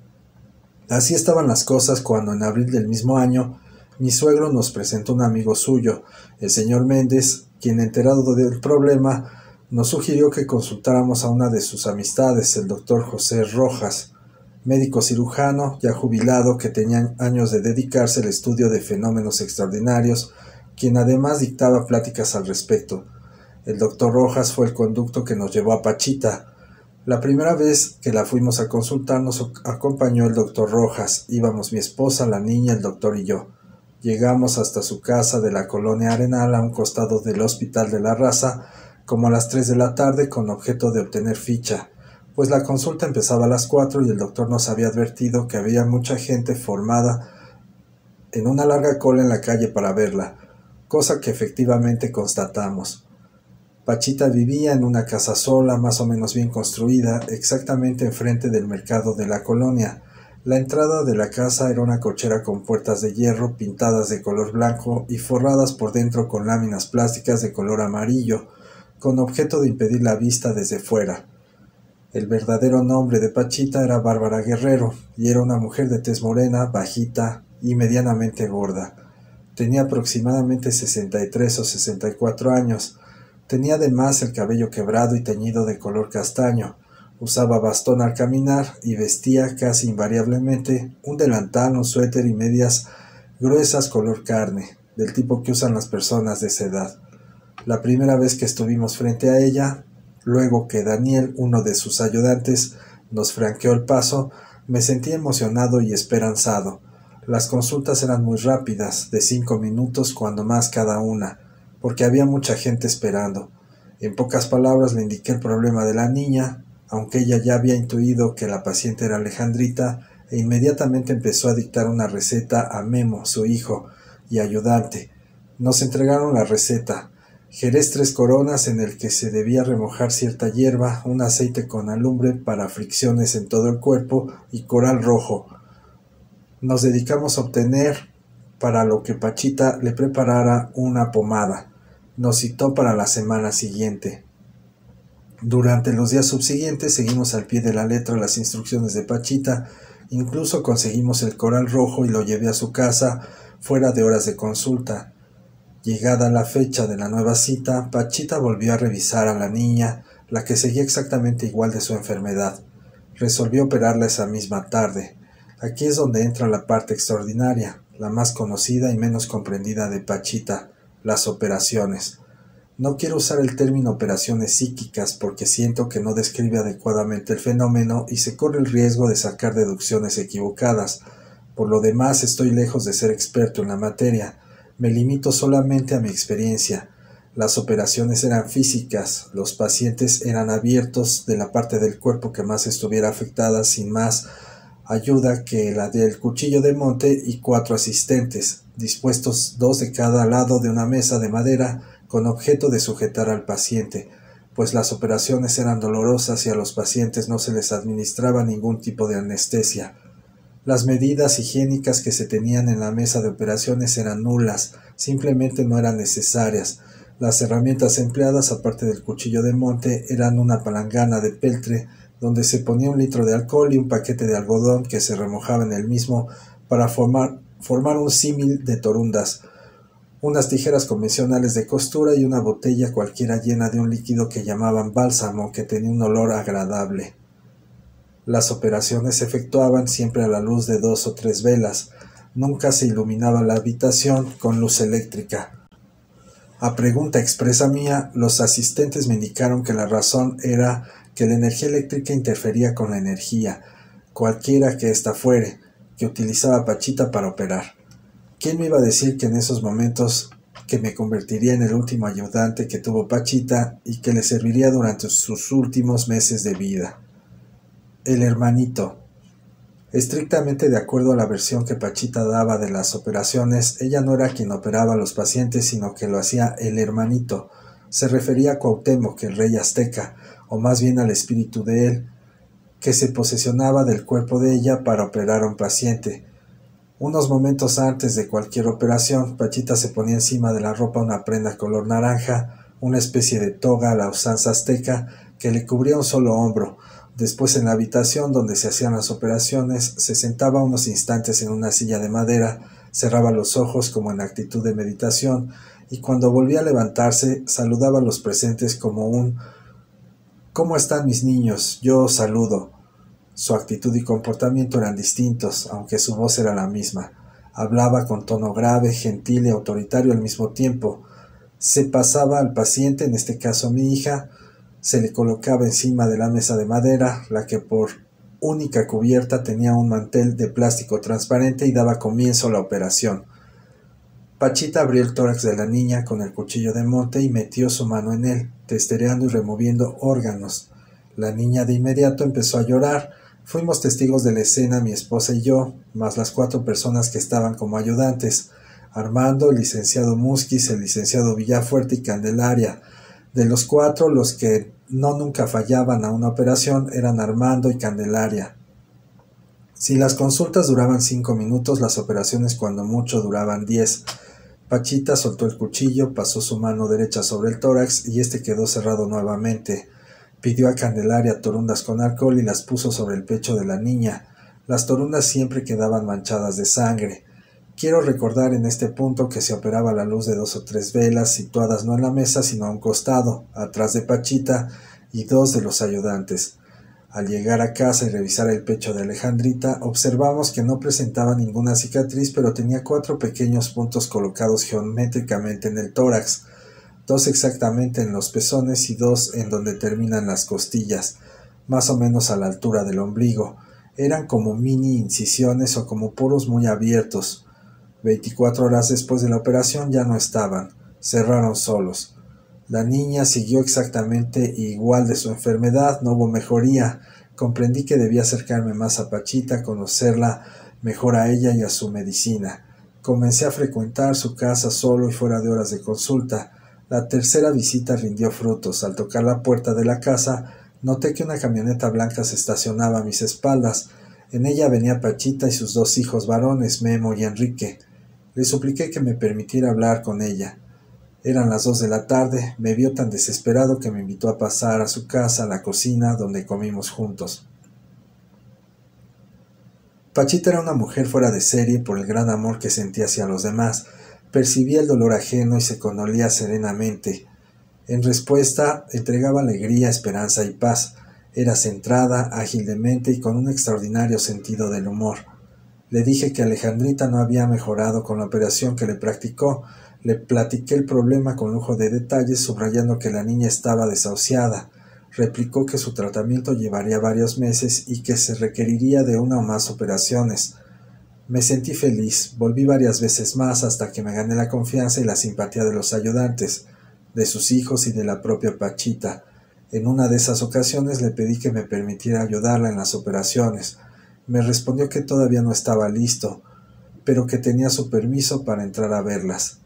Así estaban las cosas cuando en abril del mismo año mi suegro nos presentó un amigo suyo, el señor Méndez, quien, enterado del problema, nos sugirió que consultáramos a una de sus amistades, el doctor José Rojas, médico cirujano ya jubilado que tenía años de dedicarse al estudio de fenómenos extraordinarios, quien además dictaba pláticas al respecto. El doctor Rojas fue el conducto que nos llevó a Pachita. La primera vez que la fuimos a consultar nos acompañó el doctor Rojas. Íbamos mi esposa, la niña, el doctor y yo. Llegamos hasta su casa de la colonia Arenal, a un costado del Hospital de la Raza, como a las 3 de la tarde, con objeto de obtener ficha, pues la consulta empezaba a las 4 y el doctor nos había advertido que había mucha gente formada en una larga cola en la calle para verla, cosa que efectivamente constatamos. Pachita vivía en una casa sola, más o menos bien construida, exactamente enfrente del mercado de la colonia. La entrada de la casa era una cochera con puertas de hierro pintadas de color blanco y forradas por dentro con láminas plásticas de color amarillo, con objeto de impedir la vista desde fuera. El verdadero nombre de Pachita era Bárbara Guerrero, y era una mujer de tez morena, bajita y medianamente gorda. Tenía aproximadamente 63 o 64 años. Tenía además el cabello quebrado y teñido de color castaño, usaba bastón al caminar y vestía casi invariablemente un delantal, un suéter y medias gruesas color carne, del tipo que usan las personas de esa edad. La primera vez que estuvimos frente a ella, luego que Daniel, uno de sus ayudantes, nos franqueó el paso, me sentí emocionado y esperanzado. Las consultas eran muy rápidas, de 5 minutos cuando más cada una, porque había mucha gente esperando. En pocas palabras le indiqué el problema de la niña, aunque ella ya había intuido que la paciente era Alejandrita, e inmediatamente empezó a dictar una receta a Memo, su hijo y ayudante. Nos entregaron la receta: jerez 3 coronas en el que se debía remojar cierta hierba, un aceite con alumbre para fricciones en todo el cuerpo y coral rojo. Nos dedicamos a obtener, para lo que Pachita le preparara, una pomada. Nos citó para la semana siguiente. Durante los días subsiguientes seguimos al pie de la letra las instrucciones de Pachita. Incluso conseguimos el coral rojo y lo llevé a su casa fuera de horas de consulta. Llegada la fecha de la nueva cita, Pachita volvió a revisar a la niña, la que seguía exactamente igual de su enfermedad. Resolvió operarla esa misma tarde. Aquí es donde entra la parte extraordinaria, la más conocida y menos comprendida de Pachita: las operaciones. No quiero usar el término operaciones psíquicas porque siento que no describe adecuadamente el fenómeno y se corre el riesgo de sacar deducciones equivocadas. Por lo demás, estoy lejos de ser experto en la materia. Me limito solamente a mi experiencia. Las operaciones eran físicas, los pacientes eran abiertos de la parte del cuerpo que más estuviera afectada, sin más ayuda que la del cuchillo de monte, y 4 asistentes, dispuestos 2 de cada lado de una mesa de madera, con objeto de sujetar al paciente, pues las operaciones eran dolorosas y a los pacientes no se les administraba ningún tipo de anestesia. Las medidas higiénicas que se tenían en la mesa de operaciones eran nulas, simplemente no eran necesarias. Las herramientas empleadas, aparte del cuchillo de monte, eran una palangana de peltre, donde se ponía 1 litro de alcohol y un paquete de algodón que se remojaba en el mismo para formar un símil de torundas, unas tijeras convencionales de costura y una botella cualquiera llena de un líquido que llamaban bálsamo, que tenía un olor agradable. Las operaciones se efectuaban siempre a la luz de 2 o 3 velas. Nunca se iluminaba la habitación con luz eléctrica. A pregunta expresa mía, los asistentes me indicaron que la razón era que la energía eléctrica interfería con la energía, cualquiera que ésta fuere, que utilizaba Pachita para operar. ¿Quién me iba a decir que en esos momentos que me convertiría en el último ayudante que tuvo Pachita y que le serviría durante sus últimos meses de vida? El hermanito. Estrictamente de acuerdo a la versión que Pachita daba de las operaciones, ella no era quien operaba a los pacientes, sino que lo hacía el hermanito. Se refería a Cuauhtémoc, el rey azteca, o más bien al espíritu de él, que se posesionaba del cuerpo de ella para operar a un paciente. Unos momentos antes de cualquier operación, Pachita se ponía encima de la ropa una prenda color naranja, una especie de toga a la usanza azteca, que le cubría un solo hombro. Después, en la habitación donde se hacían las operaciones, se sentaba unos instantes en una silla de madera, cerraba los ojos como en actitud de meditación, y cuando volvía a levantarse, saludaba a los presentes como un «¿Cómo están mis niños? Yo os saludo». Su actitud y comportamiento eran distintos, aunque su voz era la misma. Hablaba con tono grave, gentil y autoritario al mismo tiempo. Se pasaba al paciente, en este caso a mi hija, se le colocaba encima de la mesa de madera, la que por única cubierta tenía un mantel de plástico transparente, y daba comienzo a la operación. Pachita abrió el tórax de la niña con el cuchillo de monte y metió su mano en él, testereando y removiendo órganos. La niña de inmediato empezó a llorar. Fuimos testigos de la escena, mi esposa y yo, más las 4 personas que estaban como ayudantes: Armando, el licenciado Musquiz, el licenciado Villafuerte y Candelaria. De los 4, los que no nunca fallaban a una operación eran Armando y Candelaria. Si las consultas duraban 5 minutos, las operaciones cuando mucho duraban 10. Pachita soltó el cuchillo, pasó su mano derecha sobre el tórax y este quedó cerrado nuevamente. Pidió a Candelaria torundas con alcohol y las puso sobre el pecho de la niña. Las torundas siempre quedaban manchadas de sangre. Quiero recordar en este punto que se operaba a la luz de 2 o 3 velas, situadas no en la mesa sino a un costado, atrás de Pachita y 2 de los ayudantes. Al llegar a casa y revisar el pecho de Alejandrita, observamos que no presentaba ninguna cicatriz, pero tenía 4 pequeños puntos colocados geométricamente en el tórax, 2 exactamente en los pezones y 2 en donde terminan las costillas, más o menos a la altura del ombligo. Eran como mini incisiones o como poros muy abiertos. 24 horas después de la operación ya no estaban, cerraron solos. La niña siguió exactamente igual de su enfermedad, no hubo mejoría. Comprendí que debía acercarme más a Pachita, conocerla mejor a ella y a su medicina. Comencé a frecuentar su casa solo y fuera de horas de consulta. La tercera visita rindió frutos. Al tocar la puerta de la casa, noté que una camioneta blanca se estacionaba a mis espaldas. En ella venía Pachita y sus dos hijos varones, Memo y Enrique. Le supliqué que me permitiera hablar con ella. Eran las 2 de la tarde, me vio tan desesperado que me invitó a pasar a su casa, a la cocina, donde comimos juntos. Pachita era una mujer fuera de serie por el gran amor que sentía hacia los demás. Percibía el dolor ajeno y se condolía serenamente. En respuesta, entregaba alegría, esperanza y paz. Era centrada, ágil de mente y con un extraordinario sentido del humor. Le dije que Alejandrita no había mejorado con la operación que le practicó. Le platiqué el problema con lujo de detalles, subrayando que la niña estaba desahuciada. Replicó que su tratamiento llevaría varios meses y que se requeriría de una o más operaciones. Me sentí feliz, volví varias veces más hasta que me gané la confianza y la simpatía de los ayudantes, de sus hijos y de la propia Pachita. En una de esas ocasiones le pedí que me permitiera ayudarla en las operaciones. Me respondió que todavía no estaba listo, pero que tenía su permiso para entrar a verlas.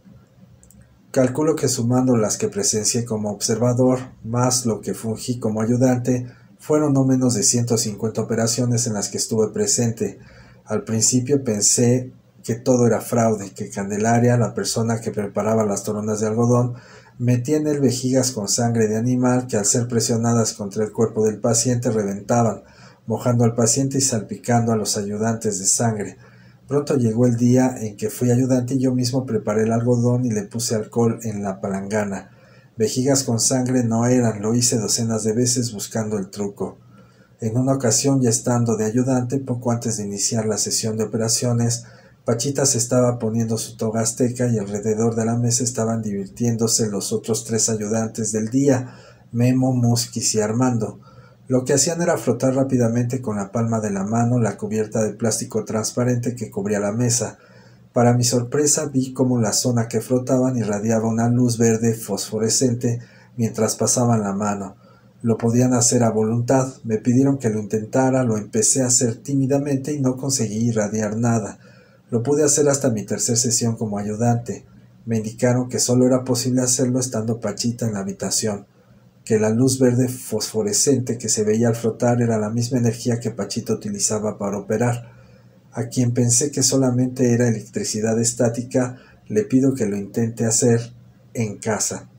Calculo que sumando las que presencié como observador, más lo que fungí como ayudante, fueron no menos de 150 operaciones en las que estuve presente. Al principio pensé que todo era fraude, que Candelaria, la persona que preparaba las toronas de algodón, metía en él vejigas con sangre de animal que al ser presionadas contra el cuerpo del paciente reventaban, mojando al paciente y salpicando a los ayudantes de sangre. Pronto llegó el día en que fui ayudante y yo mismo preparé el algodón y le puse alcohol en la palangana. Vejigas con sangre no eran, lo hice docenas de veces buscando el truco. En una ocasión, ya estando de ayudante, poco antes de iniciar la sesión de operaciones, Pachita se estaba poniendo su toga azteca y alrededor de la mesa estaban divirtiéndose los otros 3 ayudantes del día, Memo, Musquis y Armando. Lo que hacían era frotar rápidamente con la palma de la mano la cubierta de plástico transparente que cubría la mesa. Para mi sorpresa vi cómo la zona que frotaban irradiaba una luz verde fosforescente mientras pasaban la mano. Lo podían hacer a voluntad. Me pidieron que lo intentara, lo empecé a hacer tímidamente y no conseguí irradiar nada. Lo pude hacer hasta mi tercera sesión como ayudante. Me indicaron que solo era posible hacerlo estando Pachita en la habitación, que la luz verde fosforescente que se veía al frotar era la misma energía que Pachita utilizaba para operar. A quien pensé que solamente era electricidad estática, le pido que lo intente hacer en casa.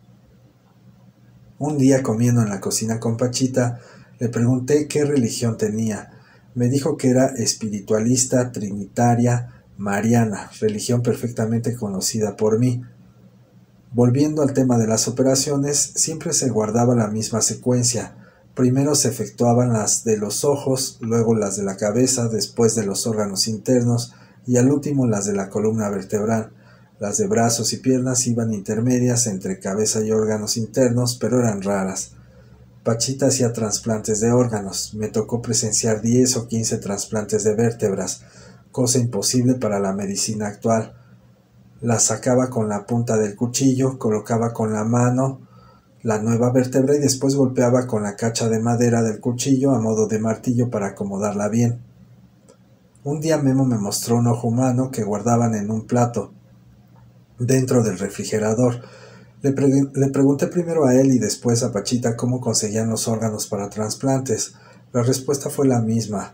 Un día, comiendo en la cocina con Pachita, le pregunté qué religión tenía. Me dijo que era espiritualista, trinitaria, mariana, religión perfectamente conocida por mí. Volviendo al tema de las operaciones, siempre se guardaba la misma secuencia. Primero se efectuaban las de los ojos, luego las de la cabeza, después de los órganos internos y al último las de la columna vertebral. Las de brazos y piernas iban intermedias entre cabeza y órganos internos, pero eran raras. Pachita hacía trasplantes de órganos. Me tocó presenciar 10 o 15 trasplantes de vértebras, cosa imposible para la medicina actual. Las sacaba con la punta del cuchillo, colocaba con la mano la nueva vértebra y después golpeaba con la cacha de madera del cuchillo a modo de martillo para acomodarla bien. Un día Memo me mostró un ojo humano que guardaban en un plato dentro del refrigerador. Le pregunté primero a él y después a Pachita cómo conseguían los órganos para trasplantes. La respuesta fue la misma.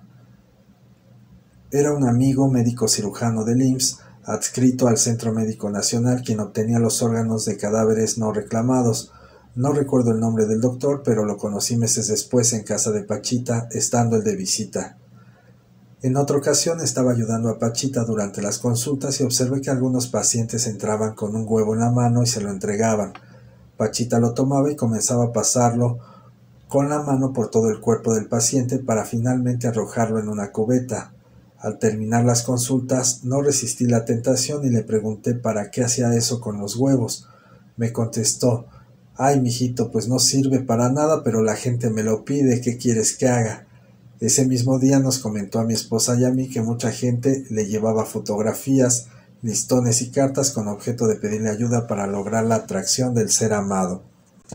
Era un amigo médico cirujano del IMSS, adscrito al Centro Médico Nacional, quien obtenía los órganos de cadáveres no reclamados. No recuerdo el nombre del doctor, pero lo conocí meses después en casa de Pachita, estando él de visita. En otra ocasión estaba ayudando a Pachita durante las consultas y observé que algunos pacientes entraban con un huevo en la mano y se lo entregaban. Pachita lo tomaba y comenzaba a pasarlo con la mano por todo el cuerpo del paciente para finalmente arrojarlo en una cubeta. Al terminar las consultas, no resistí la tentación y le pregunté para qué hacía eso con los huevos. Me contestó: «Ay, mijito, pues no sirve para nada, pero la gente me lo pide, ¿qué quieres que haga?». Ese mismo día nos comentó a mi esposa y a mí que mucha gente le llevaba fotografías, listones y cartas con objeto de pedirle ayuda para lograr la atracción del ser amado.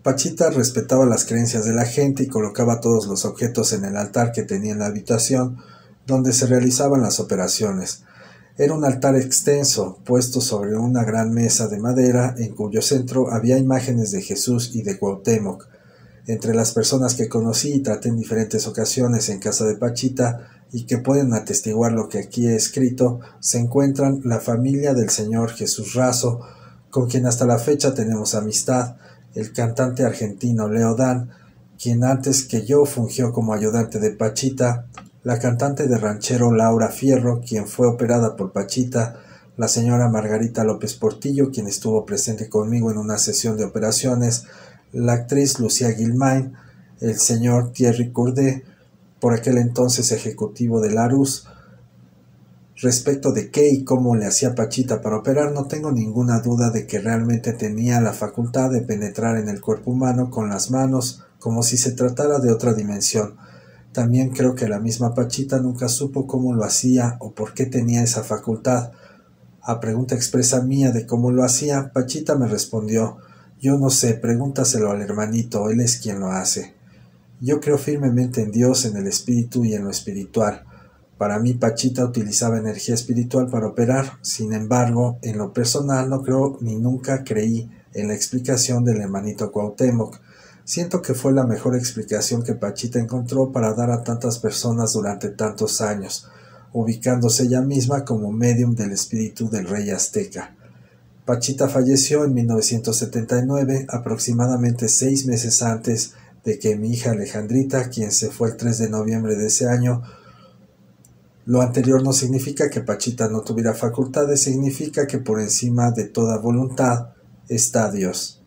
Pachita respetaba las creencias de la gente y colocaba todos los objetos en el altar que tenía en la habitación donde se realizaban las operaciones. Era un altar extenso, puesto sobre una gran mesa de madera, en cuyo centro había imágenes de Jesús y de Cuauhtémoc. Entre las personas que conocí y traté en diferentes ocasiones en casa de Pachita, y que pueden atestiguar lo que aquí he escrito, se encuentran la familia del señor Jesús Razo, con quien hasta la fecha tenemos amistad, el cantante argentino Leo Dan, quien antes que yo fungió como ayudante de Pachita, la cantante de ranchero Laura Fierro, quien fue operada por Pachita, la señora Margarita López Portillo, quien estuvo presente conmigo en una sesión de operaciones, la actriz Lucía Guilmain, el señor Thierry Courdet, por aquel entonces ejecutivo de Larus. Respecto de qué y cómo le hacía Pachita para operar, no tengo ninguna duda de que realmente tenía la facultad de penetrar en el cuerpo humano con las manos, como si se tratara de otra dimensión. También creo que la misma Pachita nunca supo cómo lo hacía o por qué tenía esa facultad. A pregunta expresa mía de cómo lo hacía, Pachita me respondió: yo no sé, pregúntaselo al hermanito, él es quien lo hace. Yo creo firmemente en Dios, en el espíritu y en lo espiritual. Para mí Pachita utilizaba energía espiritual para operar. Sin embargo, en lo personal no creo ni nunca creí en la explicación del hermanito Cuauhtémoc. Siento que fue la mejor explicación que Pachita encontró para dar a tantas personas durante tantos años, ubicándose ella misma como médium del espíritu del rey azteca. Pachita falleció en 1979, aproximadamente 6 meses antes de que mi hija Alejandrita, quien se fue el 3 de noviembre de ese año. Lo anterior no significa que Pachita no tuviera facultades, significa que por encima de toda voluntad está Dios.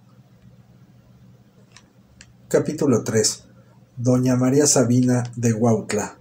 Capítulo 3. Doña María Sabina de Huautla.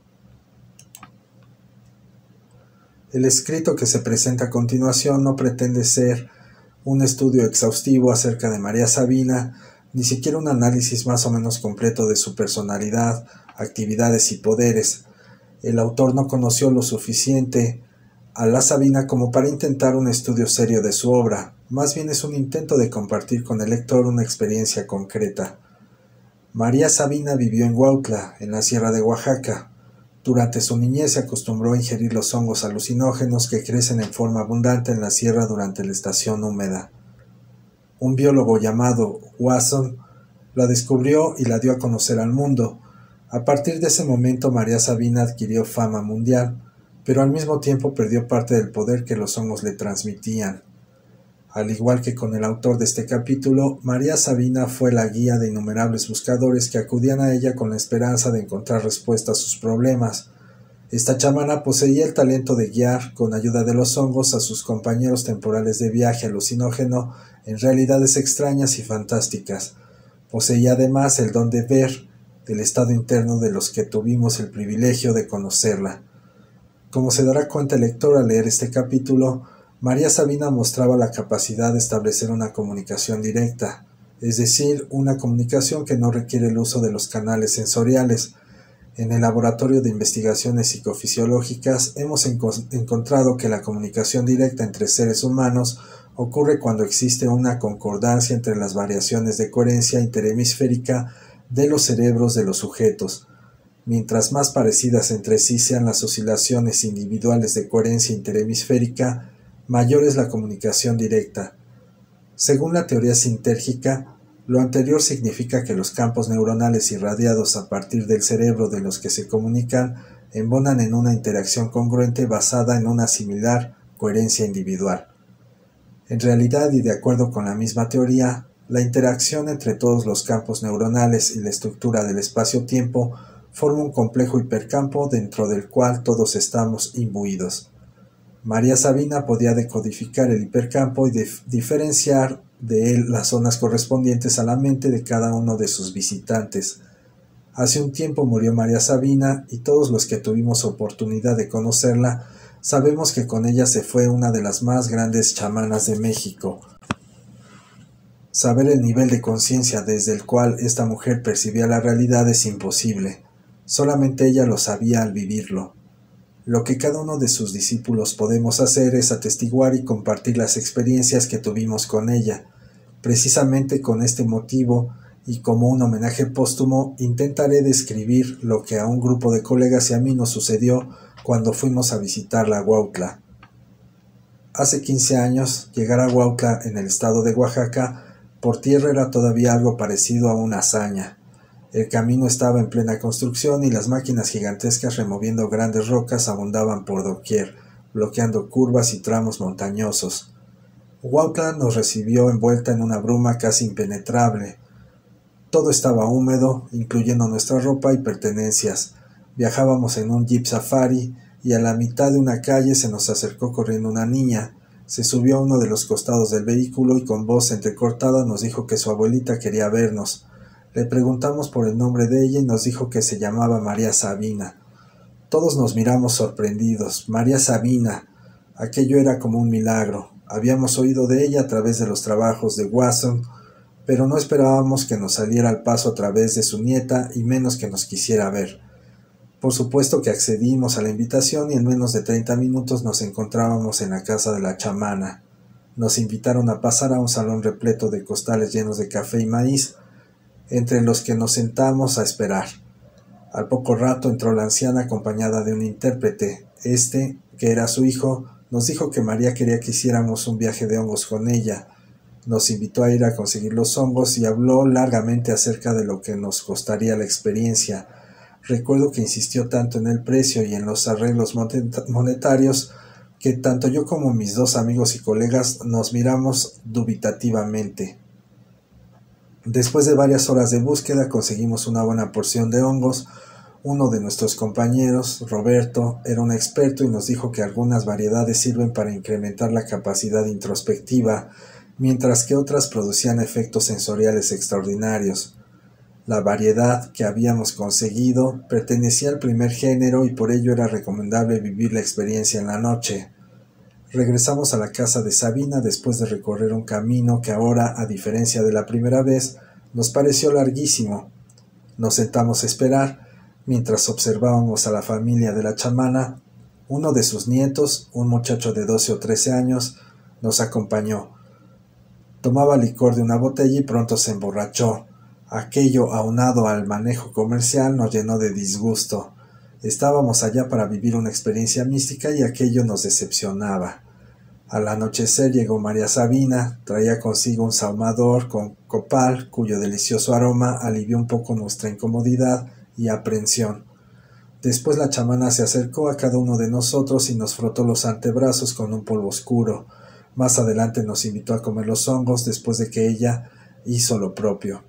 El escrito que se presenta a continuación no pretende ser un estudio exhaustivo acerca de María Sabina, ni siquiera un análisis más o menos completo de su personalidad, actividades y poderes. El autor no conoció lo suficiente a la Sabina como para intentar un estudio serio de su obra, más bien es un intento de compartir con el lector una experiencia concreta. María Sabina vivió en Huautla, en la sierra de Oaxaca. Durante su niñez se acostumbró a ingerir los hongos alucinógenos que crecen en forma abundante en la sierra durante la estación húmeda. Un biólogo llamado Wasson la descubrió y la dio a conocer al mundo. A partir de ese momento María Sabina adquirió fama mundial, pero al mismo tiempo perdió parte del poder que los hongos le transmitían. Al igual que con el autor de este capítulo, María Sabina fue la guía de innumerables buscadores que acudían a ella con la esperanza de encontrar respuesta a sus problemas. Esta chamana poseía el talento de guiar, con ayuda de los hongos, a sus compañeros temporales de viaje alucinógeno en realidades extrañas y fantásticas. Poseía además el don de ver el estado interno de los que tuvimos el privilegio de conocerla. Como se dará cuenta el lector al leer este capítulo, María Sabina mostraba la capacidad de establecer una comunicación directa, es decir, una comunicación que no requiere el uso de los canales sensoriales. En el Laboratorio de Investigaciones Psicofisiológicas hemos encontrado que la comunicación directa entre seres humanos ocurre cuando existe una concordancia entre las variaciones de coherencia interhemisférica de los cerebros de los sujetos. Mientras más parecidas entre sí sean las oscilaciones individuales de coherencia interhemisférica, mayor es la comunicación directa. Según la teoría sintérgica, lo anterior significa que los campos neuronales irradiados a partir del cerebro de los que se comunican embonan en una interacción congruente basada en una similar coherencia individual. En realidad, y de acuerdo con la misma teoría, la interacción entre todos los campos neuronales y la estructura del espacio-tiempo forma un complejo hipercampo dentro del cual todos estamos imbuidos. María Sabina podía decodificar el hipercampo y diferenciar de él las zonas correspondientes a la mente de cada uno de sus visitantes. Hace un tiempo murió María Sabina y todos los que tuvimos oportunidad de conocerla sabemos que con ella se fue una de las más grandes chamanas de México. Saber el nivel de conciencia desde el cual esta mujer percibía la realidad es imposible. Solamente ella lo sabía al vivirlo. Lo que cada uno de sus discípulos podemos hacer es atestiguar y compartir las experiencias que tuvimos con ella. Precisamente con este motivo y como un homenaje póstumo intentaré describir lo que a un grupo de colegas y a mí nos sucedió cuando fuimos a visitar la Huautla. Hace 15 años, llegar a Huautla en el estado de Oaxaca por tierra era todavía algo parecido a una hazaña. El camino estaba en plena construcción y las máquinas gigantescas removiendo grandes rocas abundaban por doquier, bloqueando curvas y tramos montañosos. Huautla nos recibió envuelta en una bruma casi impenetrable. Todo estaba húmedo, incluyendo nuestra ropa y pertenencias. Viajábamos en un jeep safari y a la mitad de una calle se nos acercó corriendo una niña. Se subió a uno de los costados del vehículo y con voz entrecortada nos dijo que su abuelita quería vernos. Le preguntamos por el nombre de ella y nos dijo que se llamaba María Sabina. Todos nos miramos sorprendidos. María Sabina. Aquello era como un milagro. Habíamos oído de ella a través de los trabajos de Wasson, pero no esperábamos que nos saliera al paso a través de su nieta y menos que nos quisiera ver. Por supuesto que accedimos a la invitación y en menos de 30 minutos nos encontrábamos en la casa de la chamana. Nos invitaron a pasar a un salón repleto de costales llenos de café y maíz, entre los que nos sentamos a esperar. Al poco rato entró la anciana acompañada de un intérprete. Este, que era su hijo, nos dijo que María quería que hiciéramos un viaje de hongos con ella. Nos invitó a ir a conseguir los hongos y habló largamente acerca de lo que nos costaría la experiencia. Recuerdo que insistió tanto en el precio y en los arreglos monetarios que tanto yo como mis dos amigos y colegas nos miramos dubitativamente. Después de varias horas de búsqueda conseguimos una buena porción de hongos. Uno de nuestros compañeros, Roberto, era un experto y nos dijo que algunas variedades sirven para incrementar la capacidad introspectiva, mientras que otras producían efectos sensoriales extraordinarios. La variedad que habíamos conseguido pertenecía al primer género y por ello era recomendable vivir la experiencia en la noche. Regresamos a la casa de Sabina después de recorrer un camino que ahora, a diferencia de la primera vez, nos pareció larguísimo. Nos sentamos a esperar, mientras observábamos a la familia de la chamana. Uno de sus nietos, un muchacho de 12 o 13 años, nos acompañó. Tomaba licor de una botella y pronto se emborrachó. Aquello, aunado al manejo comercial, nos llenó de disgusto. Estábamos allá para vivir una experiencia mística y aquello nos decepcionaba. Al anochecer llegó María Sabina, traía consigo un sahumador con copal, cuyo delicioso aroma alivió un poco nuestra incomodidad y aprensión. Después la chamana se acercó a cada uno de nosotros y nos frotó los antebrazos con un polvo oscuro. Más adelante nos invitó a comer los hongos después de que ella hizo lo propio.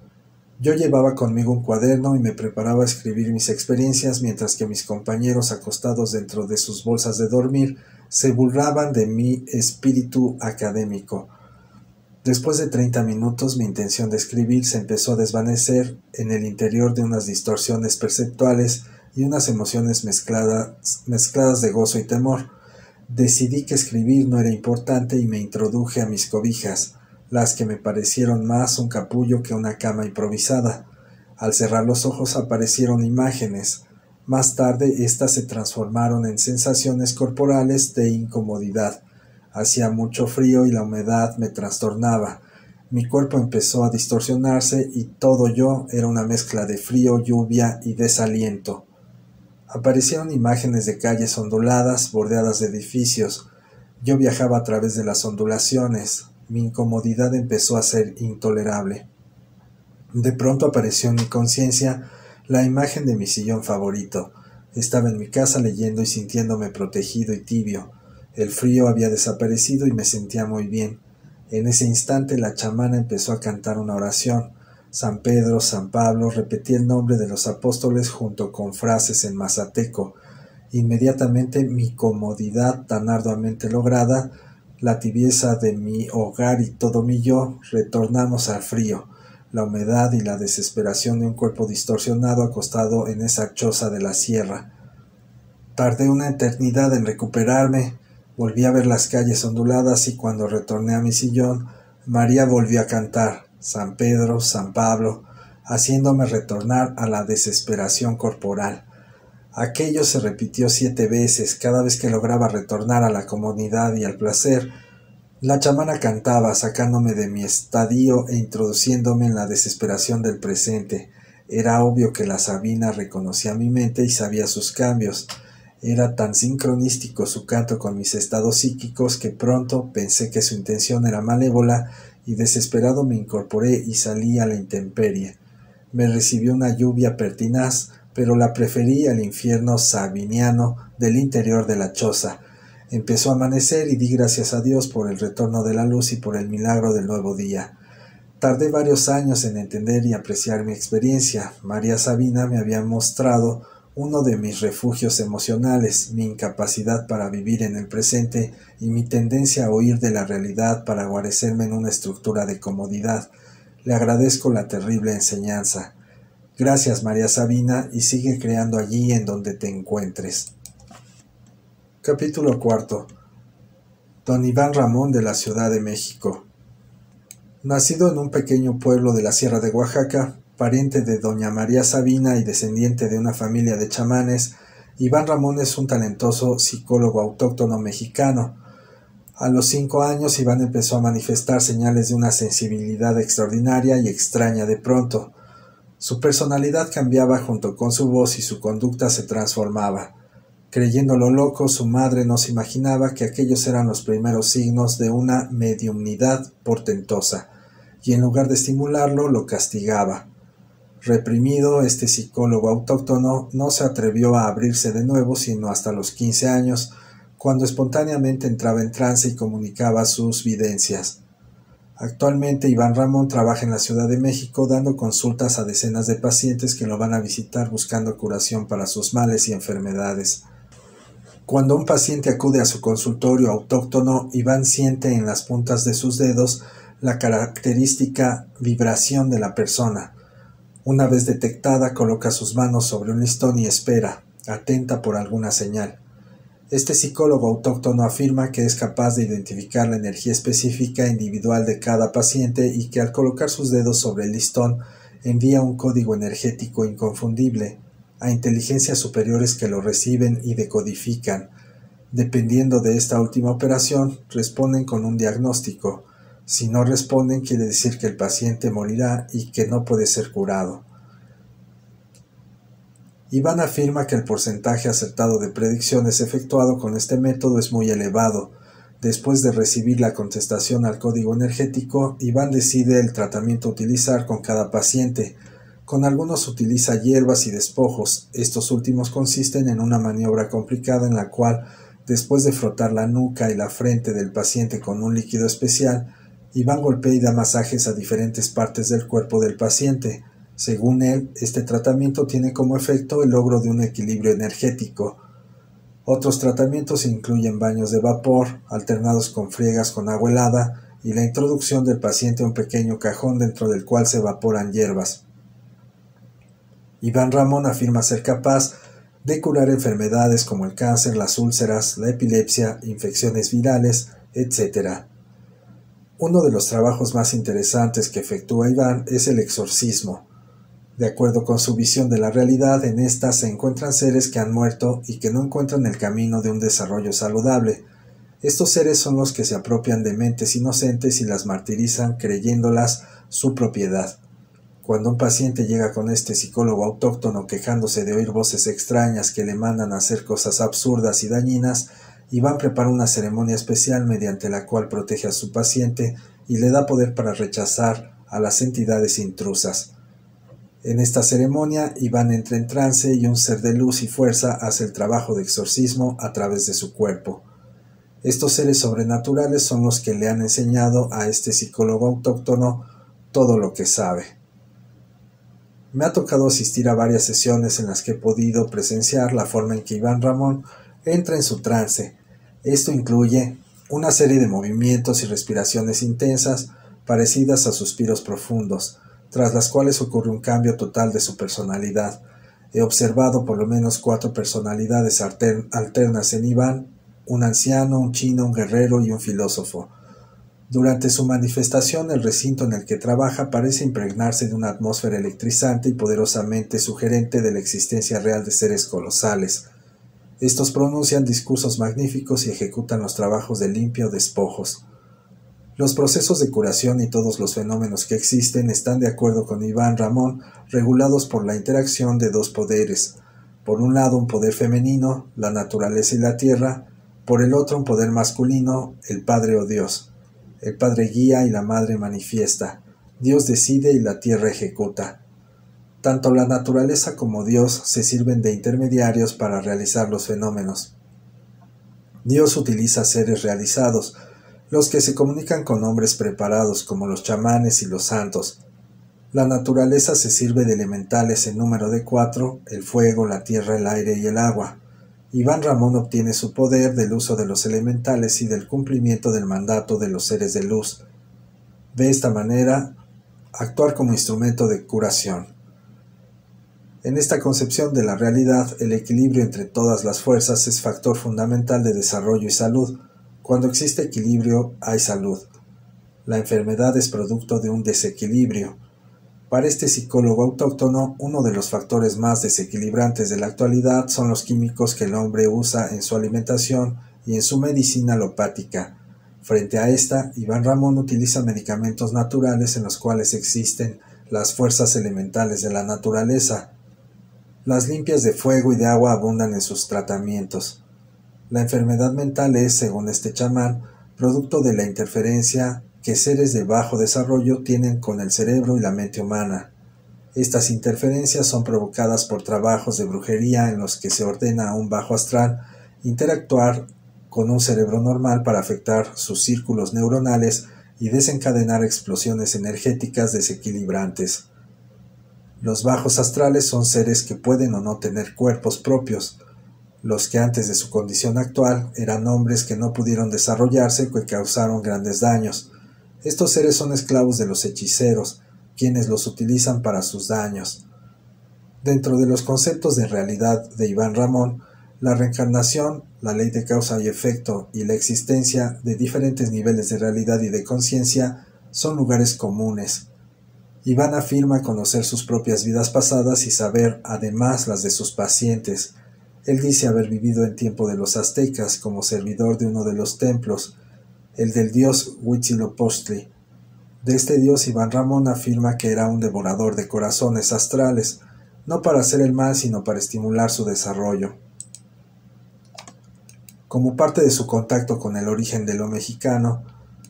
Yo llevaba conmigo un cuaderno y me preparaba a escribir mis experiencias mientras que mis compañeros acostados dentro de sus bolsas de dormir se burlaban de mi espíritu académico. Después de 30 minutos mi intención de escribir se empezó a desvanecer en el interior de unas distorsiones perceptuales y unas emociones mezcladas de gozo y temor. Decidí que escribir no era importante y me introduje a mis cobijas, las que me parecieron más un capullo que una cama improvisada. Al cerrar los ojos aparecieron imágenes. Más tarde éstas se transformaron en sensaciones corporales de incomodidad. Hacía mucho frío y la humedad me trastornaba. Mi cuerpo empezó a distorsionarse y todo yo era una mezcla de frío, lluvia y desaliento. Aparecieron imágenes de calles onduladas, bordeadas de edificios. Yo viajaba a través de las ondulaciones. Mi incomodidad empezó a ser intolerable. De pronto apareció en mi conciencia la imagen de mi sillón favorito. Estaba en mi casa leyendo y sintiéndome protegido y tibio. El frío había desaparecido y me sentía muy bien. En ese instante la chamana empezó a cantar una oración. San Pedro, San Pablo, repetí el nombre de los apóstoles junto con frases en mazateco. Inmediatamente mi comodidad tan arduamente lograda, la tibieza de mi hogar y todo mi yo, retornamos al frío, la humedad y la desesperación de un cuerpo distorsionado acostado en esa choza de la sierra. Tardé una eternidad en recuperarme, volví a ver las calles onduladas y cuando retorné a mi sillón, María volvió a cantar San Pedro, San Pablo, haciéndome retornar a la desesperación corporal. Aquello se repitió 7 veces, cada vez que lograba retornar a la comodidad y al placer. La chamana cantaba, sacándome de mi estadio e introduciéndome en la desesperación del presente. Era obvio que la Sabina reconocía mi mente y sabía sus cambios. Era tan sincronístico su canto con mis estados psíquicos que pronto pensé que su intención era malévola y desesperado me incorporé y salí a la intemperie. Me recibió una lluvia pertinaz, pero la preferí al infierno sabiniano del interior de la choza. Empezó a amanecer y di gracias a Dios por el retorno de la luz y por el milagro del nuevo día. Tardé varios años en entender y apreciar mi experiencia. María Sabina me había mostrado uno de mis refugios emocionales, mi incapacidad para vivir en el presente y mi tendencia a huir de la realidad para guarecerme en una estructura de comodidad. Le agradezco la terrible enseñanza. Gracias, María Sabina, y sigue creando allí en donde te encuentres. Capítulo 4. Don Iván Ramón de la Ciudad de México. Nacido en un pequeño pueblo de la Sierra de Oaxaca, pariente de doña María Sabina y descendiente de una familia de chamanes, Iván Ramón es un talentoso psicólogo autóctono mexicano. A los 5 años, Iván empezó a manifestar señales de una sensibilidad extraordinaria y extraña de pronto. Su personalidad cambiaba junto con su voz y su conducta se transformaba. Creyéndolo loco, su madre no se imaginaba que aquellos eran los primeros signos de una mediumnidad portentosa, y en lugar de estimularlo, lo castigaba. Reprimido, este psicólogo autóctono no se atrevió a abrirse de nuevo sino hasta los 15 años, cuando espontáneamente entraba en trance y comunicaba sus videncias. Actualmente Iván Ramón trabaja en la Ciudad de México dando consultas a decenas de pacientes que lo van a visitar buscando curación para sus males y enfermedades. Cuando un paciente acude a su consultorio autóctono, Iván siente en las puntas de sus dedos la característica vibración de la persona. Una vez detectada, coloca sus manos sobre un listón y espera, atenta por alguna señal. Este psicólogo autóctono afirma que es capaz de identificar la energía específica individual de cada paciente y que al colocar sus dedos sobre el listón envía un código energético inconfundible a inteligencias superiores que lo reciben y decodifican. Dependiendo de esta última operación, responden con un diagnóstico. Si no responden, quiere decir que el paciente morirá y que no puede ser curado. Iván afirma que el porcentaje acertado de predicciones efectuado con este método es muy elevado. Después de recibir la contestación al código energético, Iván decide el tratamiento a utilizar con cada paciente. Con algunos utiliza hierbas y despojos. Estos últimos consisten en una maniobra complicada en la cual, después de frotar la nuca y la frente del paciente con un líquido especial, Iván golpea y da masajes a diferentes partes del cuerpo del paciente. Según él, este tratamiento tiene como efecto el logro de un equilibrio energético. Otros tratamientos incluyen baños de vapor, alternados con friegas con agua helada, y la introducción del paciente a un pequeño cajón dentro del cual se evaporan hierbas. Iván Ramón afirma ser capaz de curar enfermedades como el cáncer, las úlceras, la epilepsia, infecciones virales, etc. Uno de los trabajos más interesantes que efectúa Iván es el exorcismo. De acuerdo con su visión de la realidad, en esta se encuentran seres que han muerto y que no encuentran el camino de un desarrollo saludable. Estos seres son los que se apropian de mentes inocentes y las martirizan creyéndolas su propiedad. Cuando un paciente llega con este psicólogo autóctono quejándose de oír voces extrañas que le mandan a hacer cosas absurdas y dañinas, Iván prepara una ceremonia especial mediante la cual protege a su paciente y le da poder para rechazar a las entidades intrusas. En esta ceremonia, Iván entra en trance y un ser de luz y fuerza hace el trabajo de exorcismo a través de su cuerpo. Estos seres sobrenaturales son los que le han enseñado a este psicólogo autóctono todo lo que sabe. Me ha tocado asistir a varias sesiones en las que he podido presenciar la forma en que Iván Ramón entra en su trance. Esto incluye una serie de movimientos y respiraciones intensas parecidas a suspiros profundos, tras las cuales ocurre un cambio total de su personalidad. He observado por lo menos 4 personalidades alternas en Iván, un anciano, un chino, un guerrero y un filósofo. Durante su manifestación, el recinto en el que trabaja parece impregnarse de una atmósfera electrizante y poderosamente sugerente de la existencia real de seres colosales. Estos pronuncian discursos magníficos y ejecutan los trabajos de limpia o despojos. Los procesos de curación y todos los fenómenos que existen están, de acuerdo con Iván Ramón, regulados por la interacción de dos poderes. Por un lado, un poder femenino, la naturaleza y la tierra; por el otro, un poder masculino, el Padre o Dios. El Padre guía y la Madre manifiesta. Dios decide y la tierra ejecuta. Tanto la naturaleza como Dios se sirven de intermediarios para realizar los fenómenos. Dios utiliza seres realizados, los que se comunican con hombres preparados como los chamanes y los santos. La naturaleza se sirve de elementales en número de 4, el fuego, la tierra, el aire y el agua. Iván Ramón obtiene su poder del uso de los elementales y del cumplimiento del mandato de los seres de luz. De esta manera, actuar como instrumento de curación. En esta concepción de la realidad, el equilibrio entre todas las fuerzas es factor fundamental de desarrollo y salud. Cuando existe equilibrio, hay salud. La enfermedad es producto de un desequilibrio. Para este psicólogo autóctono, uno de los factores más desequilibrantes de la actualidad son los químicos que el hombre usa en su alimentación y en su medicina alopática. Frente a esta, Iván Ramón utiliza medicamentos naturales en los cuales existen las fuerzas elementales de la naturaleza. Las limpias de fuego y de agua abundan en sus tratamientos. La enfermedad mental es, según este chamán, producto de la interferencia que seres de bajo desarrollo tienen con el cerebro y la mente humana. Estas interferencias son provocadas por trabajos de brujería en los que se ordena a un bajo astral interactuar con un cerebro normal para afectar sus círculos neuronales y desencadenar explosiones energéticas desequilibrantes. Los bajos astrales son seres que pueden o no tener cuerpos propios. Los que antes de su condición actual eran hombres que no pudieron desarrollarse y que causaron grandes daños. Estos seres son esclavos de los hechiceros, quienes los utilizan para sus daños. Dentro de los conceptos de realidad de Iván Ramón, la reencarnación, la ley de causa y efecto y la existencia de diferentes niveles de realidad y de conciencia son lugares comunes. Iván afirma conocer sus propias vidas pasadas y saber además las de sus pacientes. Él dice haber vivido en tiempo de los aztecas como servidor de uno de los templos, el del dios Huitzilopochtli. De este dios Iván Ramón afirma que era un devorador de corazones astrales, no para hacer el mal sino para estimular su desarrollo. Como parte de su contacto con el origen de lo mexicano,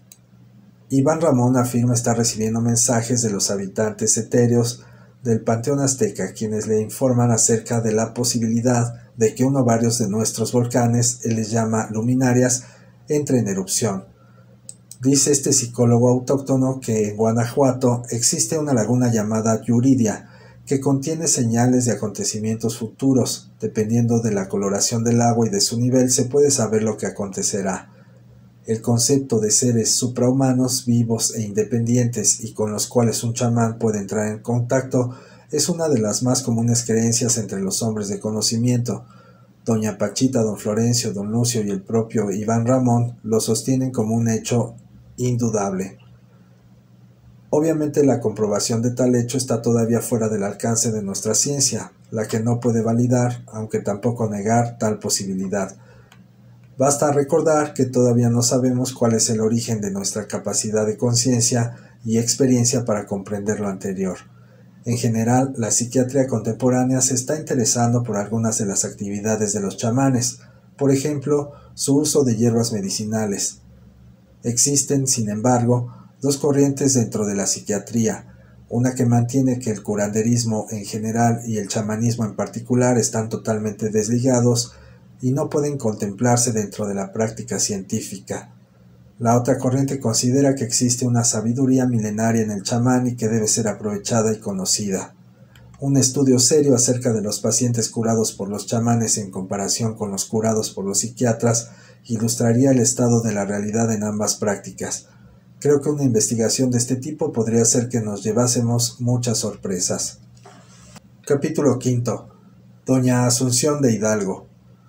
Iván Ramón afirma estar recibiendo mensajes de los habitantes etéreos del panteón azteca, quienes le informan acerca de la posibilidad de que uno o varios de nuestros volcanes, él les llama luminarias, entre en erupción. Dice este psicólogo autóctono que en Guanajuato existe una laguna llamada Yuridia, que contiene señales de acontecimientos futuros. Dependiendo de la coloración del agua y de su nivel, se puede saber lo que acontecerá. El concepto de seres suprahumanos, vivos e independientes y con los cuales un chamán puede entrar en contacto es una de las más comunes creencias entre los hombres de conocimiento. Doña Pachita, don Florencio, don Lucio y el propio Iván Ramón lo sostienen como un hecho indudable. Obviamente la comprobación de tal hecho está todavía fuera del alcance de nuestra ciencia, la que no puede validar, aunque tampoco negar tal posibilidad. Basta recordar que todavía no sabemos cuál es el origen de nuestra capacidad de conciencia y experiencia para comprender lo anterior. En general, la psiquiatría contemporánea se está interesando por algunas de las actividades de los chamanes, por ejemplo, su uso de hierbas medicinales. Existen, sin embargo, dos corrientes dentro de la psiquiatría, una que mantiene que el curanderismo en general y el chamanismo en particular están totalmente desligados y no pueden contemplarse dentro de la práctica científica. La otra corriente considera que existe una sabiduría milenaria en el chamán y que debe ser aprovechada y conocida. Un estudio serio acerca de los pacientes curados por los chamanes en comparación con los curados por los psiquiatras ilustraría el estado de la realidad en ambas prácticas. Creo que una investigación de este tipo podría hacer que nos llevásemos muchas sorpresas. Capítulo 5. Doña Asunción de Hidalgo.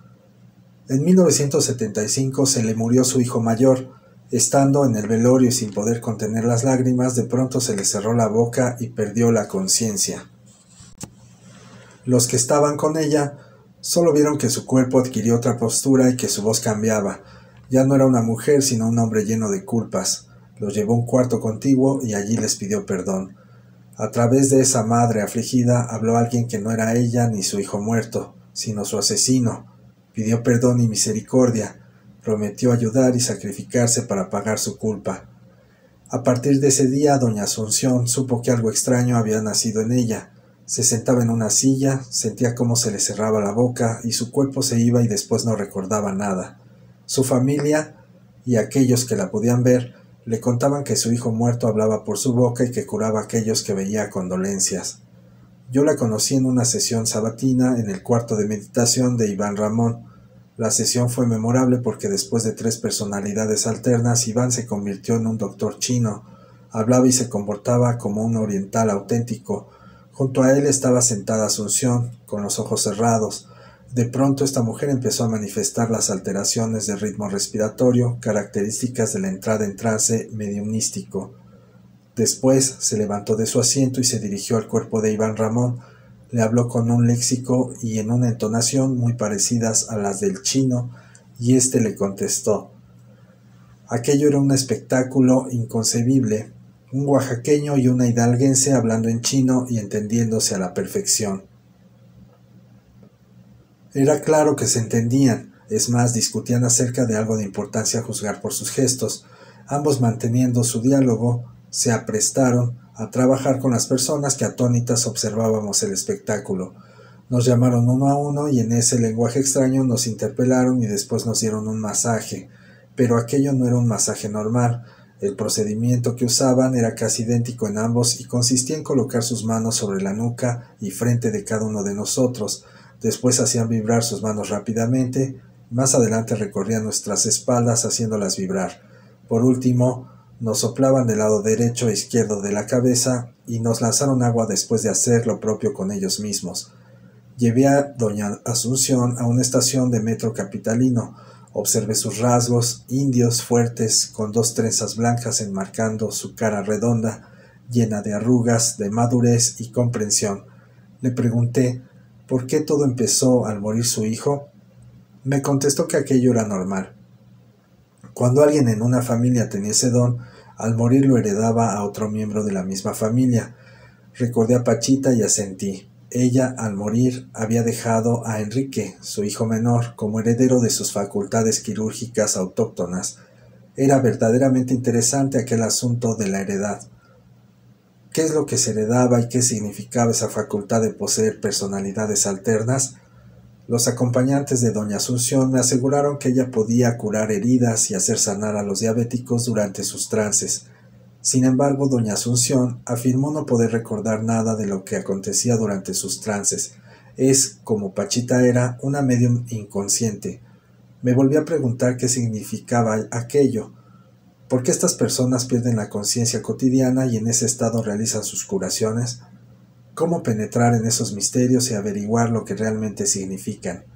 En 1975 se le murió su hijo mayor. Estando en el velorio y sin poder contener las lágrimas, de pronto se le cerró la boca y perdió la conciencia. Los que estaban con ella solo vieron que su cuerpo adquirió otra postura y que su voz cambiaba. Ya no era una mujer, sino un hombre lleno de culpas. Los llevó a un cuarto contiguo y allí les pidió perdón. A través de esa madre afligida habló alguien que no era ella ni su hijo muerto, sino su asesino. Pidió perdón y misericordia, prometió ayudar y sacrificarse para pagar su culpa. A partir de ese día, doña Asunción supo que algo extraño había nacido en ella. Se sentaba en una silla, sentía cómo se le cerraba la boca y su cuerpo se iba y después no recordaba nada. Su familia y aquellos que la podían ver le contaban que su hijo muerto hablaba por su boca y que curaba a aquellos que veía con dolencias. Yo la conocí en una sesión sabatina en el cuarto de meditación de Iván Ramón. La sesión fue memorable porque después de 3 personalidades alternas, Iván se convirtió en un doctor chino. Hablaba y se comportaba como un oriental auténtico. Junto a él estaba sentada Asunción, con los ojos cerrados. De pronto esta mujer empezó a manifestar las alteraciones de ritmo respiratorio, características de la entrada en trance mediumnístico. Después se levantó de su asiento y se dirigió al cuerpo de Iván Ramón. Le habló con un léxico y en una entonación muy parecidas a las del chino, y éste le contestó. Aquello era un espectáculo inconcebible, un oaxaqueño y una hidalguense hablando en chino y entendiéndose a la perfección. Era claro que se entendían, es más, discutían acerca de algo de importancia a juzgar por sus gestos. Ambos manteniendo su diálogo, se aprestaron a trabajar con las personas que atónitas observábamos el espectáculo. Nos llamaron uno a uno y en ese lenguaje extraño nos interpelaron y después nos dieron un masaje. Pero aquello no era un masaje normal. El procedimiento que usaban era casi idéntico en ambos y consistía en colocar sus manos sobre la nuca y frente de cada uno de nosotros. Después hacían vibrar sus manos rápidamente, más adelante recorrían nuestras espaldas haciéndolas vibrar. Por último, nos soplaban del lado derecho e izquierdo de la cabeza y nos lanzaron agua después de hacer lo propio con ellos mismos. Llevé a doña Asunción a una estación de metro capitalino. Observé sus rasgos, indios, fuertes, con 2 trenzas blancas enmarcando su cara redonda, llena de arrugas, de madurez y comprensión. Le pregunté, ¿por qué todo empezó al morir su hijo? Me contestó que aquello era normal. Cuando alguien en una familia tenía ese don, al morir lo heredaba a otro miembro de la misma familia. Recordé a Pachita y asentí. Ella, al morir, había dejado a Enrique, su hijo menor, como heredero de sus facultades quirúrgicas autóctonas. Era verdaderamente interesante aquel asunto de la heredad. ¿Qué es lo que se heredaba y qué significaba esa facultad de poseer personalidades alternas? Los acompañantes de doña Asunción me aseguraron que ella podía curar heridas y hacer sanar a los diabéticos durante sus trances. Sin embargo, doña Asunción afirmó no poder recordar nada de lo que acontecía durante sus trances. Es, como Pachita era, una medium inconsciente. Me volví a preguntar qué significaba aquello. ¿Por qué estas personas pierden la conciencia cotidiana y en ese estado realizan sus curaciones? ¿Cómo penetrar en esos misterios y averiguar lo que realmente significan?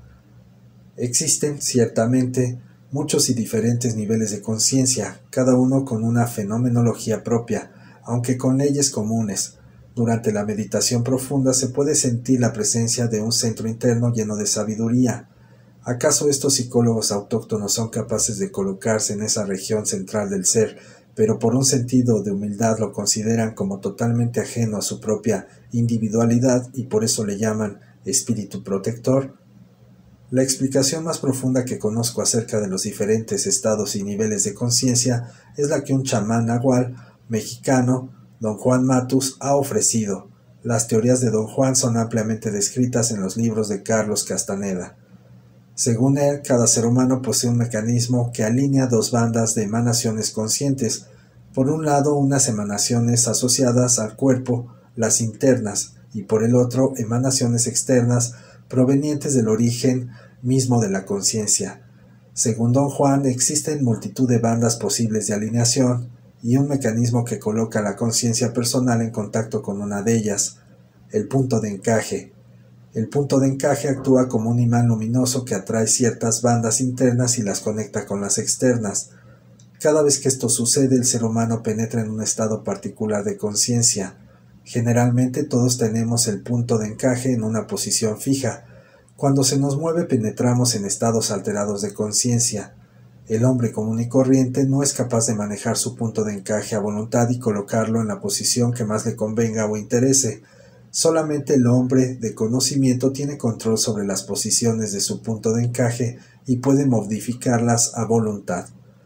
Existen, ciertamente, muchos y diferentes niveles de conciencia, cada uno con una fenomenología propia, aunque con leyes comunes. Durante la meditación profunda se puede sentir la presencia de un centro interno lleno de sabiduría. ¿Acaso estos psicólogos autóctonos son capaces de colocarse en esa región central del ser, pero por un sentido de humildad lo consideran como totalmente ajeno a su propia individualidad y por eso le llaman espíritu protector? La explicación más profunda que conozco acerca de los diferentes estados y niveles de conciencia es la que un chamán nahual mexicano, don Juan Matus, ha ofrecido. Las teorías de don Juan son ampliamente descritas en los libros de Carlos Castaneda. Según él, cada ser humano posee un mecanismo que alinea 2 bandas de emanaciones conscientes. Por un lado, unas emanaciones asociadas al cuerpo, las internas, y por el otro, emanaciones externas provenientes del origen mismo de la conciencia. Según don Juan, existen multitud de bandas posibles de alineación y un mecanismo que coloca la conciencia personal en contacto con una de ellas, el punto de encaje. El punto de encaje actúa como un imán luminoso que atrae ciertas bandas internas y las conecta con las externas. Cada vez que esto sucede, el ser humano penetra en un estado particular de conciencia. Generalmente todos tenemos el punto de encaje en una posición fija. Cuando se nos mueve penetramos en estados alterados de conciencia. El hombre común y corriente no es capaz de manejar su punto de encaje a voluntad y colocarlo en la posición que más le convenga o interese. Solamente el hombre de conocimiento tiene control sobre las posiciones de su punto de encaje y puede modificarlas a voluntad.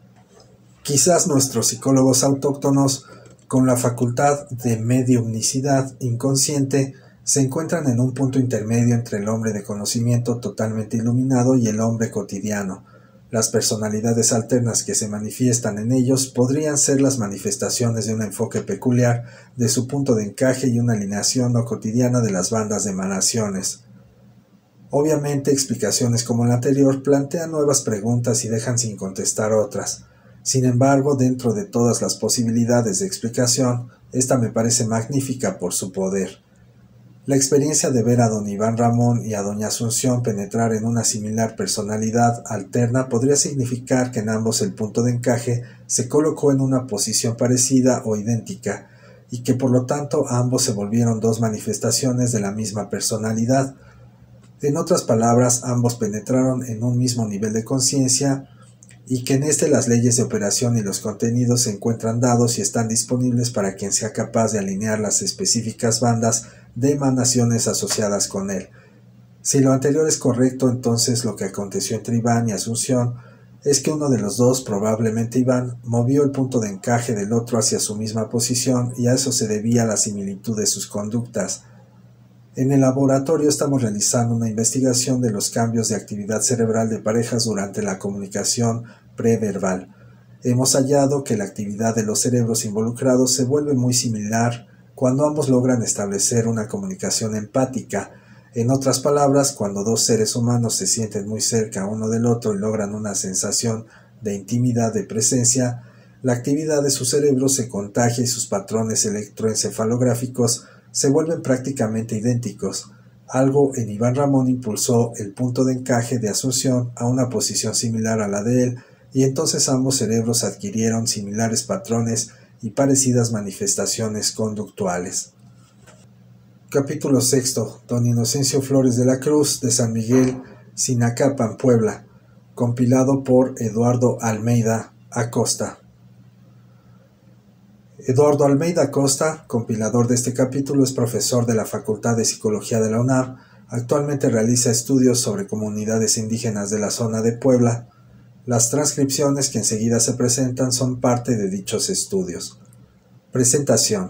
Quizás nuestros psicólogos autóctonos, con la facultad de mediumnicidad inconsciente, se encuentran en un punto intermedio entre el hombre de conocimiento totalmente iluminado y el hombre cotidiano. Las personalidades alternas que se manifiestan en ellos podrían ser las manifestaciones de un enfoque peculiar de su punto de encaje y una alineación no cotidiana de las bandas de emanaciones. Obviamente, explicaciones como la anterior plantean nuevas preguntas y dejan sin contestar otras. Sin embargo, dentro de todas las posibilidades de explicación, esta me parece magnífica por su poder. La experiencia de ver a don Iván Ramón y a doña Asunción penetrar en una similar personalidad alterna podría significar que en ambos el punto de encaje se colocó en una posición parecida o idéntica, y que por lo tanto ambos se volvieron dos manifestaciones de la misma personalidad. En otras palabras, ambos penetraron en un mismo nivel de conciencia, y que en este las leyes de operación y los contenidos se encuentran dados y están disponibles para quien sea capaz de alinear las específicas bandas de emanaciones asociadas con él. Si lo anterior es correcto, entonces lo que aconteció entre Iván y Asunción es que uno de los dos, probablemente Iván, movió el punto de encaje del otro hacia su misma posición, y a eso se debía la similitud de sus conductas. En el laboratorio estamos realizando una investigación de los cambios de actividad cerebral de parejas durante la comunicación preverbal. Hemos hallado que la actividad de los cerebros involucrados se vuelve muy similar cuando ambos logran establecer una comunicación empática. En otras palabras, cuando dos seres humanos se sienten muy cerca uno del otro y logran una sensación de intimidad, de presencia, la actividad de sus cerebros se contagia y sus patrones electroencefalográficos se vuelven prácticamente idénticos. Algo en Iván Ramón impulsó el punto de encaje de Asunción a una posición similar a la de él, y entonces ambos cerebros adquirieron similares patrones y parecidas manifestaciones conductuales. Capítulo 6. Don Inocencio Flores de la Cruz, de San Miguel, Sinacapan, Puebla. Compilado por Eduardo Almeida Acosta. Eduardo Almeida Acosta, compilador de este capítulo, es profesor de la Facultad de Psicología de la UNAM. Actualmente realiza estudios sobre comunidades indígenas de la zona de Puebla. Las transcripciones que enseguida se presentan son parte de dichos estudios. Presentación.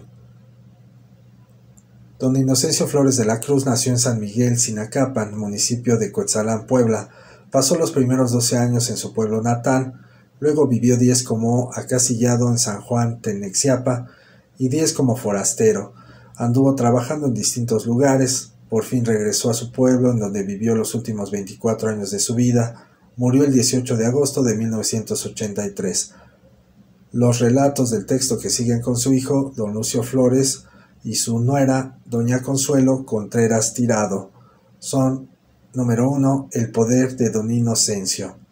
Don Inocencio Flores de la Cruz nació en San Miguel, Sinacapan, municipio de Cuetzalán, Puebla. Pasó los primeros 12 años en su pueblo natal. Luego vivió 10 como acasillado en San Juan, Tenexiapa, y 10 como forastero. Anduvo trabajando en distintos lugares. Por fin regresó a su pueblo, en donde vivió los últimos 24 años de su vida. Murió el 18 de agosto de 1983. Los relatos del texto que siguen con su hijo, don Lucio Flores, y su nuera, doña Consuelo Contreras Tirado, son: número 1. El poder de don Inocencio.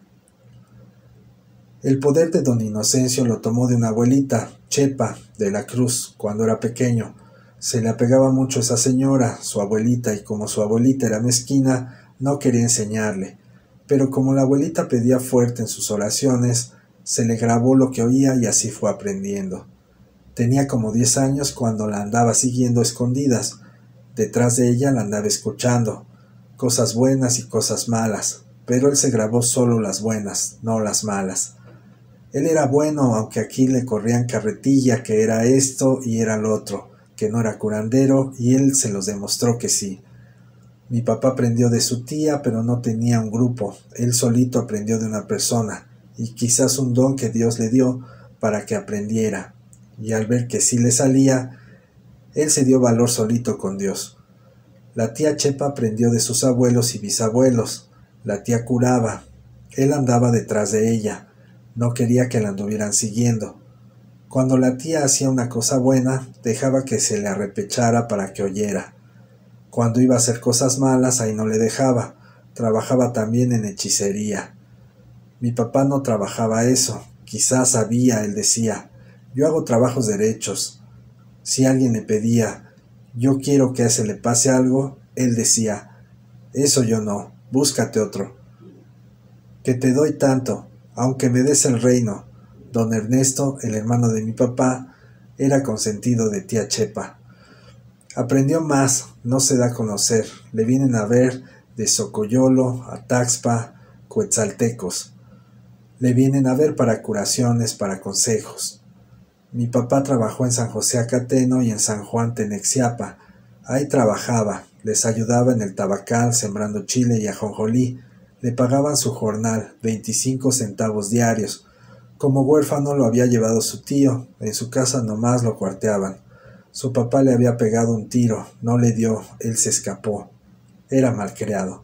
El poder de don Inocencio lo tomó de una abuelita, Chepa, de la Cruz, cuando era pequeño. Se le apegaba mucho a esa señora, su abuelita, y como su abuelita era mezquina, no quería enseñarle. Pero como la abuelita pedía fuerte en sus oraciones, se le grabó lo que oía y así fue aprendiendo. Tenía como 10 años cuando la andaba siguiendo a escondidas. Detrás de ella la andaba escuchando, cosas buenas y cosas malas, pero él se grabó solo las buenas, no las malas. Él era bueno, aunque aquí le corrían carretilla que era esto y era lo otro, que no era curandero, y él se los demostró que sí. Mi papá aprendió de su tía, pero no tenía un grupo. Él solito aprendió de una persona, y quizás un don que Dios le dio para que aprendiera. Y al ver que sí le salía, él se dio valor solito con Dios. La tía Chepa aprendió de sus abuelos y bisabuelos. La tía curaba. Él andaba detrás de ella. No quería que la anduvieran siguiendo. Cuando la tía hacía una cosa buena, dejaba que se le arrepechara para que oyera. Cuando iba a hacer cosas malas, ahí no le dejaba. Trabajaba también en hechicería. Mi papá no trabajaba eso. Quizás sabía, él decía. Yo hago trabajos derechos. Si alguien le pedía, yo quiero que a ese le pase algo, él decía, eso yo no, búscate otro. Que te doy tanto. Aunque me des el reino. Don Ernesto, el hermano de mi papá, era consentido de tía Chepa. Aprendió más, no se da a conocer, le vienen a ver de Socoyolo, Ataxpa, Coetzaltecos. Le vienen a ver para curaciones, para consejos. Mi papá trabajó en San José Acateno y en San Juan Tenexiapa. Ahí trabajaba, les ayudaba en el tabacal, sembrando chile y ajonjolí. Le pagaban su jornal, 25 centavos diarios. Como huérfano lo había llevado su tío, en su casa nomás lo cuarteaban. Su papá le había pegado un tiro, no le dio, él se escapó. Era malcriado.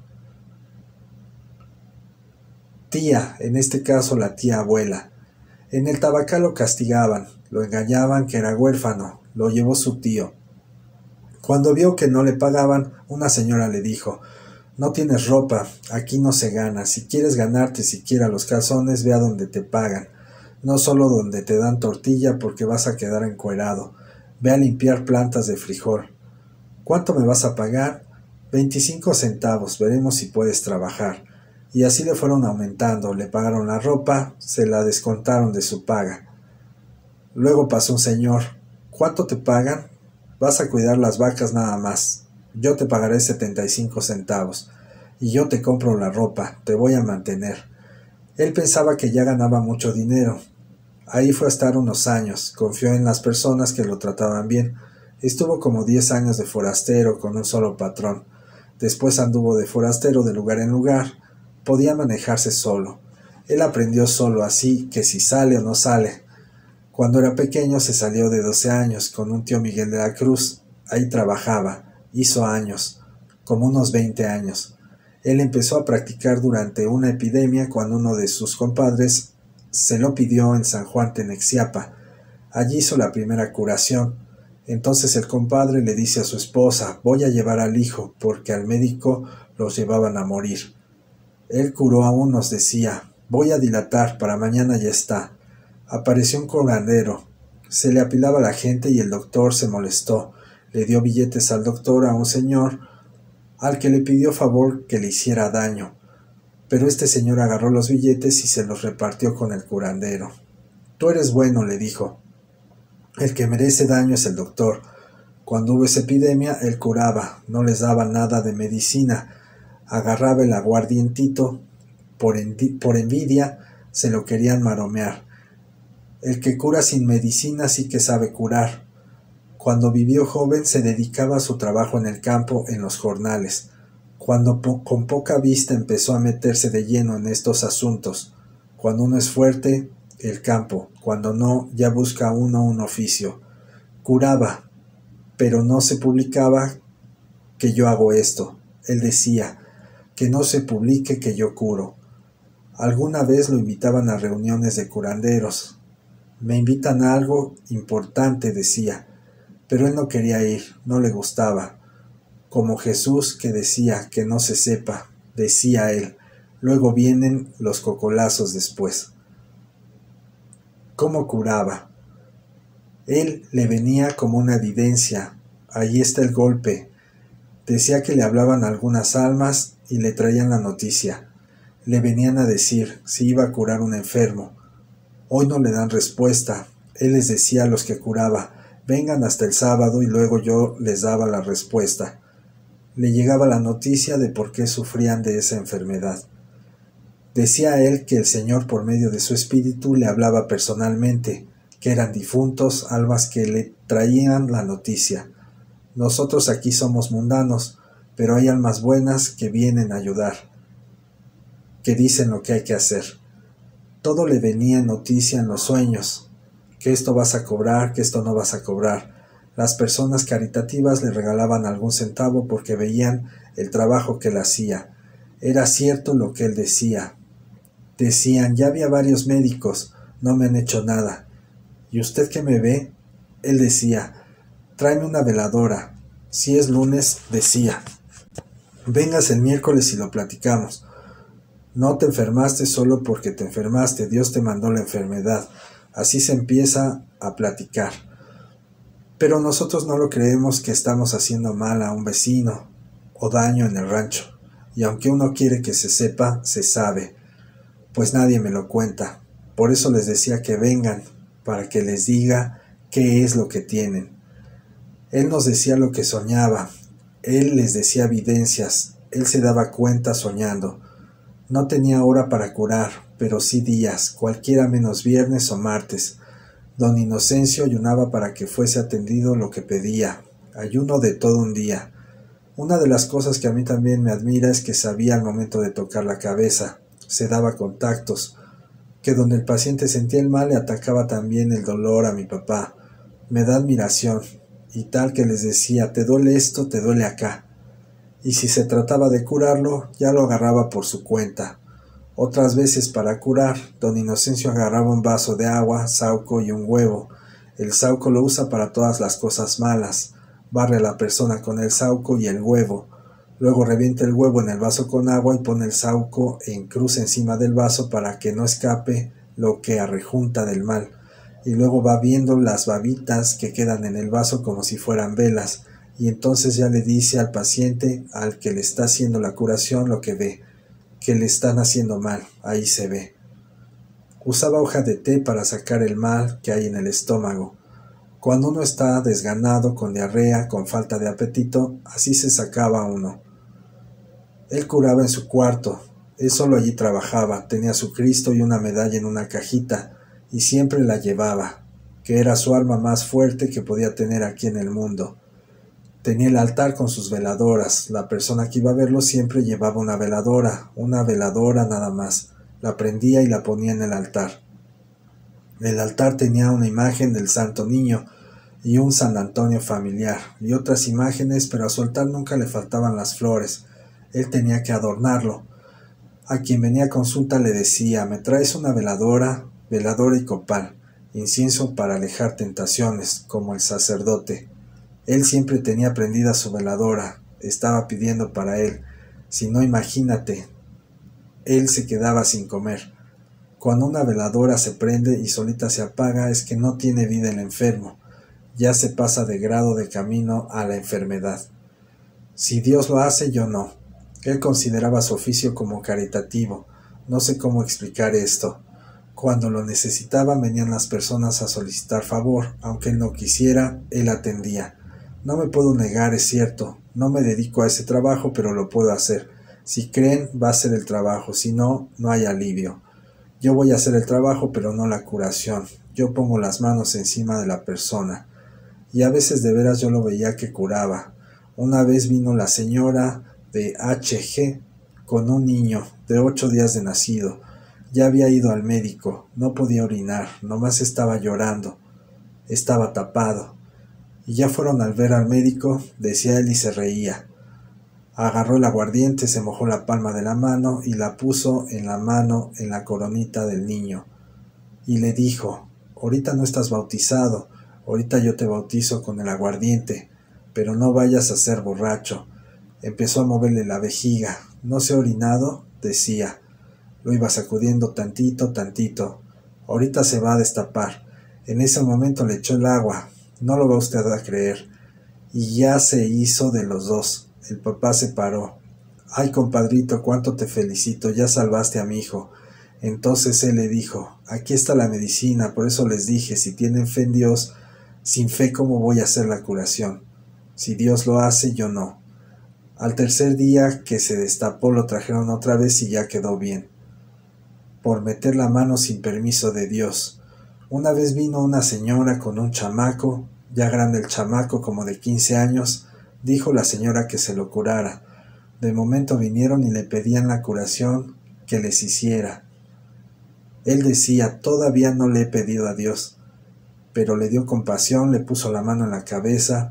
Tía, en este caso la tía abuela. En el tabacal lo castigaban, lo engañaban que era huérfano, lo llevó su tío. Cuando vio que no le pagaban, una señora le dijo: «No tienes ropa, aquí no se gana, si quieres ganarte siquiera los calzones, ve a donde te pagan, no solo donde te dan tortilla porque vas a quedar encuerado, ve a limpiar plantas de frijol. ¿Cuánto me vas a pagar? 25 centavos, veremos si puedes trabajar». Y así le fueron aumentando, le pagaron la ropa, se la descontaron de su paga. Luego pasó un señor: «¿Cuánto te pagan? Vas a cuidar las vacas nada más. Yo te pagaré 75 centavos. Y yo te compro la ropa, te voy a mantener». Él pensaba que ya ganaba mucho dinero. Ahí fue a estar unos años, confió en las personas que lo trataban bien. Estuvo como 10 años de forastero con un solo patrón. Después anduvo de forastero de lugar en lugar. Podía manejarse solo. Él aprendió solo, así que si sale o no sale. Cuando era pequeño se salió de 12 años con un tío Miguel de la Cruz. Ahí trabajaba. Hizo años, como unos 20 años. Él empezó a practicar durante una epidemia cuando uno de sus compadres se lo pidió en San Juan Tenexiapa. Allí hizo la primera curación. Entonces el compadre le dice a su esposa: «Voy a llevar al hijo, porque al médico los llevaban a morir». Él curó a unos, decía: «Voy a dilatar, para mañana ya está». Apareció un curandero. Se le apilaba la gente y el doctor se molestó. Le dio billetes al doctor a un señor al que le pidió favor que le hiciera daño. Pero este señor agarró los billetes y se los repartió con el curandero. «Tú eres bueno», le dijo. «El que merece daño es el doctor». Cuando hubo esa epidemia, él curaba, no les daba nada de medicina. Agarraba el aguardientito, por envidia se lo querían maromear. El que cura sin medicina sí que sabe curar. Cuando vivió joven se dedicaba a su trabajo en el campo, en los jornales. Cuando con poca vista empezó a meterse de lleno en estos asuntos. Cuando uno es fuerte, el campo; cuando no, ya busca uno un oficio. Curaba, pero no se publicaba que yo hago esto. Él decía: «Que no se publique que yo curo». Alguna vez lo invitaban a reuniones de curanderos. «Me invitan a algo importante», decía, pero él no quería ir, no le gustaba. Como Jesús, que decía: «Que no se sepa», decía él. Luego vienen los cocolazos después. ¿Cómo curaba? Él le venía como una evidencia. Ahí está el golpe. Decía que le hablaban algunas almas y le traían la noticia. Le venían a decir si iba a curar un enfermo. Hoy no le dan respuesta. Él les decía a los que curaba: «Vengan hasta el sábado», y luego yo les daba la respuesta. Le llegaba la noticia de por qué sufrían de esa enfermedad. Decía él que el Señor, por medio de su espíritu, le hablaba personalmente, que eran difuntos, almas que le traían la noticia. Nosotros aquí somos mundanos, pero hay almas buenas que vienen a ayudar, que dicen lo que hay que hacer. Todo le venía en noticia en los sueños, que esto vas a cobrar, que esto no vas a cobrar. Las personas caritativas le regalaban algún centavo porque veían el trabajo que él hacía. Era cierto lo que él decía. Decían: «Ya había varios médicos, no me han hecho nada. ¿Y usted qué me ve?». Él decía: «Tráeme una veladora». Si es lunes, decía: «Vengas el miércoles y lo platicamos. No te enfermaste solo porque te enfermaste, Dios te mandó la enfermedad». Así se empieza a platicar. Pero nosotros no lo creemos, que estamos haciendo mal a un vecino o daño en el rancho. Y aunque uno quiere que se sepa, se sabe. pues nadie me lo cuenta. Por eso les decía que vengan, para que les diga qué es lo que tienen. Él nos decía lo que soñaba, él les decía evidencias, él se daba cuenta soñando. No tenía hora para curar, pero sí días, cualquiera menos viernes o martes. Don Inocencio ayunaba para que fuese atendido lo que pedía, ayuno de todo un día. Una de las cosas que a mí también me admira es que sabía al momento de tocar la cabeza, se daba contactos, que donde el paciente sentía el mal le atacaba también el dolor a mi papá. Me da admiración, y tal que les decía, te duele esto, te duele acá. Y si se trataba de curarlo, ya lo agarraba por su cuenta. Otras veces para curar, don Inocencio agarraba un vaso de agua, sauco y un huevo. El sauco lo usa para todas las cosas malas. Barre a la persona con el sauco y el huevo. Luego revienta el huevo en el vaso con agua y pone el sauco en cruz encima del vaso para que no escape lo que arrejunta del mal. Y luego va viendo las babitas que quedan en el vaso como si fueran velas. Y entonces ya le dice al paciente, al que le está haciendo la curación, lo que ve, que le están haciendo mal, ahí se ve. Usaba hoja de té para sacar el mal que hay en el estómago. Cuando uno está desganado, con diarrea, con falta de apetito, así se sacaba uno. Él curaba en su cuarto, él solo allí trabajaba, tenía su Cristo y una medalla en una cajita, y siempre la llevaba, que era su arma más fuerte que podía tener aquí en el mundo. Tenía el altar con sus veladoras, la persona que iba a verlo siempre llevaba una veladora nada más, la prendía y la ponía en el altar. El altar tenía una imagen del Santo Niño y un San Antonio familiar, y otras imágenes, pero a su altar nunca le faltaban las flores. Él tenía que adornarlo. A quien venía a consulta le decía, me traes una veladora y copal, incienso para alejar tentaciones, como el sacerdote. Él siempre tenía prendida su veladora, estaba pidiendo para él. Si no, imagínate, él se quedaba sin comer. Cuando una veladora se prende y solita se apaga es que no tiene vida el enfermo, ya se pasa de grado de camino a la enfermedad. Si Dios lo hace, yo no. Él consideraba su oficio como caritativo, no sé cómo explicar esto. Cuando lo necesitaban venían las personas a solicitar favor, aunque él no quisiera, él atendía. No me puedo negar, es cierto, no me dedico a ese trabajo, pero lo puedo hacer. Si creen, va a ser el trabajo, si no, no hay alivio. Yo voy a hacer el trabajo, pero no la curación. Yo pongo las manos encima de la persona. Y a veces de veras yo lo veía que curaba. Una vez vino la señora de H.G. con un niño de 8 días de nacido. Ya había ido al médico, no podía orinar, nomás estaba llorando. Estaba tapado. Y ya fueron al ver al médico, decía él y se reía. Agarró el aguardiente, se mojó la palma de la mano y la puso en la mano en la coronita del niño. Y le dijo, ahorita no estás bautizado, ahorita yo te bautizo con el aguardiente, pero no vayas a ser borracho. Empezó a moverle la vejiga. ¿No se ha orinado?, decía. Lo iba sacudiendo tantito, tantito. Ahorita se va a destapar. En ese momento le echó el agua. No lo va usted a creer. Y ya se hizo de los dos. El papá se paró. Ay, compadrito, cuánto te felicito, ya salvaste a mi hijo. Entonces él le dijo, aquí está la medicina, por eso les dije, si tienen fe en Dios, sin fe, ¿cómo voy a hacer la curación? Si Dios lo hace, yo no. Al tercer día que se destapó lo trajeron otra vez y ya quedó bien. Por meter la mano sin permiso de Dios. Una vez vino una señora con un chamaco, ya grande el chamaco, como de 15 años, dijo la señora que se lo curara. De momento vinieron y le pedían la curación que les hiciera. Él decía, todavía no le he pedido a Dios, pero le dio compasión, le puso la mano en la cabeza,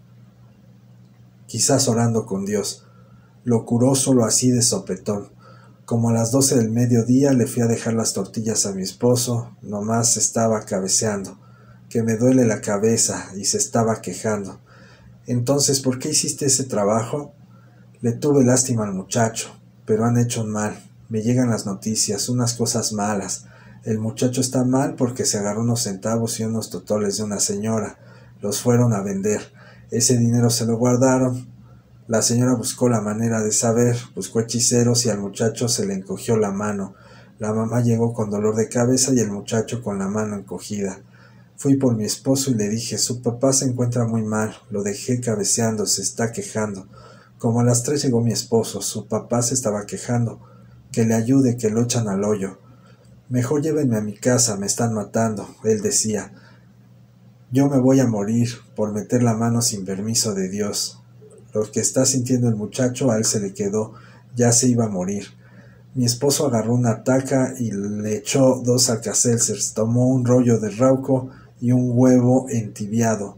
quizás orando con Dios. Lo curó solo así de sopetón. Como a las 12 del mediodía le fui a dejar las tortillas a mi esposo, nomás estaba cabeceando, que me duele la cabeza, y se estaba quejando. Entonces, ¿por qué hiciste ese trabajo? Le tuve lástima al muchacho, pero han hecho un mal. Me llegan las noticias, unas cosas malas. El muchacho está mal porque se agarró unos centavos y unos totoles de una señora. Los fueron a vender. Ese dinero se lo guardaron. La señora buscó la manera de saber, buscó hechiceros y al muchacho se le encogió la mano. La mamá llegó con dolor de cabeza y el muchacho con la mano encogida. Fui por mi esposo y le dije, su papá se encuentra muy mal, lo dejé cabeceando, se está quejando. Como a las 3 llegó mi esposo, su papá se estaba quejando, que le ayude, que lo echan al hoyo. Mejor llévenme a mi casa, me están matando, él decía. Yo me voy a morir por meter la mano sin permiso de Dios. Lo que está sintiendo el muchacho a él se le quedó, ya se iba a morir. Mi esposo agarró una taca y le echó 2 Alka-Seltzers, tomó un rollo de Rauco y un huevo entibiado.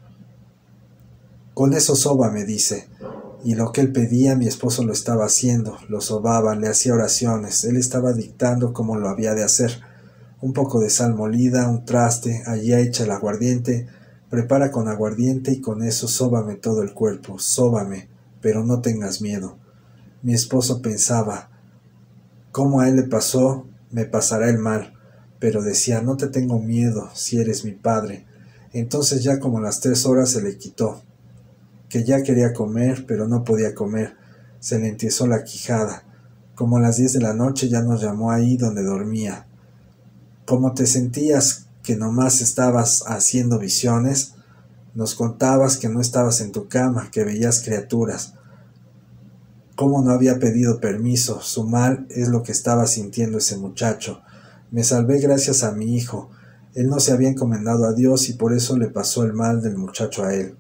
Con eso soba, me dice. Y lo que él pedía, mi esposo lo estaba haciendo, lo sobaba, le hacía oraciones, él estaba dictando cómo lo había de hacer. Un poco de sal molida, un traste, allí echa el aguardiente, prepara con aguardiente y con eso sóbame todo el cuerpo, sóbame, pero no tengas miedo. Mi esposo pensaba, ¿cómo a él le pasó, me pasará el mal? Pero decía, no te tengo miedo, si eres mi padre. Entonces ya como a las 3 horas se le quitó, que ya quería comer, pero no podía comer, se le entiesó la quijada. Como a las 10 de la noche ya nos llamó ahí donde dormía. ¿Cómo te sentías que nomás estabas haciendo visiones? Nos contabas que no estabas en tu cama, que veías criaturas. ¿Cómo no había pedido permiso? Su mal es lo que estaba sintiendo ese muchacho. Me salvé gracias a mi hijo. Él no se había encomendado a Dios y por eso le pasó el mal del muchacho a él.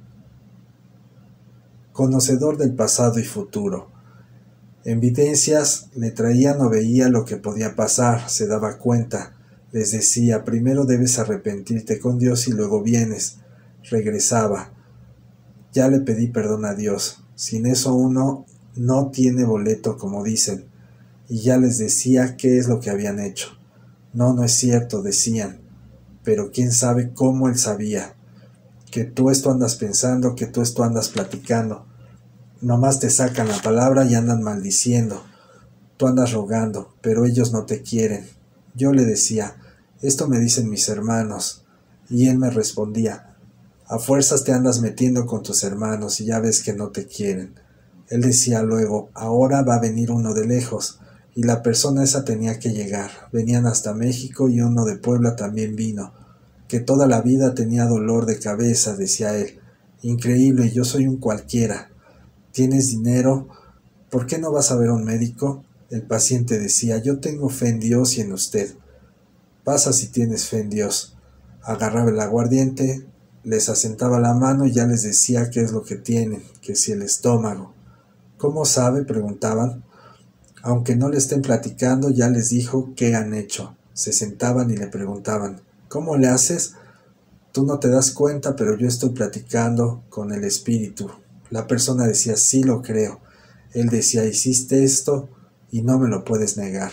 Conocedor del pasado y futuro. En videncias le traían o veía lo que podía pasar, se daba cuenta. Les decía, primero debes arrepentirte con Dios y luego vienes. Regresaba. Ya le pedí perdón a Dios. Sin eso uno no tiene boleto, como dicen. Y ya les decía qué es lo que habían hecho. No, no es cierto, decían. Pero quién sabe cómo él sabía. Que tú esto andas pensando, que tú esto andas platicando. Nomás te sacan la palabra y andan maldiciendo. Tú andas rogando, pero ellos no te quieren. Yo le decía, esto me dicen mis hermanos. Y él me respondía, a fuerzas te andas metiendo con tus hermanos y ya ves que no te quieren. Él decía luego, ahora va a venir uno de lejos. Y la persona esa tenía que llegar. Venían hasta México y uno de Puebla también vino. Que toda la vida tenía dolor de cabeza, decía él. Increíble, yo soy un cualquiera. ¿Tienes dinero? ¿Por qué no vas a ver a un médico? El paciente decía, yo tengo fe en Dios y en usted. Pasa si tienes fe en Dios. Agarraba el aguardiente, les asentaba la mano y ya les decía qué es lo que tienen, que si el estómago. ¿Cómo sabe?, preguntaban. Aunque no le estén platicando, ya les dijo qué han hecho. Se sentaban y le preguntaban, ¿cómo le haces? Tú no te das cuenta, pero yo estoy platicando con el espíritu. La persona decía, sí lo creo. Él decía, hiciste esto y no me lo puedes negar.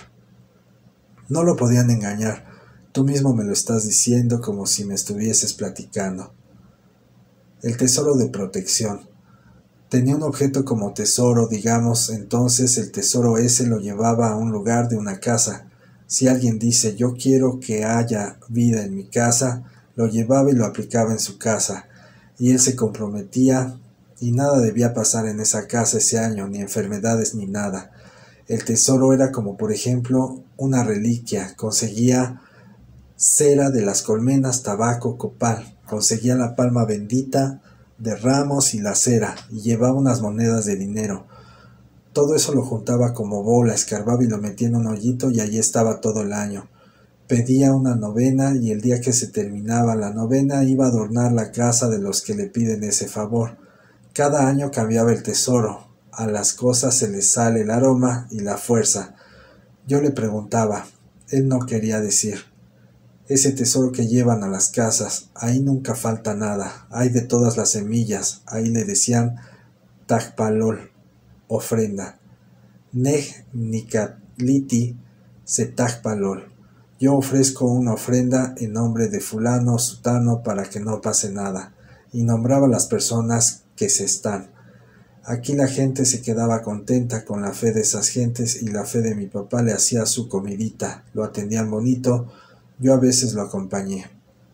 No lo podían engañar. Tú mismo me lo estás diciendo como si me estuvieses platicando. El tesoro de protección. Tenía un objeto como tesoro, digamos, entonces el tesoro ese lo llevaba a un lugar de una casa. Si alguien dice, yo quiero que haya vida en mi casa, lo llevaba y lo aplicaba en su casa. Y él se comprometía y nada debía pasar en esa casa ese año, ni enfermedades ni nada. El tesoro era como, por ejemplo, una reliquia. Conseguía cera de las colmenas, tabaco, copal. Conseguía la palma bendita de ramos y la cera, y llevaba unas monedas de dinero. Todo eso lo juntaba como bola, escarbaba y lo metía en un hoyito y allí estaba todo el año. Pedía una novena y el día que se terminaba la novena iba a adornar la casa de los que le piden ese favor. Cada año cambiaba el tesoro. A las cosas se les sale el aroma y la fuerza. Yo le preguntaba. Él no quería decir. Ese tesoro que llevan a las casas, ahí nunca falta nada, hay de todas las semillas, ahí le decían Tajpalol, ofrenda. Nej Nicatliti se Tajpalol. Yo ofrezco una ofrenda en nombre de fulano o sutano para que no pase nada, y nombraba a las personas que se están. Aquí la gente se quedaba contenta con la fe de esas gentes y la fe de mi papá le hacía su comidita, lo atendían bonito. Yo a veces lo acompañé.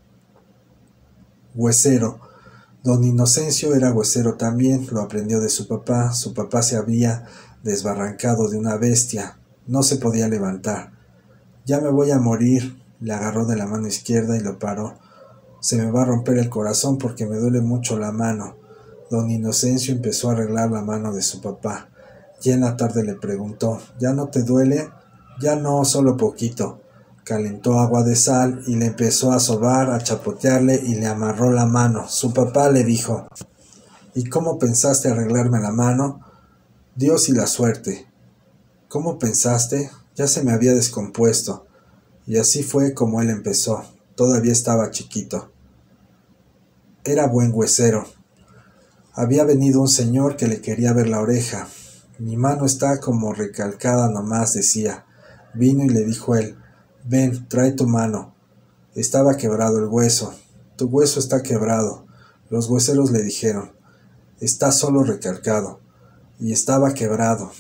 Huesero. Don Inocencio era huesero también, lo aprendió de su papá. Su papá se había desbarrancado de una bestia, no se podía levantar. Ya me voy a morir. Le agarró de la mano izquierda y lo paró. Se me va a romper el corazón porque me duele mucho la mano. Don Inocencio empezó a arreglar la mano de su papá. Ya en la tarde le preguntó, ¿ya no te duele? Ya no, solo poquito. Calentó agua de sal y le empezó a sobar, a chapotearle y le amarró la mano. Su papá le dijo, ¿y cómo pensaste arreglarme la mano? Dios y la suerte. ¿Cómo pensaste? Ya se me había descompuesto. Y así fue como él empezó. Todavía estaba chiquito. Era buen huesero. Había venido un señor que le quería ver la oreja. Mi mano está como recalcada nomás, decía. Vino y le dijo él, ven, trae tu mano. Estaba quebrado el hueso. Tu hueso está quebrado. Los hueseros le dijeron, está solo recalcado. Y estaba quebrado.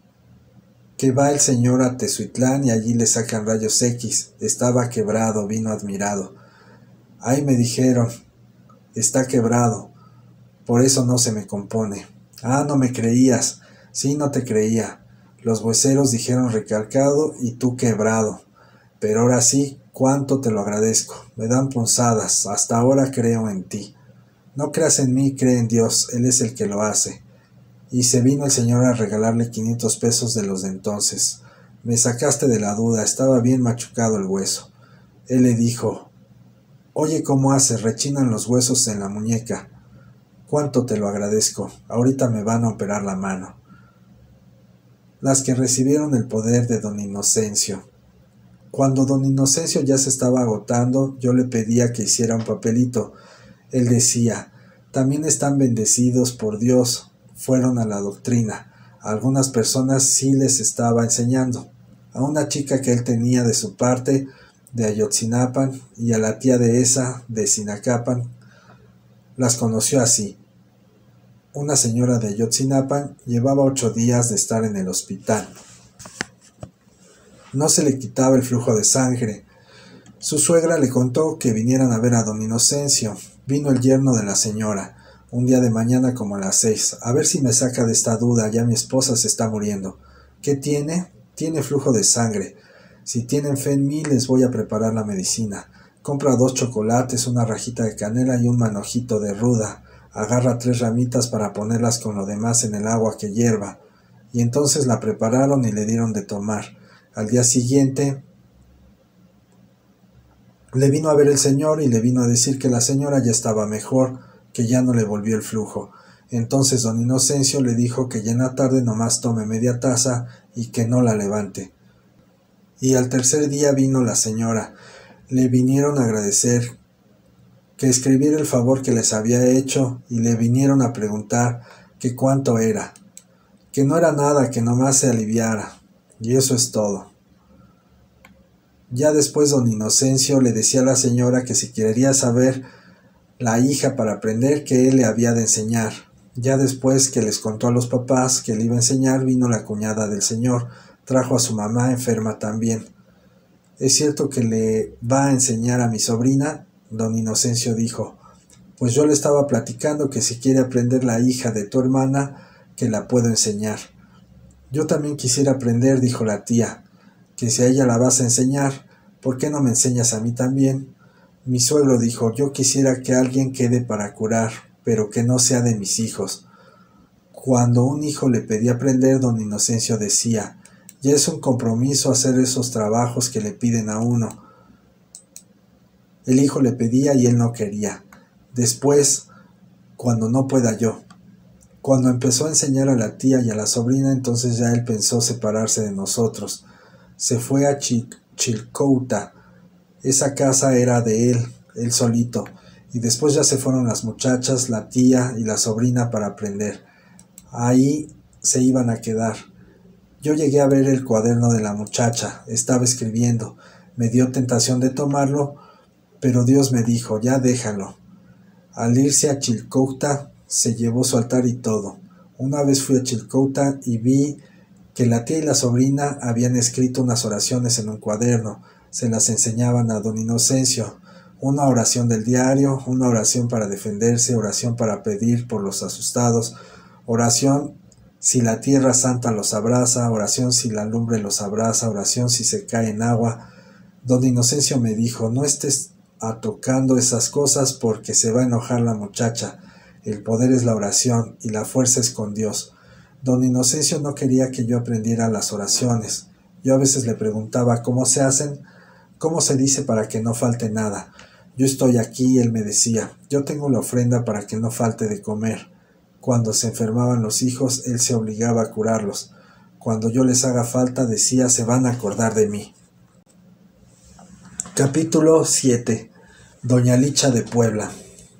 Que va el señor a Tezuitlán y allí le sacan rayos X. Estaba quebrado, vino admirado. Ay, me dijeron, está quebrado. Por eso no se me compone. Ah, no me creías. Sí, no te creía. Los hueseros dijeron recalcado y tú quebrado. Pero ahora sí, cuánto te lo agradezco. Me dan punzadas. Hasta ahora creo en ti. No creas en mí, cree en Dios. Él es el que lo hace. Y se vino el señor a regalarle 500 pesos de los de entonces. Me sacaste de la duda. Estaba bien machucado el hueso. Él le dijo, oye, ¿cómo hace? Rechinan los huesos en la muñeca. Cuánto te lo agradezco. Ahorita me van a operar la mano. Las que recibieron el poder de don Inocencio. Cuando don Inocencio ya se estaba agotando, yo le pedía que hiciera un papelito. Él decía, también están bendecidos por Dios. Fueron a la doctrina. A algunas personas sí les estaba enseñando. A una chica que él tenía de su parte, de Ayotzinapan, y a la tía de esa, de Sinacapan, las conoció así. Una señora de Ayotzinapan llevaba 8 días de estar en el hospital. No se le quitaba el flujo de sangre. Su suegra le contó que vinieran a ver a don Inocencio. Vino el yerno de la señora, un día de mañana como a las 6. A ver si me saca de esta duda, ya mi esposa se está muriendo. ¿Qué tiene? Tiene flujo de sangre. Si tienen fe en mí, les voy a preparar la medicina. Compra 2 chocolates, una rajita de canela y un manojito de ruda. Agarra 3 ramitas para ponerlas con lo demás en el agua que hierva. Y entonces la prepararon y le dieron de tomar. Al día siguiente le vino a ver el señor y le vino a decir que la señora ya estaba mejor, que ya no le volvió el flujo. Entonces don Inocencio le dijo que ya en la tarde nomás tome media taza y que no la levante. Y al tercer día vino la señora. Le vinieron a agradecer que escribiera el favor que les había hecho y le vinieron a preguntar que cuánto era. Que no era nada, que nomás se aliviara. Y eso es todo. Ya después don Inocencio le decía a la señora que si quería saber la hija para aprender, que él le había de enseñar. Ya después que les contó a los papás que le iba a enseñar, vino la cuñada del señor, trajo a su mamá enferma también. ¿Es cierto que le va a enseñar a mi sobrina? Don Inocencio dijo, pues yo le estaba platicando que si quiere aprender la hija de tu hermana, que la puedo enseñar. Yo también quisiera aprender, dijo la tía, que si a ella la vas a enseñar, ¿por qué no me enseñas a mí también? Mi suegro dijo, yo quisiera que alguien quede para curar, pero que no sea de mis hijos. Cuando un hijo le pedía aprender, don Inocencio decía, ya es un compromiso hacer esos trabajos que le piden a uno. El hijo le pedía y él no quería. Después, cuando no pueda yo. Cuando empezó a enseñar a la tía y a la sobrina, entonces ya él pensó separarse de nosotros. Se fue a Chilcouta. Esa casa era de él solito. Y después ya se fueron las muchachas, la tía y la sobrina para aprender. Ahí se iban a quedar. Yo llegué a ver el cuaderno de la muchacha. Estaba escribiendo. Me dio tentación de tomarlo, pero Dios me dijo, ya déjalo. Al irse a Chilcouta, se llevó su altar y todo. Una vez fui a Chilcouta y vi que la tía y la sobrina habían escrito unas oraciones en un cuaderno. Se las enseñaban a don Inocencio. Una oración del diario, una oración para defenderse, oración para pedir por los asustados, oración si la tierra santa los abraza, oración si la lumbre los abraza, oración si se cae en agua, Don Inocencio me dijo: no estés tocando esas cosas porque se va a enojar la muchacha. El poder es la oración y la fuerza es con Dios. Don Inocencio no quería que yo aprendiera las oraciones. Yo a veces le preguntaba cómo se hacen, cómo se dice para que no falte nada. Yo estoy aquí, y él me decía: yo tengo la ofrenda para que no falte de comer. Cuando se enfermaban los hijos, él se obligaba a curarlos. Cuando yo les haga falta, decía: se van a acordar de mí. Capítulo 7. Doña Licha de Puebla.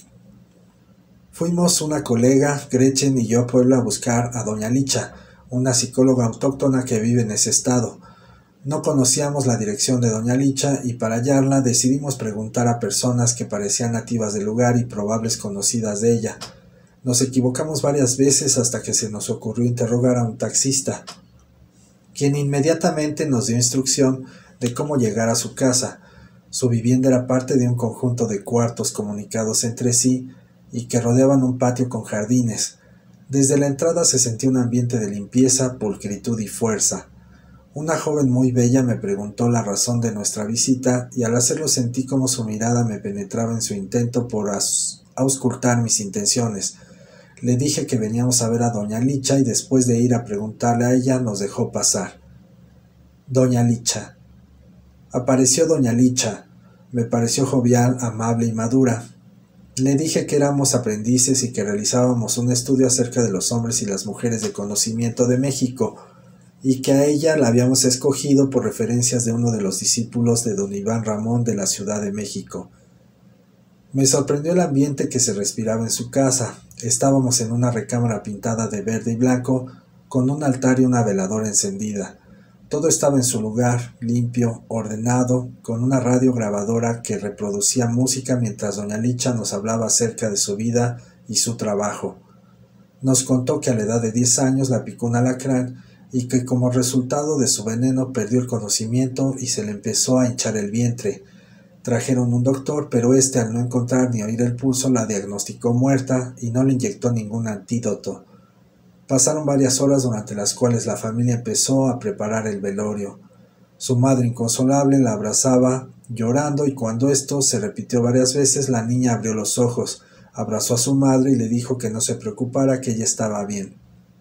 Fuimos una colega, Gretchen y yo, a Puebla a buscar a Doña Licha, una psicóloga autóctona que vive en ese estado. No conocíamos la dirección de Doña Licha y para hallarla decidimos preguntar a personas que parecían nativas del lugar y probables conocidas de ella. Nos equivocamos varias veces hasta que se nos ocurrió interrogar a un taxista, quien inmediatamente nos dio instrucción de cómo llegar a su casa. Su vivienda era parte de un conjunto de cuartos comunicados entre sí y que rodeaban un patio con jardines. Desde la entrada se sentía un ambiente de limpieza, pulcritud y fuerza. Una joven muy bella me preguntó la razón de nuestra visita y al hacerlo sentí como su mirada me penetraba en su intento por auscultar mis intenciones. Le dije que veníamos a ver a Doña Licha y después de ir a preguntarle a ella nos dejó pasar. Doña Licha. Apareció Doña Licha. Me pareció jovial, amable y madura. Le dije que éramos aprendices y que realizábamos un estudio acerca de los hombres y las mujeres de conocimiento de México, y que a ella la habíamos escogido por referencias de uno de los discípulos de don Iván Ramón de la Ciudad de México. Me sorprendió el ambiente que se respiraba en su casa. Estábamos en una recámara pintada de verde y blanco, con un altar y una veladora encendida. Todo estaba en su lugar, limpio, ordenado, con una radio grabadora que reproducía música mientras Doña Licha nos hablaba acerca de su vida y su trabajo. Nos contó que a la edad de 10 años la picó un alacrán y que como resultado de su veneno perdió el conocimiento y se le empezó a hinchar el vientre. Trajeron un doctor, pero éste al no encontrar ni oír el pulso la diagnosticó muerta y no le inyectó ningún antídoto. Pasaron varias horas durante las cuales la familia empezó a preparar el velorio. Su madre inconsolable la abrazaba, llorando, y cuando esto se repitió varias veces, la niña abrió los ojos, abrazó a su madre y le dijo que no se preocupara, que ella estaba bien.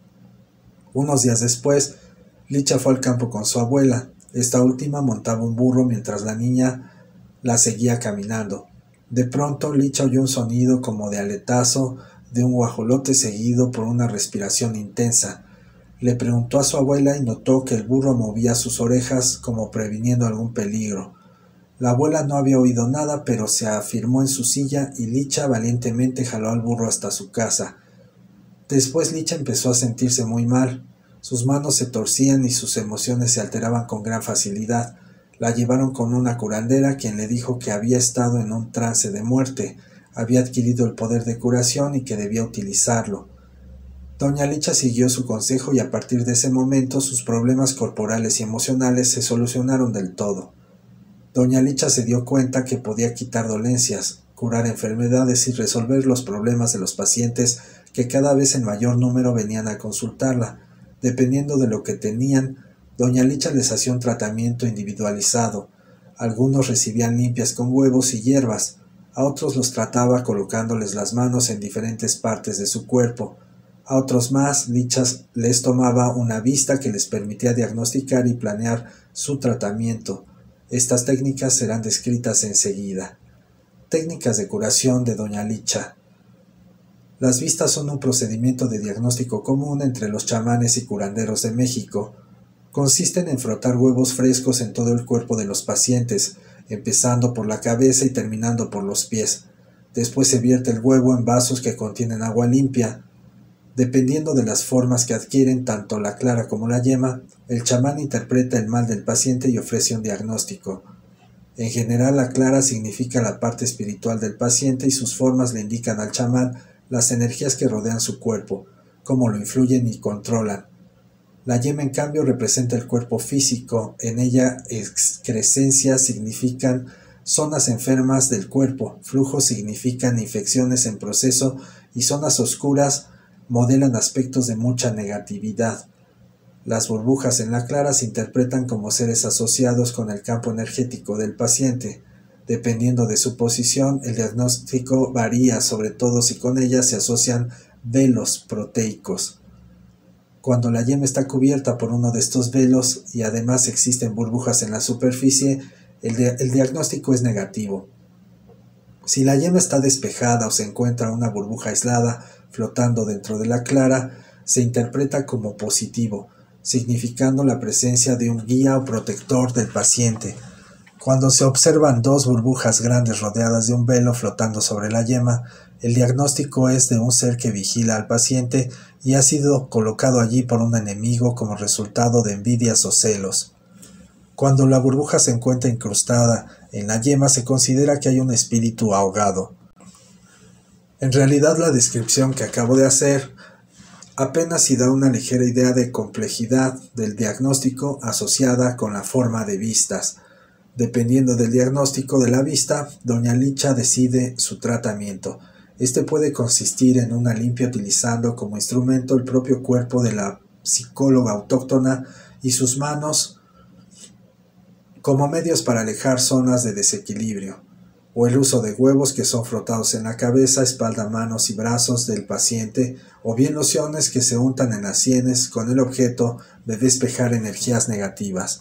Unos días después, Licha fue al campo con su abuela. Esta última montaba un burro mientras la niña la seguía caminando. De pronto, Licha oyó un sonido como de aletazo, de un guajolote seguido por una respiración intensa. Le preguntó a su abuela y notó que el burro movía sus orejas como previniendo algún peligro. La abuela no había oído nada, pero se afirmó en su silla y Licha valientemente jaló al burro hasta su casa. Después Licha empezó a sentirse muy mal. Sus manos se torcían y sus emociones se alteraban con gran facilidad. La llevaron con una curandera, quien le dijo que había estado en un trance de muerte, había adquirido el poder de curación y que debía utilizarlo. Doña Licha siguió su consejo y a partir de ese momento sus problemas corporales y emocionales se solucionaron del todo. Doña Licha se dio cuenta que podía quitar dolencias, curar enfermedades y resolver los problemas de los pacientes que cada vez en mayor número venían a consultarla. Dependiendo de lo que tenían, Doña Licha les hacía un tratamiento individualizado. Algunos recibían limpias con huevos y hierbas, a otros los trataba colocándoles las manos en diferentes partes de su cuerpo. A otros más, Licha les tomaba una vista que les permitía diagnosticar y planear su tratamiento. Estas técnicas serán descritas enseguida. Técnicas de curación de Doña Licha. Las vistas son un procedimiento de diagnóstico común entre los chamanes y curanderos de México. Consisten en frotar huevos frescos en todo el cuerpo de los pacientes, empezando por la cabeza y terminando por los pies. Después se vierte el huevo en vasos que contienen agua limpia. Dependiendo de las formas que adquieren tanto la clara como la yema, el chamán interpreta el mal del paciente y ofrece un diagnóstico. En general, la clara significa la parte espiritual del paciente y sus formas le indican al chamán las energías que rodean su cuerpo, cómo lo influyen y controlan. La yema, en cambio, representa el cuerpo físico. En ella, excrescencias significan zonas enfermas del cuerpo, flujos significan infecciones en proceso y zonas oscuras modelan aspectos de mucha negatividad. Las burbujas en la clara se interpretan como seres asociados con el campo energético del paciente. Dependiendo de su posición, el diagnóstico varía, sobre todo si con ellas se asocian velos proteicos. Cuando la yema está cubierta por uno de estos velos y además existen burbujas en la superficie, el diagnóstico es negativo. Si la yema está despejada o se encuentra una burbuja aislada flotando dentro de la clara, se interpreta como positivo, significando la presencia de un guía o protector del paciente. Cuando se observan dos burbujas grandes rodeadas de un velo flotando sobre la yema, el diagnóstico es de un ser que vigila al paciente y ha sido colocado allí por un enemigo como resultado de envidias o celos. Cuando la burbuja se encuentra incrustada en la yema, se considera que hay un espíritu ahogado. En realidad, la descripción que acabo de hacer apenas si da una ligera idea de complejidad del diagnóstico asociada con la forma de vistas. Dependiendo del diagnóstico de la vista, doña Licha decide su tratamiento. Este puede consistir en una limpia utilizando como instrumento el propio cuerpo de la psicóloga autóctona y sus manos como medios para alejar zonas de desequilibrio, o el uso de huevos que son frotados en la cabeza, espalda, manos y brazos del paciente, o bien lociones que se untan en las sienes con el objeto de despejar energías negativas.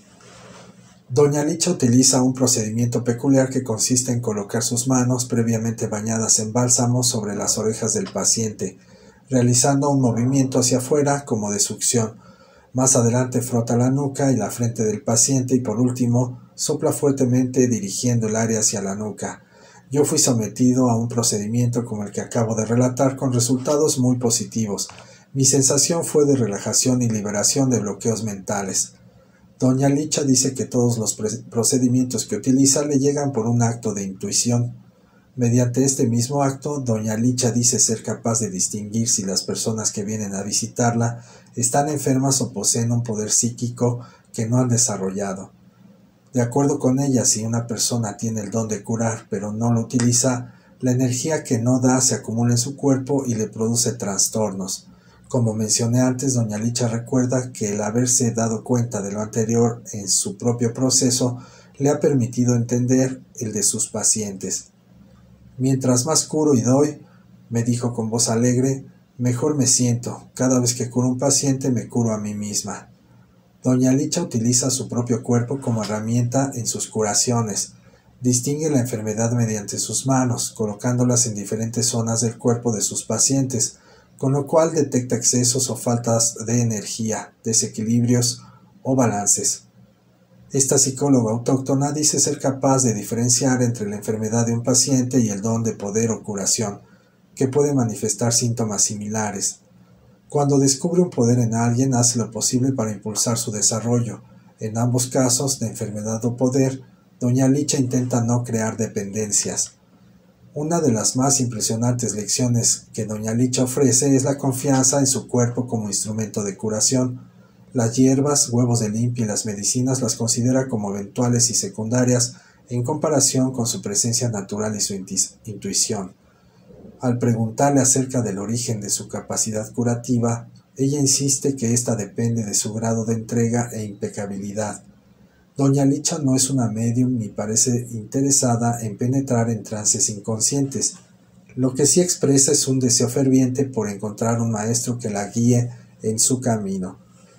Doña Licha utiliza un procedimiento peculiar que consiste en colocar sus manos previamente bañadas en bálsamo sobre las orejas del paciente, realizando un movimiento hacia afuera como de succión. Más adelante frota la nuca y la frente del paciente y por último sopla fuertemente dirigiendo el aire hacia la nuca. Yo fui sometido a un procedimiento como el que acabo de relatar con resultados muy positivos. Mi sensación fue de relajación y liberación de bloqueos mentales. Doña Licha dice que todos los procedimientos que utiliza le llegan por un acto de intuición. Mediante este mismo acto, doña Licha dice ser capaz de distinguir si las personas que vienen a visitarla están enfermas o poseen un poder psíquico que no han desarrollado. De acuerdo con ella, si una persona tiene el don de curar pero no lo utiliza, la energía que no da se acumula en su cuerpo y le produce trastornos. Como mencioné antes, doña Licha recuerda que el haberse dado cuenta de lo anterior en su propio proceso le ha permitido entender el de sus pacientes. Mientras más curo y doy, me dijo con voz alegre, mejor me siento. Cada vez que curo un paciente me curo a mí misma. Doña Licha utiliza su propio cuerpo como herramienta en sus curaciones. Distingue la enfermedad mediante sus manos, colocándolas en diferentes zonas del cuerpo de sus pacientes, con lo cual detecta excesos o faltas de energía, desequilibrios o balances. Esta psicóloga autóctona dice ser capaz de diferenciar entre la enfermedad de un paciente y el don de poder o curación, que puede manifestar síntomas similares. Cuando descubre un poder en alguien, hace lo posible para impulsar su desarrollo. En ambos casos, de enfermedad o poder, doña Licha intenta no crear dependencias. Una de las más impresionantes lecciones que doña Licha ofrece es la confianza en su cuerpo como instrumento de curación. Las hierbas, huevos de limpia y las medicinas las considera como eventuales y secundarias en comparación con su presencia natural y su intuición. Al preguntarle acerca del origen de su capacidad curativa, ella insiste que ésta depende de su grado de entrega e impecabilidad. Doña Licha no es una médium ni parece interesada en penetrar en trances inconscientes. Lo que sí expresa es un deseo ferviente por encontrar un maestro que la guíe en su camino.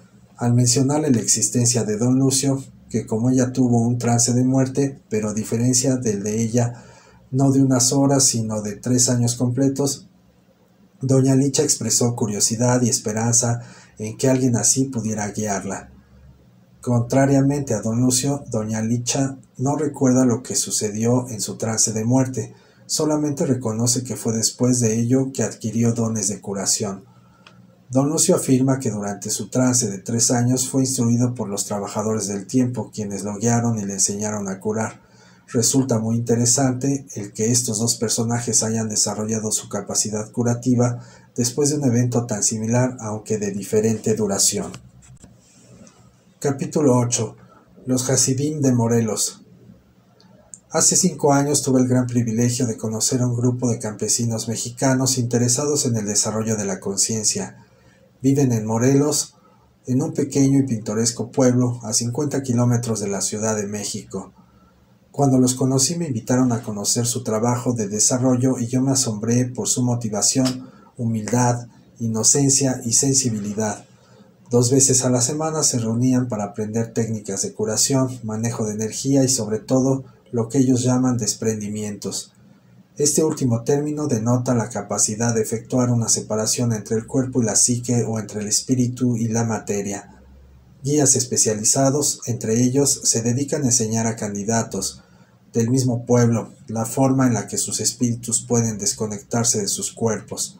Al mencionarle la existencia de don Lucio, que como ella tuvo un trance de muerte, pero a diferencia del de ella, no de unas horas, sino de 3 años completos, doña Licha expresó curiosidad y esperanza en que alguien así pudiera guiarla. Contrariamente a don Lucio, doña Licha no recuerda lo que sucedió en su trance de muerte, solamente reconoce que fue después de ello que adquirió dones de curación. Don Lucio afirma que durante su trance de 3 años fue instruido por los trabajadores del tiempo, quienes lo guiaron y le enseñaron a curar. Resulta muy interesante el que estos dos personajes hayan desarrollado su capacidad curativa después de un evento tan similar, aunque de diferente duración. Capítulo 8. Los Hasidim de Morelos. Hace 5 años tuve el gran privilegio de conocer a un grupo de campesinos mexicanos interesados en el desarrollo de la conciencia. Viven en Morelos, en un pequeño y pintoresco pueblo a 50 kilómetros de la Ciudad de México. Cuando los conocí me invitaron a conocer su trabajo de desarrollo y yo me asombré por su motivación, humildad, inocencia y sensibilidad. 2 veces a la semana se reunían para aprender técnicas de curación, manejo de energía y sobre todo lo que ellos llaman desprendimientos. Este último término denota la capacidad de efectuar una separación entre el cuerpo y la psique o entre el espíritu y la materia. Guías especializados, entre ellos, se dedican a enseñar a candidatos del mismo pueblo la forma en la que sus espíritus pueden desconectarse de sus cuerpos.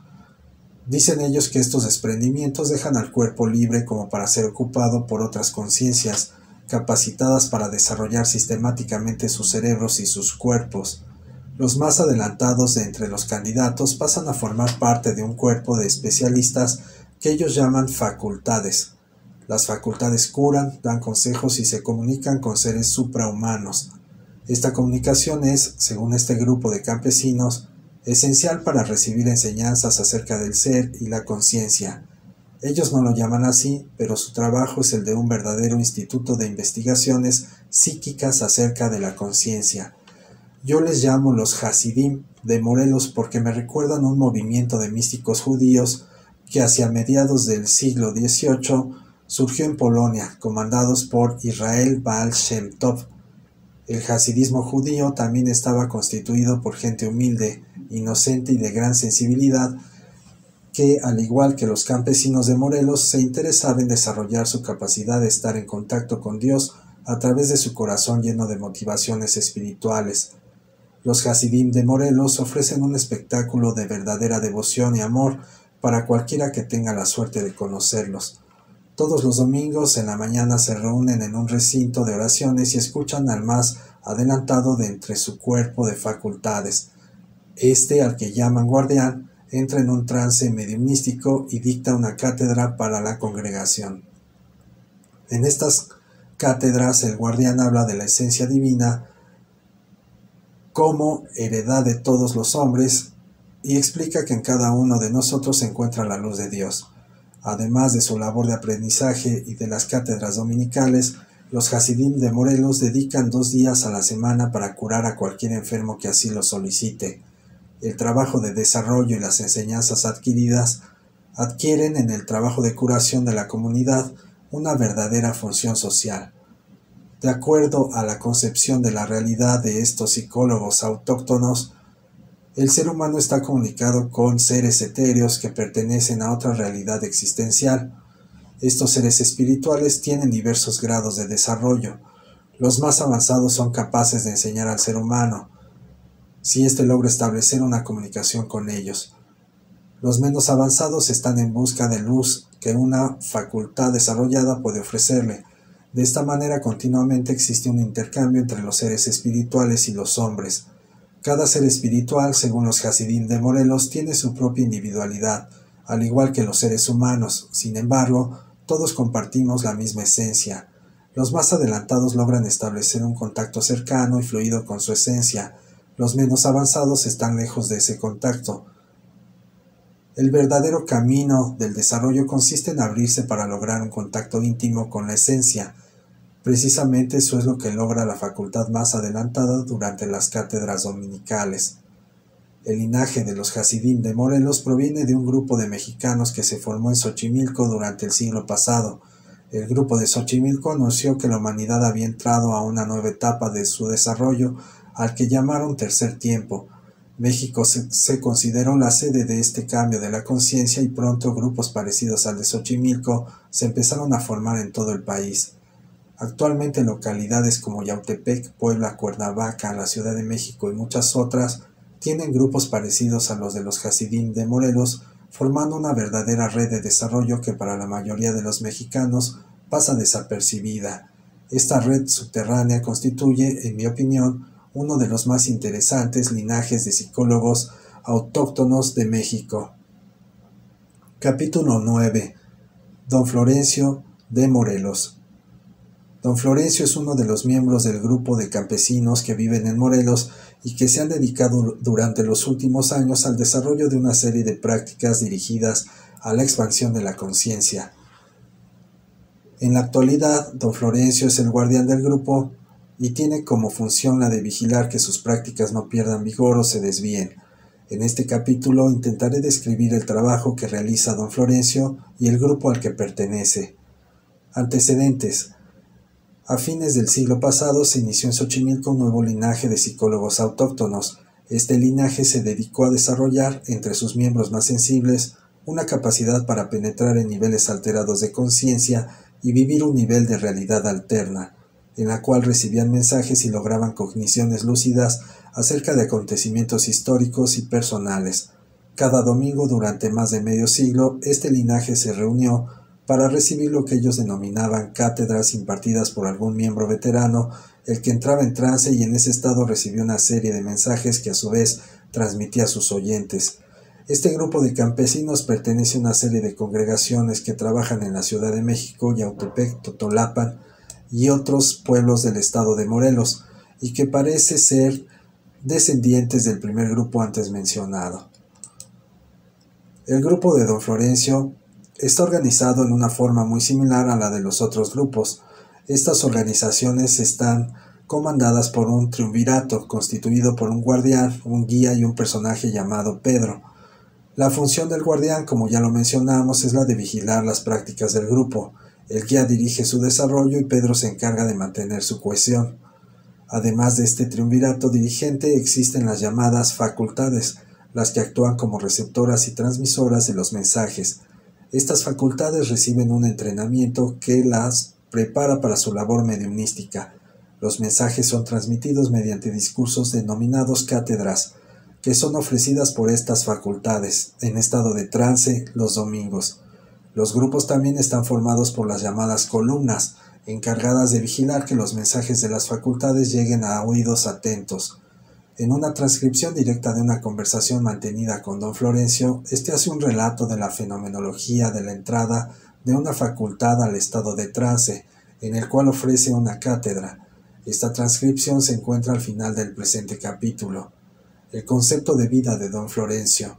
Dicen ellos que estos desprendimientos dejan al cuerpo libre como para ser ocupado por otras conciencias, capacitadas para desarrollar sistemáticamente sus cerebros y sus cuerpos. Los más adelantados de entre los candidatos pasan a formar parte de un cuerpo de especialistas que ellos llaman facultades. Las facultades curan, dan consejos y se comunican con seres suprahumanos. Esta comunicación es, según este grupo de campesinos, esencial para recibir enseñanzas acerca del ser y la conciencia. Ellos no lo llaman así, pero su trabajo es el de un verdadero instituto de investigaciones psíquicas acerca de la conciencia. Yo les llamo los Hasidim de Morelos porque me recuerdan un movimiento de místicos judíos que hacia mediados del siglo XVIII surgió en Polonia, comandados por Israel Baal Shem Tov. El hasidismo judío también estaba constituido por gente humilde, inocente y de gran sensibilidad, que, al igual que los campesinos de Morelos, se interesaba en desarrollar su capacidad de estar en contacto con Dios a través de su corazón lleno de motivaciones espirituales. Los Hasidim de Morelos ofrecen un espectáculo de verdadera devoción y amor para cualquiera que tenga la suerte de conocerlos. Todos los domingos en la mañana se reúnen en un recinto de oraciones y escuchan al más adelantado de entre su cuerpo de facultades. Al que llaman guardián, entra en un trance mediumístico y dicta una cátedra para la congregación. En estas cátedras el guardián habla de la esencia divina como heredad de todos los hombres y explica que en cada uno de nosotros se encuentra la luz de Dios. Además de su labor de aprendizaje y de las cátedras dominicales, los Hasidim de Morelos dedican 2 días a la semana para curar a cualquier enfermo que así lo solicite. El trabajo de desarrollo y las enseñanzas adquiridas adquieren en el trabajo de curación de la comunidad una verdadera función social. De acuerdo a la concepción de la realidad de estos psicólogos autóctonos, el ser humano está comunicado con seres etéreos que pertenecen a otra realidad existencial. Estos seres espirituales tienen diversos grados de desarrollo. Los más avanzados son capaces de enseñar al ser humano, si éste logra establecer una comunicación con ellos. Los menos avanzados están en busca de luz que una facultad desarrollada puede ofrecerle. De esta manera continuamente existe un intercambio entre los seres espirituales y los hombres. Cada ser espiritual, según los Hasidim de Morelos, tiene su propia individualidad, al igual que los seres humanos. Sin embargo, todos compartimos la misma esencia. Los más adelantados logran establecer un contacto cercano y fluido con su esencia. Los menos avanzados están lejos de ese contacto. El verdadero camino del desarrollo consiste en abrirse para lograr un contacto íntimo con la esencia. Precisamente eso es lo que logra la facultad más adelantada durante las cátedras dominicales. El linaje de los Hasidim de Morelos proviene de un grupo de mexicanos que se formó en Xochimilco durante el siglo pasado. El grupo de Xochimilco anunció que la humanidad había entrado a una nueva etapa de su desarrollo, al que llamaron Tercer Tiempo. México se consideró la sede de este cambio de la conciencia y pronto grupos parecidos al de Xochimilco se empezaron a formar en todo el país. Actualmente localidades como Yautepec, Puebla, Cuernavaca, la Ciudad de México y muchas otras tienen grupos parecidos a los de los Hasidim de Morelos, formando una verdadera red de desarrollo que para la mayoría de los mexicanos pasa desapercibida. Esta red subterránea constituye, en mi opinión, uno de los más interesantes linajes de psicólogos autóctonos de México. Capítulo 9. Don Florencio de Morelos. Don Florencio es uno de los miembros del grupo de campesinos que viven en Morelos y que se han dedicado durante los últimos años al desarrollo de una serie de prácticas dirigidas a la expansión de la conciencia. En la actualidad, don Florencio es el guardián del grupo y tiene como función la de vigilar que sus prácticas no pierdan vigor o se desvíen. En este capítulo intentaré describir el trabajo que realiza don Florencio y el grupo al que pertenece. Antecedentes. A fines del siglo pasado se inició en Xochimilco un nuevo linaje de psicólogos autóctonos. Este linaje se dedicó a desarrollar, entre sus miembros más sensibles, una capacidad para penetrar en niveles alterados de conciencia y vivir un nivel de realidad alterna, en la cual recibían mensajes y lograban cogniciones lúcidas acerca de acontecimientos históricos y personales. Cada domingo durante más de medio siglo, este linaje se reunió para recibir lo que ellos denominaban cátedras impartidas por algún miembro veterano, el que entraba en trance y en ese estado recibió una serie de mensajes que a su vez transmitía a sus oyentes. Este grupo de campesinos pertenece a una serie de congregaciones que trabajan en la Ciudad de México, Yautepec, Totolapan y otros pueblos del estado de Morelos, y que parece ser descendientes del primer grupo antes mencionado. El grupo de don Florencio está organizado en una forma muy similar a la de los otros grupos. Estas organizaciones están comandadas por un triunvirato constituido por un guardián, un guía y un personaje llamado Pedro. La función del guardián, como ya lo mencionamos, es la de vigilar las prácticas del grupo. El guía dirige su desarrollo y Pedro se encarga de mantener su cohesión. Además de este triunvirato dirigente, existen las llamadas facultades, las que actúan como receptoras y transmisoras de los mensajes. Estas facultades reciben un entrenamiento que las prepara para su labor mediumnística. Los mensajes son transmitidos mediante discursos denominados cátedras, que son ofrecidas por estas facultades, en estado de trance, los domingos. Los grupos también están formados por las llamadas columnas, encargadas de vigilar que los mensajes de las facultades lleguen a oídos atentos. En una transcripción directa de una conversación mantenida con don Florencio, este hace un relato de la fenomenología de la entrada de una facultad al estado de trance, en el cual ofrece una cátedra. Esta transcripción se encuentra al final del presente capítulo. El concepto de vida de don Florencio.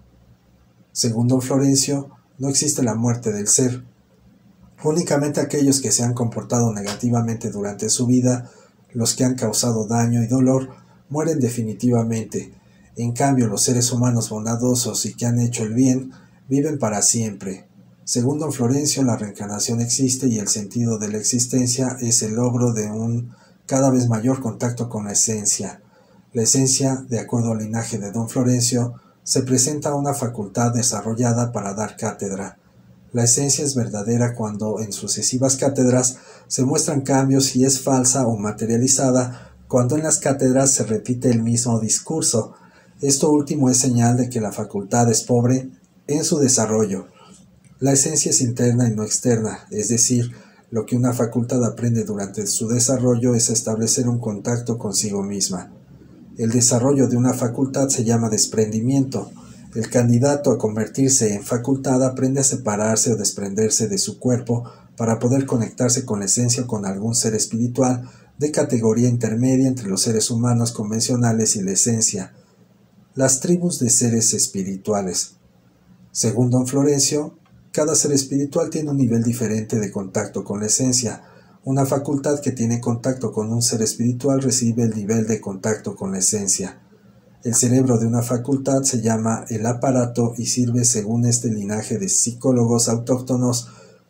Según don Florencio, no existe la muerte del ser. Únicamente aquellos que se han comportado negativamente durante su vida, los que han causado daño y dolor, mueren definitivamente. En cambio, los seres humanos bondadosos y que han hecho el bien, viven para siempre. Según don Florencio, la reencarnación existe y el sentido de la existencia es el logro de un cada vez mayor contacto con la esencia. La esencia, de acuerdo al linaje de don Florencio, se presenta una facultad desarrollada para dar cátedra. La esencia es verdadera cuando en sucesivas cátedras se muestran cambios y es falsa o materializada cuando en las cátedras se repite el mismo discurso. Esto último es señal de que la facultad es pobre en su desarrollo. La esencia es interna y no externa, es decir, lo que una facultad aprende durante su desarrollo es establecer un contacto consigo misma. El desarrollo de una facultad se llama desprendimiento. El candidato a convertirse en facultad aprende a separarse o desprenderse de su cuerpo para poder conectarse con la esencia o con algún ser espiritual de categoría intermedia entre los seres humanos convencionales y la esencia. Las tribus de seres espirituales. Según don Florencio, cada ser espiritual tiene un nivel diferente de contacto con la esencia. Una facultad que tiene contacto con un ser espiritual recibe el nivel de contacto con la esencia. El cerebro de una facultad se llama el aparato y sirve, según este linaje de psicólogos autóctonos,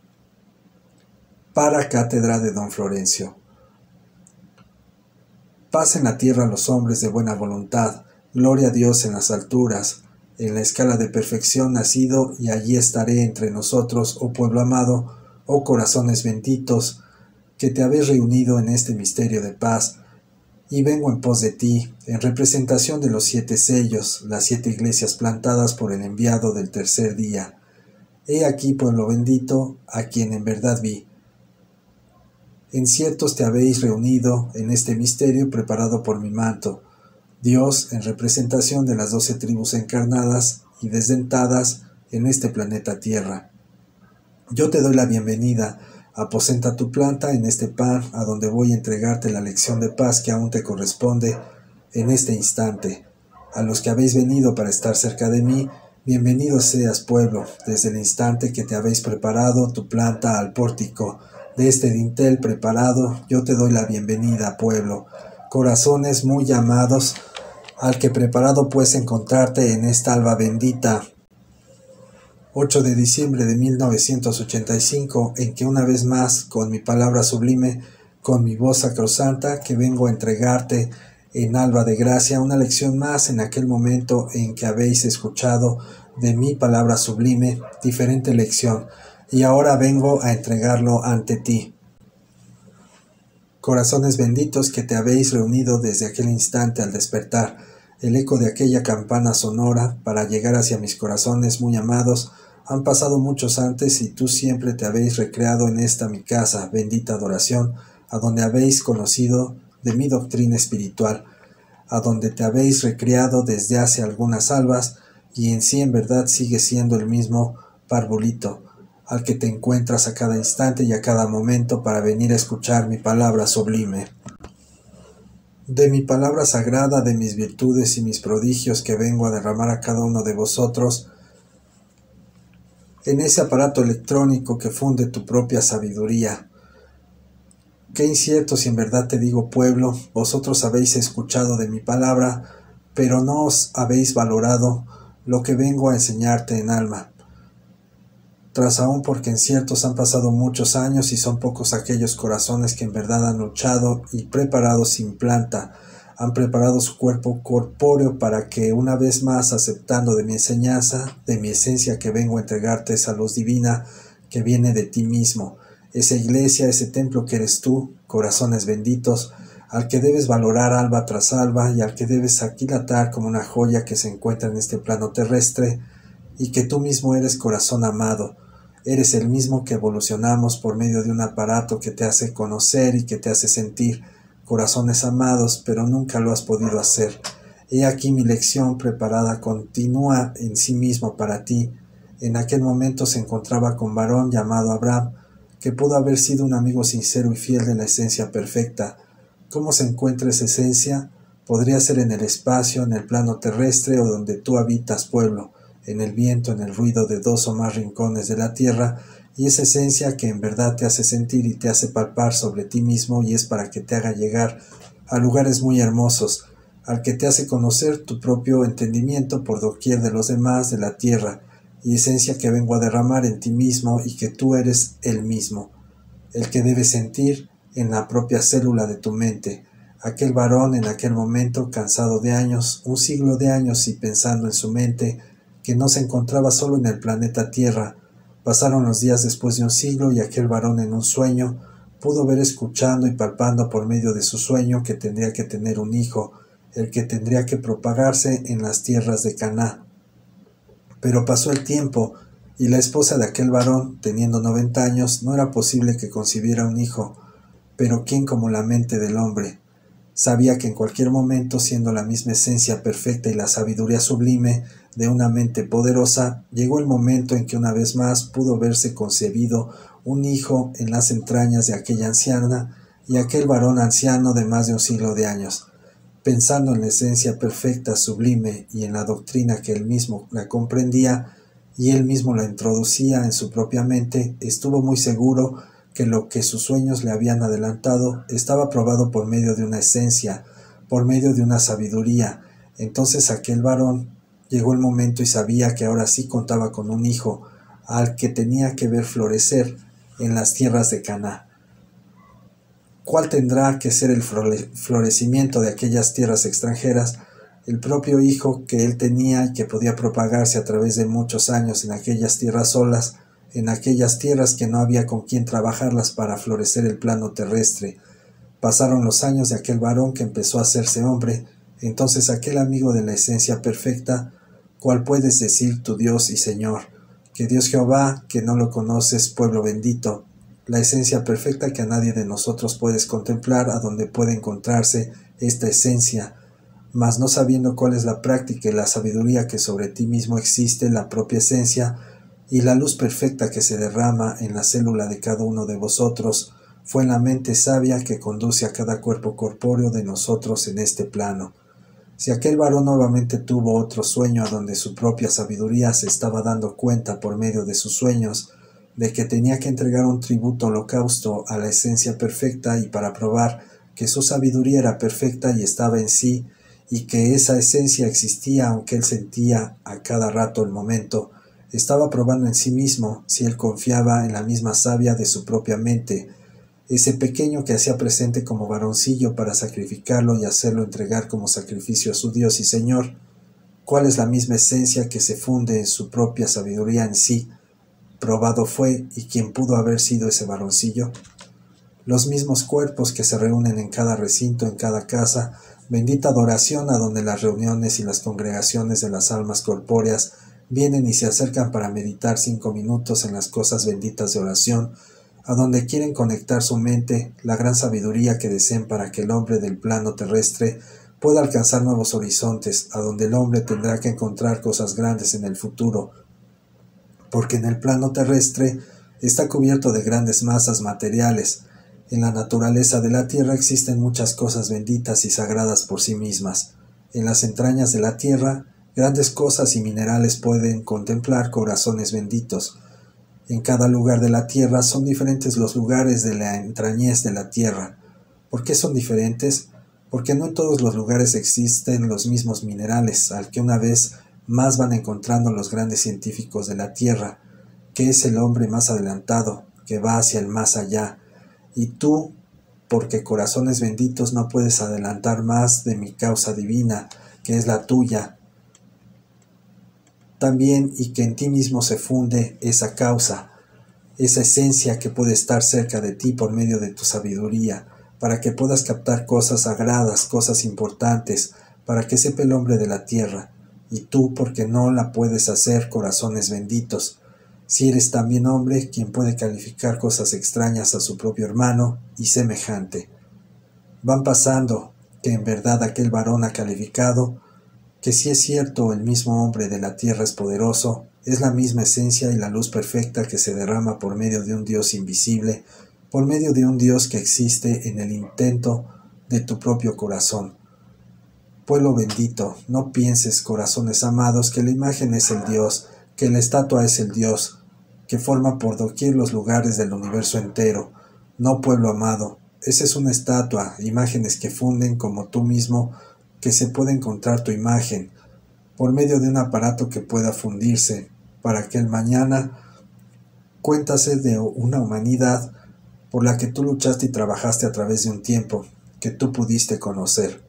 para cátedra de don Florencio. Paz en la tierra a los hombres de buena voluntad, gloria a Dios en las alturas, en la escala de perfección nacido, y allí estaré entre nosotros, oh pueblo amado, oh corazones benditos, que te habéis reunido en este misterio de paz, y vengo en pos de ti, en representación de los 7 sellos, las 7 iglesias plantadas por el enviado del tercer día. He aquí, pueblo bendito, a quien en verdad vi. En ciertos te habéis reunido en este misterio preparado por mi manto, Dios en representación de las 12 tribus encarnadas y desdentadas en este planeta Tierra. Yo te doy la bienvenida. Aposenta tu planta en este pan, a donde voy a entregarte la lección de paz que aún te corresponde en este instante. A los que habéis venido para estar cerca de mí, bienvenido seas, pueblo, desde el instante que te habéis preparado tu planta al pórtico, de este dintel preparado, yo te doy la bienvenida, pueblo. Corazones muy llamados, al que preparado puedes encontrarte en esta alba bendita. 8 de diciembre de 1985, en que una vez más, con mi palabra sublime, con mi voz sacrosanta, que vengo a entregarte en alba de gracia, una lección más en aquel momento en que habéis escuchado de mi palabra sublime, diferente lección, y ahora vengo a entregarlo ante ti. Corazones benditos que te habéis reunido desde aquel instante al despertar, el eco de aquella campana sonora para llegar hacia mis corazones muy amados. Han pasado muchos antes y tú siempre te habéis recreado en esta mi casa, bendita adoración, a donde habéis conocido de mi doctrina espiritual, a donde te habéis recreado desde hace algunas albas, y en sí en verdad sigue siendo el mismo parvulito, al que te encuentras a cada instante y a cada momento para venir a escuchar mi palabra sublime. De mi palabra sagrada, de mis virtudes y mis prodigios que vengo a derramar a cada uno de vosotros, en ese aparato electrónico que funde tu propia sabiduría. Qué incierto si en verdad te digo, pueblo, vosotros habéis escuchado de mi palabra, pero no os habéis valorado lo que vengo a enseñarte en alma. Tras aún porque en ciertos han pasado muchos años y son pocos aquellos corazones que en verdad han luchado y preparado sin planta, han preparado su cuerpo corpóreo para que una vez más, aceptando de mi enseñanza, de mi esencia que vengo a entregarte esa luz divina que viene de ti mismo, esa iglesia, ese templo que eres tú, corazones benditos, al que debes valorar alba tras alba y al que debes aquilatar como una joya que se encuentra en este plano terrestre, y que tú mismo eres, corazón amado. Eres el mismo que evolucionamos por medio de un aparato que te hace conocer y que te hace sentir, corazones amados, pero nunca lo has podido hacer. He aquí mi lección preparada continúa en sí mismo para ti. En aquel momento se encontraba con varón llamado Abraham, que pudo haber sido un amigo sincero y fiel de la esencia perfecta. ¿Cómo se encuentra esa esencia? Podría ser en el espacio, en el plano terrestre o donde tú habitas, pueblo, en el viento, en el ruido de 2 o más rincones de la tierra, y esa esencia que en verdad te hace sentir y te hace palpar sobre ti mismo y es para que te haga llegar a lugares muy hermosos, al que te hace conocer tu propio entendimiento por doquier de los demás de la tierra, y esencia que vengo a derramar en ti mismo y que tú eres el mismo, el que debes sentir en la propia célula de tu mente, aquel varón en aquel momento cansado de años, un siglo de años y pensando en su mente, que no se encontraba solo en el planeta Tierra. Pasaron los días después de un siglo y aquel varón en un sueño pudo ver escuchando y palpando por medio de su sueño que tendría que tener un hijo, el que tendría que propagarse en las tierras de Caná. Pero pasó el tiempo y la esposa de aquel varón, teniendo 90 años, no era posible que concibiera un hijo. Pero ¿quién como la mente del hombre? Sabía que en cualquier momento, siendo la misma esencia perfecta y la sabiduría sublime de una mente poderosa, llegó el momento en que una vez más pudo verse concebido un hijo en las entrañas de aquella anciana y aquel varón anciano de más de un siglo de años. Pensando en la esencia perfecta, sublime y en la doctrina que él mismo la comprendía y él mismo la introducía en su propia mente, estuvo muy seguro que lo que sus sueños le habían adelantado estaba probado por medio de una esencia, por medio de una sabiduría. Entonces aquel varón llegó el momento y sabía que ahora sí contaba con un hijo, al que tenía que ver florecer en las tierras de Caná. ¿Cuál tendrá que ser el florecimiento de aquellas tierras extranjeras? El propio hijo que él tenía y que podía propagarse a través de muchos años en aquellas tierras solas, en aquellas tierras que no había con quien trabajarlas para florecer el plano terrestre. Pasaron los años de aquel varón que empezó a hacerse hombre, entonces aquel amigo de la esencia perfecta, ¿cuál puedes decir tu Dios y Señor? Que Dios Jehová, que no lo conoces, pueblo bendito, la esencia perfecta que a nadie de nosotros puedes contemplar, a donde puede encontrarse esta esencia, mas no sabiendo cuál es la práctica y la sabiduría que sobre ti mismo existe, la propia esencia, y la luz perfecta que se derrama en la célula de cada uno de vosotros, fue en la mente sabia que conduce a cada cuerpo corpóreo de nosotros en este plano. Si aquel varón nuevamente tuvo otro sueño a donde su propia sabiduría se estaba dando cuenta por medio de sus sueños, de que tenía que entregar un tributo holocausto a la esencia perfecta y para probar que su sabiduría era perfecta y estaba en sí, y que esa esencia existía aunque él sentía a cada rato el momento, estaba probando en sí mismo si él confiaba en la misma savia de su propia mente, ese pequeño que hacía presente como varoncillo para sacrificarlo y hacerlo entregar como sacrificio a su Dios y Señor. ¿Cuál es la misma esencia que se funde en su propia sabiduría en sí? Probado fue, y quién pudo haber sido ese varoncillo. Los mismos cuerpos que se reúnen en cada recinto, en cada casa, bendita adoración a donde las reuniones y las congregaciones de las almas corpóreas vienen y se acercan para meditar 5 minutos en las cosas benditas de oración, a donde quieren conectar su mente, la gran sabiduría que deseen para que el hombre del plano terrestre pueda alcanzar nuevos horizontes, a donde el hombre tendrá que encontrar cosas grandes en el futuro, porque en el plano terrestre está cubierto de grandes masas materiales. En la naturaleza de la tierra existen muchas cosas benditas y sagradas por sí mismas. En las entrañas de la tierra, grandes cosas y minerales pueden contemplar corazones benditos. En cada lugar de la tierra son diferentes los lugares de la entrañez de la tierra. ¿Por qué son diferentes? Porque no en todos los lugares existen los mismos minerales, al que una vez más van encontrando los grandes científicos de la tierra, que es el hombre más adelantado, que va hacia el más allá. Y tú, porque corazones benditos no puedes adelantar más de mi causa divina, que es la tuya, también, y que en ti mismo se funde esa causa, esa esencia que puede estar cerca de ti por medio de tu sabiduría, para que puedas captar cosas sagradas, cosas importantes, para que sepa el hombre de la tierra, y tú, porque no la puedes hacer, corazones benditos, si eres también hombre, quien puede calificar cosas extrañas a su propio hermano y semejante. Van pasando, que en verdad aquel varón ha calificado, que si es cierto el mismo hombre de la tierra es poderoso, es la misma esencia y la luz perfecta que se derrama por medio de un Dios invisible, por medio de un Dios que existe en el intento de tu propio corazón. Pueblo bendito, no pienses, corazones amados, que la imagen es el Dios, que la estatua es el Dios, que forma por doquier los lugares del universo entero. No, pueblo amado, esa es una estatua, imágenes que funden como tú mismo, que se puede encontrar tu imagen, por medio de un aparato que pueda fundirse, para que el mañana cuéntase de una humanidad por la que tú luchaste y trabajaste a través de un tiempo que tú pudiste conocer.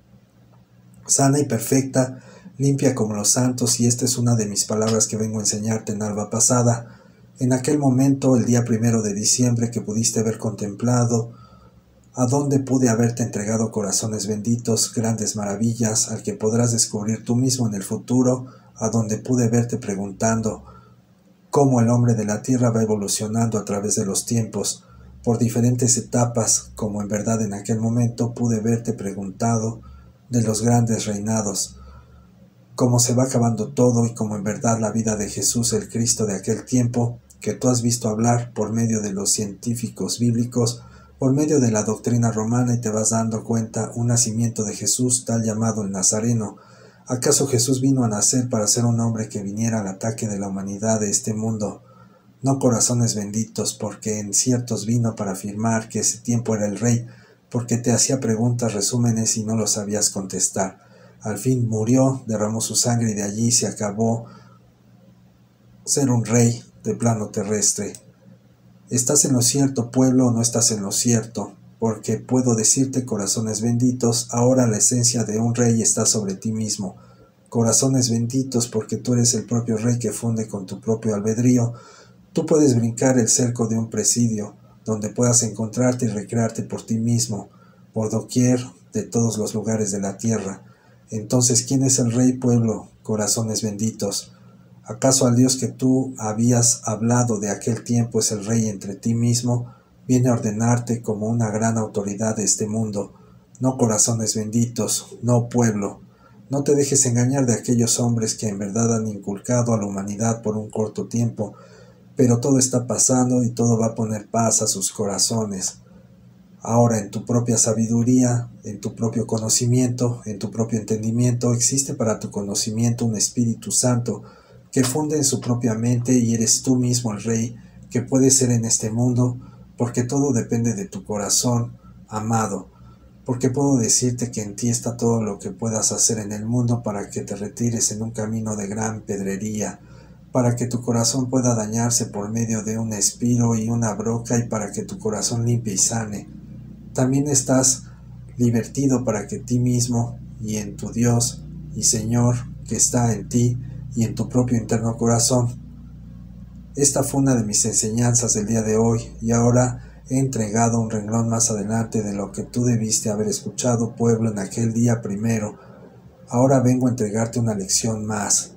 Sana y perfecta, limpia como los santos, y esta es una de mis palabras que vengo a enseñarte en alba pasada, en aquel momento, el día 1 de diciembre, que pudiste haber contemplado, a donde pude haberte entregado corazones benditos, grandes maravillas, al que podrás descubrir tú mismo en el futuro, a donde pude verte preguntando cómo el hombre de la tierra va evolucionando a través de los tiempos, por diferentes etapas, como en verdad en aquel momento pude verte preguntado de los grandes reinados, cómo se va acabando todo y cómo en verdad la vida de Jesús el Cristo de aquel tiempo, que tú has visto hablar por medio de los científicos bíblicos, por medio de la doctrina romana, y te vas dando cuenta un nacimiento de Jesús tal llamado el Nazareno. ¿Acaso Jesús vino a nacer para ser un hombre que viniera al ataque de la humanidad de este mundo? No, corazones benditos, porque en ciertos vino para afirmar que ese tiempo era el rey, porque te hacía preguntas, resúmenes y no lo sabías contestar. Al fin murió, derramó su sangre y de allí se acabó ser un rey de plano terrestre. ¿Estás en lo cierto, pueblo, o no estás en lo cierto? Porque puedo decirte, corazones benditos, ahora la esencia de un rey está sobre ti mismo. Corazones benditos, porque tú eres el propio rey que funde con tu propio albedrío. Tú puedes brincar el cerco de un presidio, donde puedas encontrarte y recrearte por ti mismo, por doquier de todos los lugares de la tierra. Entonces, ¿quién es el rey, pueblo, corazones benditos? ¿Acaso al Dios que tú habías hablado de aquel tiempo es el rey entre ti mismo? Viene a ordenarte como una gran autoridad de este mundo. No, corazones benditos, no, pueblo. No te dejes engañar de aquellos hombres que en verdad han inculcado a la humanidad por un corto tiempo, pero todo está pasando y todo va a poner paz a sus corazones. Ahora, en tu propia sabiduría, en tu propio conocimiento, en tu propio entendimiento, existe para tu conocimiento un Espíritu Santo que funde en su propia mente, y eres tú mismo el Rey que puedes ser en este mundo, porque todo depende de tu corazón, amado, porque puedo decirte que en ti está todo lo que puedas hacer en el mundo para que te retires en un camino de gran pedrería, para que tu corazón pueda dañarse por medio de un espiro y una broca y para que tu corazón limpie y sane. También estás divertido para que ti mismo y en tu Dios y Señor que está en ti y en tu propio interno corazón. Esta fue una de mis enseñanzas del día de hoy y ahora he entregado un renglón más adelante de lo que tú debiste haber escuchado, pueblo, en aquel día primero. Ahora vengo a entregarte una lección más.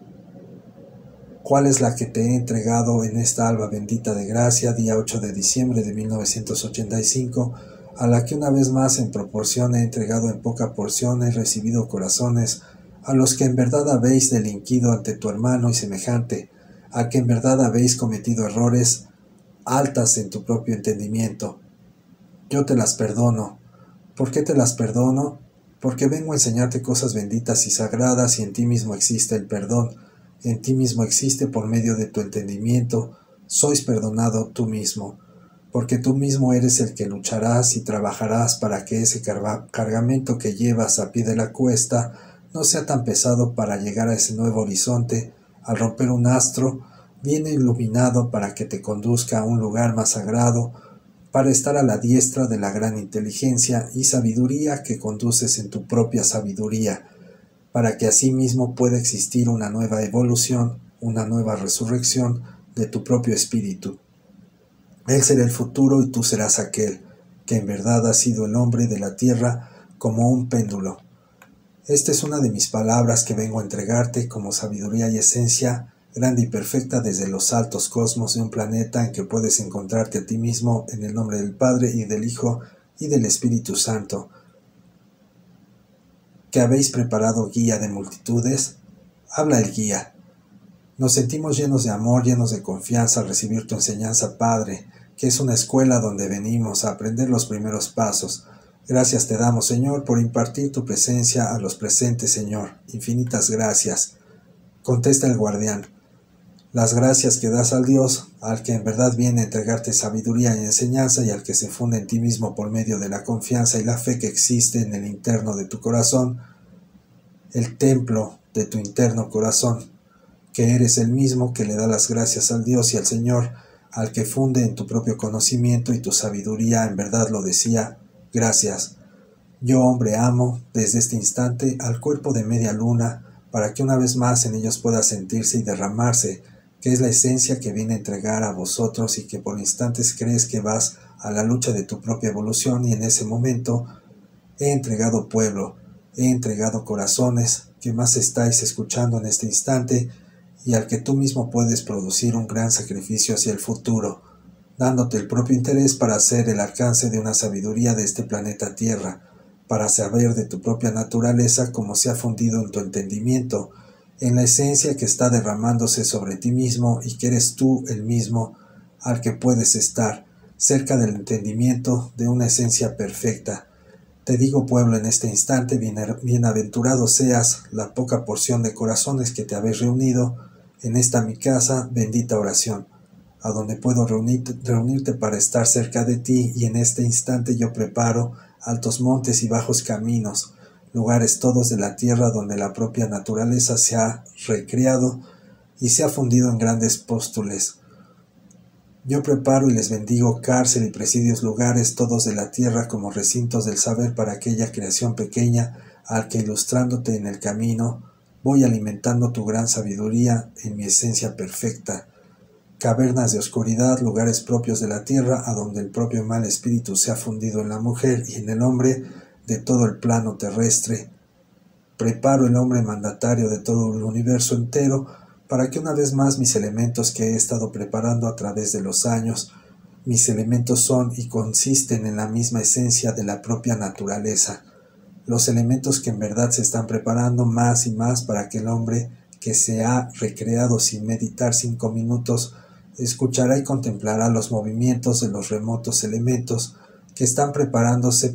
¿Cuál es la que te he entregado en esta alba bendita de gracia, día 8 de diciembre de 1985, a la que una vez más en proporción he entregado en poca porción, he recibido corazones, a los que en verdad habéis delinquido ante tu hermano y semejante, a que en verdad habéis cometido errores altas en tu propio entendimiento. Yo te las perdono. ¿Por qué te las perdono? Porque vengo a enseñarte cosas benditas y sagradas y en ti mismo existe el perdón. En ti mismo existe por medio de tu entendimiento. Sois perdonado tú mismo. Porque tú mismo eres el que lucharás y trabajarás para que ese cargamento que llevas a pie de la cuesta no sea tan pesado para llegar a ese nuevo horizonte. Al romper un astro, viene iluminado para que te conduzca a un lugar más sagrado, para estar a la diestra de la gran inteligencia y sabiduría que conduces en tu propia sabiduría, para que asimismo pueda existir una nueva evolución, una nueva resurrección de tu propio espíritu. Él será el futuro y tú serás aquel, que en verdad ha sido el hombre de la tierra como un péndulo. Esta es una de mis palabras que vengo a entregarte como sabiduría y esencia grande y perfecta desde los altos cosmos de un planeta en que puedes encontrarte a ti mismo en el nombre del Padre y del Hijo y del Espíritu Santo. ¿Que habéis preparado guía de multitudes? Habla el guía. Nos sentimos llenos de amor, llenos de confianza al recibir tu enseñanza, Padre, que es una escuela donde venimos a aprender los primeros pasos. Gracias te damos, Señor, por impartir tu presencia a los presentes, Señor. Infinitas gracias. Contesta el guardián. Las gracias que das al Dios, al que en verdad viene a entregarte sabiduría y enseñanza y al que se funde en ti mismo por medio de la confianza y la fe que existe en el interno de tu corazón, el templo de tu interno corazón, que eres el mismo que le da las gracias al Dios y al Señor, al que funde en tu propio conocimiento y tu sabiduría en verdad lo decía, gracias. Yo, hombre, amo, desde este instante, al cuerpo de media luna, para que una vez más en ellos pueda sentirse y derramarse, que es la esencia que viene a entregar a vosotros y que por instantes crees que vas a la lucha de tu propia evolución y en ese momento he entregado pueblo, he entregado corazones, que más estáis escuchando en este instante y al que tú mismo puedes producir un gran sacrificio hacia el futuro, dándote el propio interés para hacer el alcance de una sabiduría de este planeta Tierra, para saber de tu propia naturaleza cómo se ha fundido en tu entendimiento, en la esencia que está derramándose sobre ti mismo y que eres tú el mismo al que puedes estar, cerca del entendimiento de una esencia perfecta. Te digo, pueblo, en este instante, bienaventurado seas la poca porción de corazones que te habéis reunido en esta mi casa, bendita oración, a donde puedo reunirte para estar cerca de ti, y en este instante yo preparo altos montes y bajos caminos, lugares todos de la tierra donde la propia naturaleza se ha recreado y se ha fundido en grandes póstules. Yo preparo y les bendigo cárcel y presidios lugares todos de la tierra como recintos del saber para aquella creación pequeña al que ilustrándote en el camino voy alimentando tu gran sabiduría en mi esencia perfecta. Cavernas de oscuridad, lugares propios de la tierra, a donde el propio mal espíritu se ha fundido en la mujer y en el hombre de todo el plano terrestre. Preparo el hombre mandatario de todo el universo entero, para que una vez más mis elementos que he estado preparando a través de los años, mis elementos son y consisten en la misma esencia de la propia naturaleza. Los elementos que en verdad se están preparando más y más para que el hombre que se ha recreado sin meditar 5 minutos escuchará y contemplará los movimientos de los remotos elementos que están preparándose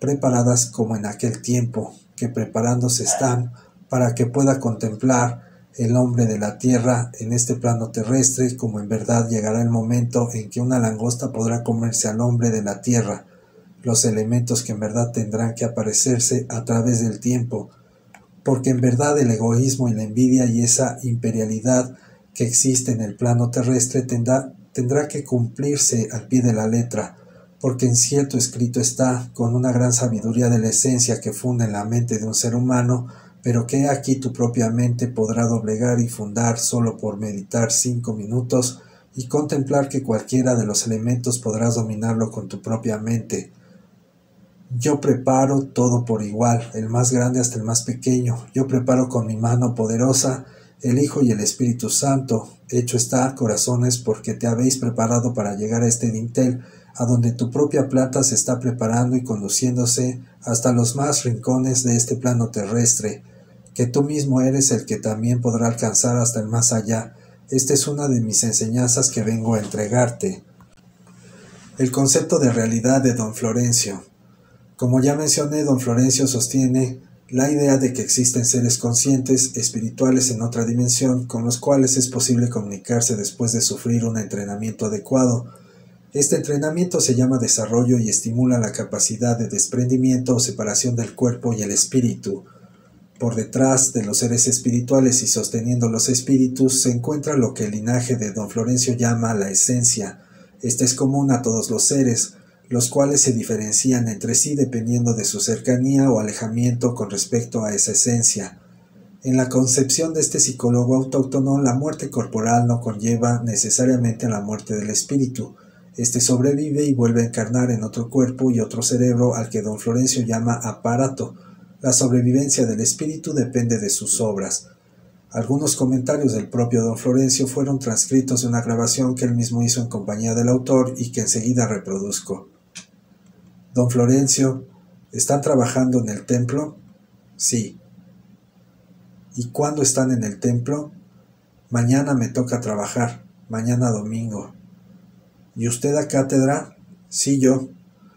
preparadas como en aquel tiempo, que preparándose están para que pueda contemplar el hombre de la tierra en este plano terrestre, como en verdad llegará el momento en que una langosta podrá comerse al hombre de la tierra, los elementos que en verdad tendrán que aparecerse a través del tiempo, porque en verdad el egoísmo y la envidia y esa imperialidad que existe en el plano terrestre tendrá que cumplirse al pie de la letra, porque en cierto escrito está, con una gran sabiduría de la esencia que funda en la mente de un ser humano, pero que aquí tu propia mente podrá doblegar y fundar solo por meditar 5 minutos y contemplar que cualquiera de los elementos podrás dominarlo con tu propia mente. Yo preparo todo por igual, el más grande hasta el más pequeño. Yo preparo con mi mano poderosa el Hijo y el Espíritu Santo. Hecho está, corazones, porque te habéis preparado para llegar a este dintel, a donde tu propia planta se está preparando y conduciéndose hasta los más rincones de este plano terrestre, que tú mismo eres el que también podrá alcanzar hasta el más allá. Esta es una de mis enseñanzas que vengo a entregarte. El concepto de realidad de Don Florencio. Como ya mencioné, Don Florencio sostiene la idea de que existen seres conscientes, espirituales en otra dimensión, con los cuales es posible comunicarse después de sufrir un entrenamiento adecuado. Este entrenamiento se llama desarrollo y estimula la capacidad de desprendimiento o separación del cuerpo y el espíritu. Por detrás de los seres espirituales y sosteniendo los espíritus se encuentra lo que el linaje de Don Florencio llama la esencia. Esta es común a todos los seres, los cuales se diferencian entre sí dependiendo de su cercanía o alejamiento con respecto a esa esencia. En la concepción de este psicólogo autóctono, la muerte corporal no conlleva necesariamente la muerte del espíritu. Este sobrevive y vuelve a encarnar en otro cuerpo y otro cerebro al que Don Florencio llama aparato. La sobrevivencia del espíritu depende de sus obras. Algunos comentarios del propio Don Florencio fueron transcritos de una grabación que él mismo hizo en compañía del autor y que enseguida reproduzco. Don Florencio, ¿están trabajando en el templo? Sí. ¿Y cuándo están en el templo? Mañana me toca trabajar, mañana domingo. ¿Y usted a cátedra? Sí, yo.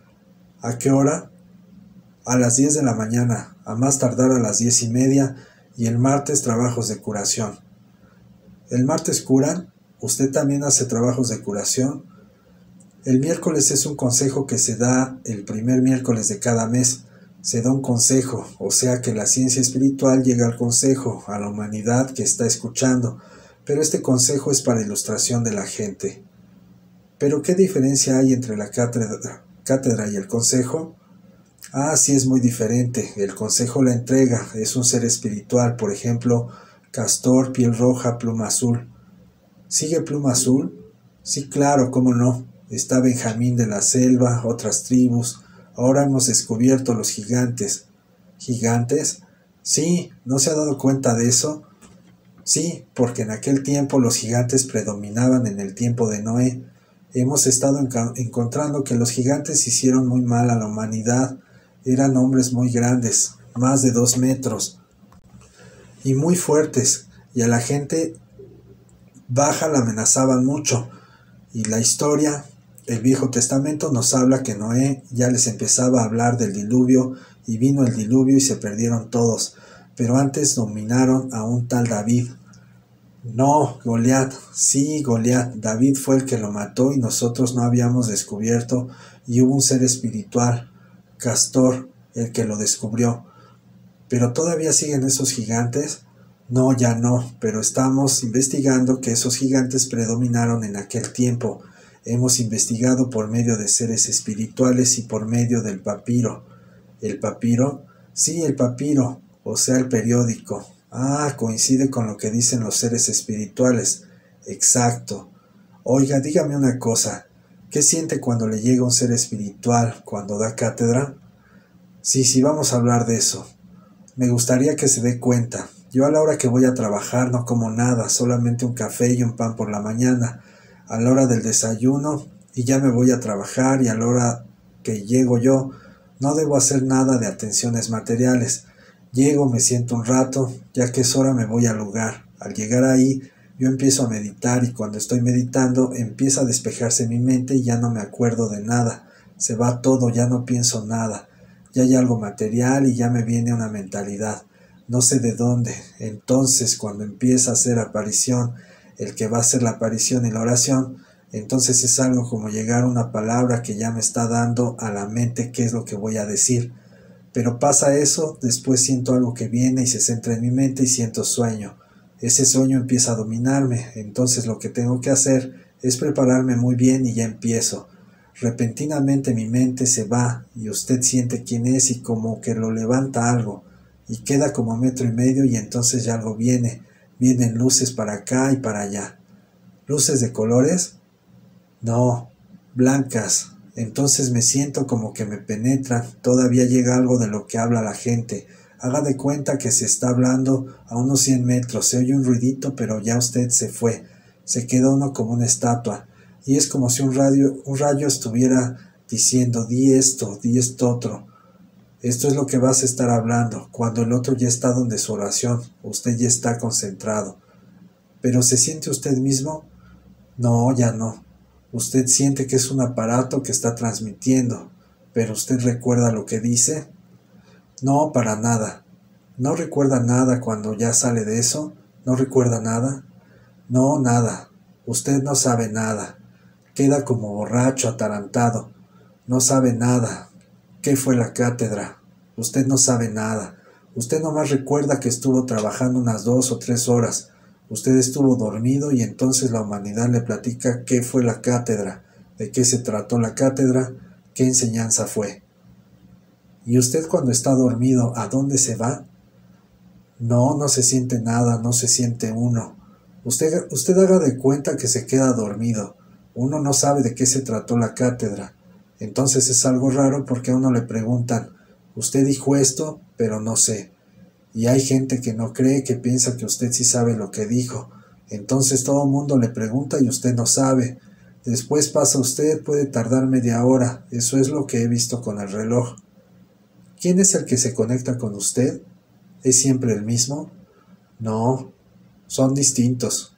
¿A qué hora? A las 10 de la mañana, a más tardar a las 10:30, y el martes trabajos de curación. ¿El martes curan? ¿Usted también hace trabajos de curación? El miércoles es un consejo que se da el primer miércoles de cada mes. Se da un consejo, o sea que la ciencia espiritual llega al consejo, a la humanidad que está escuchando, pero este consejo es para ilustración de la gente. ¿Pero qué diferencia hay entre la cátedra y el consejo? Ah, sí, es muy diferente. El consejo la entrega, es un ser espiritual, por ejemplo, Castor, piel roja, pluma azul. ¿Sigue pluma azul? Sí, claro, cómo no. Está Benjamín de la selva, otras tribus. Ahora hemos descubierto los gigantes. ¿Gigantes? Sí, ¿no se ha dado cuenta de eso? Sí, porque en aquel tiempo los gigantes predominaban en el tiempo de Noé. Hemos estado encontrando que los gigantes hicieron muy mal a la humanidad. Eran hombres muy grandes, más de 2 metros, y muy fuertes, y a la gente baja la amenazaban mucho. Y la historia, el Viejo Testamento nos habla que Noé ya les empezaba a hablar del diluvio, y vino el diluvio y se perdieron todos, pero antes dominaron a un tal David. No, Goliat, sí, Goliat, David fue el que lo mató y nosotros no habíamos descubierto, y hubo un ser espiritual, Castor, el que lo descubrió. ¿Pero todavía siguen esos gigantes? No, ya no, pero estamos investigando que esos gigantes predominaron en aquel tiempo. Hemos investigado por medio de seres espirituales y por medio del papiro. ¿El papiro? Sí, el papiro, o sea, el periódico. Ah, coincide con lo que dicen los seres espirituales. Exacto. Oiga, dígame una cosa. ¿Qué siente cuando le llega un ser espiritual, cuando da cátedra? Sí, vamos a hablar de eso. Me gustaría que se dé cuenta. Yo a la hora que voy a trabajar no como nada, solamente un café y un pan por la mañana. A la hora del desayuno y ya me voy a trabajar, y a la hora que llego yo no debo hacer nada de atenciones materiales. Llego, me siento un rato, ya que es hora me voy al lugar. Al llegar ahí, yo empiezo a meditar, y cuando estoy meditando empieza a despejarse mi mente y ya no me acuerdo de nada. Se va todo, ya no pienso nada. Ya hay algo material y ya me viene una mentalidad. no sé de dónde. Entonces, cuando empieza a hacer aparición, el que va a hacer la aparición y la oración, entonces es algo como llegar a una palabra que ya me está dando a la mente qué es lo que voy a decir. Pero pasa eso, después siento algo que viene y se centra en mi mente y siento sueño. Ese sueño empieza a dominarme, entonces lo que tengo que hacer es prepararme muy bien y ya empiezo. Repentinamente mi mente se va y usted siente quién es y como que lo levanta algo y queda como a 1,5 metros y entonces ya algo viene. Vienen luces para acá y para allá. ¿Luces de colores? No, blancas. Entonces me siento como que me penetran, todavía llega algo de lo que habla la gente. Haga de cuenta que se está hablando a unos 100 metros, se oye un ruidito, pero ya usted se fue. Se queda uno como una estatua. Y es como si un rayo estuviera diciendo, di esto otro. Esto es lo que vas a estar hablando, cuando el otro ya está donde su oración, usted ya está concentrado. ¿Pero se siente usted mismo? No, ya no. Usted siente que es un aparato que está transmitiendo, pero ¿usted recuerda lo que dice? No, para nada. ¿No recuerda nada cuando ya sale de eso? ¿No recuerda nada? No, nada. Usted no sabe nada. Queda como borracho, atarantado. No sabe nada. ¿Qué fue la cátedra? Usted no sabe nada. Usted nomás recuerda que estuvo trabajando unas 2 o 3 horas. Usted estuvo dormido y entonces la humanidad le platica qué fue la cátedra, de qué se trató la cátedra, qué enseñanza fue. ¿Y usted cuando está dormido, a dónde se va? No, no se siente nada, no se siente uno. Usted haga de cuenta que se queda dormido. Uno no sabe de qué se trató la cátedra. Entonces es algo raro porque a uno le preguntan, usted dijo esto, pero no sé. Y hay gente que no cree, que piensa que usted sí sabe lo que dijo. Entonces todo el mundo le pregunta y usted no sabe. Después pasa usted, puede tardar media hora. Eso es lo que he visto con el reloj. ¿Quién es el que se conecta con usted? ¿Es siempre el mismo? No, son distintos.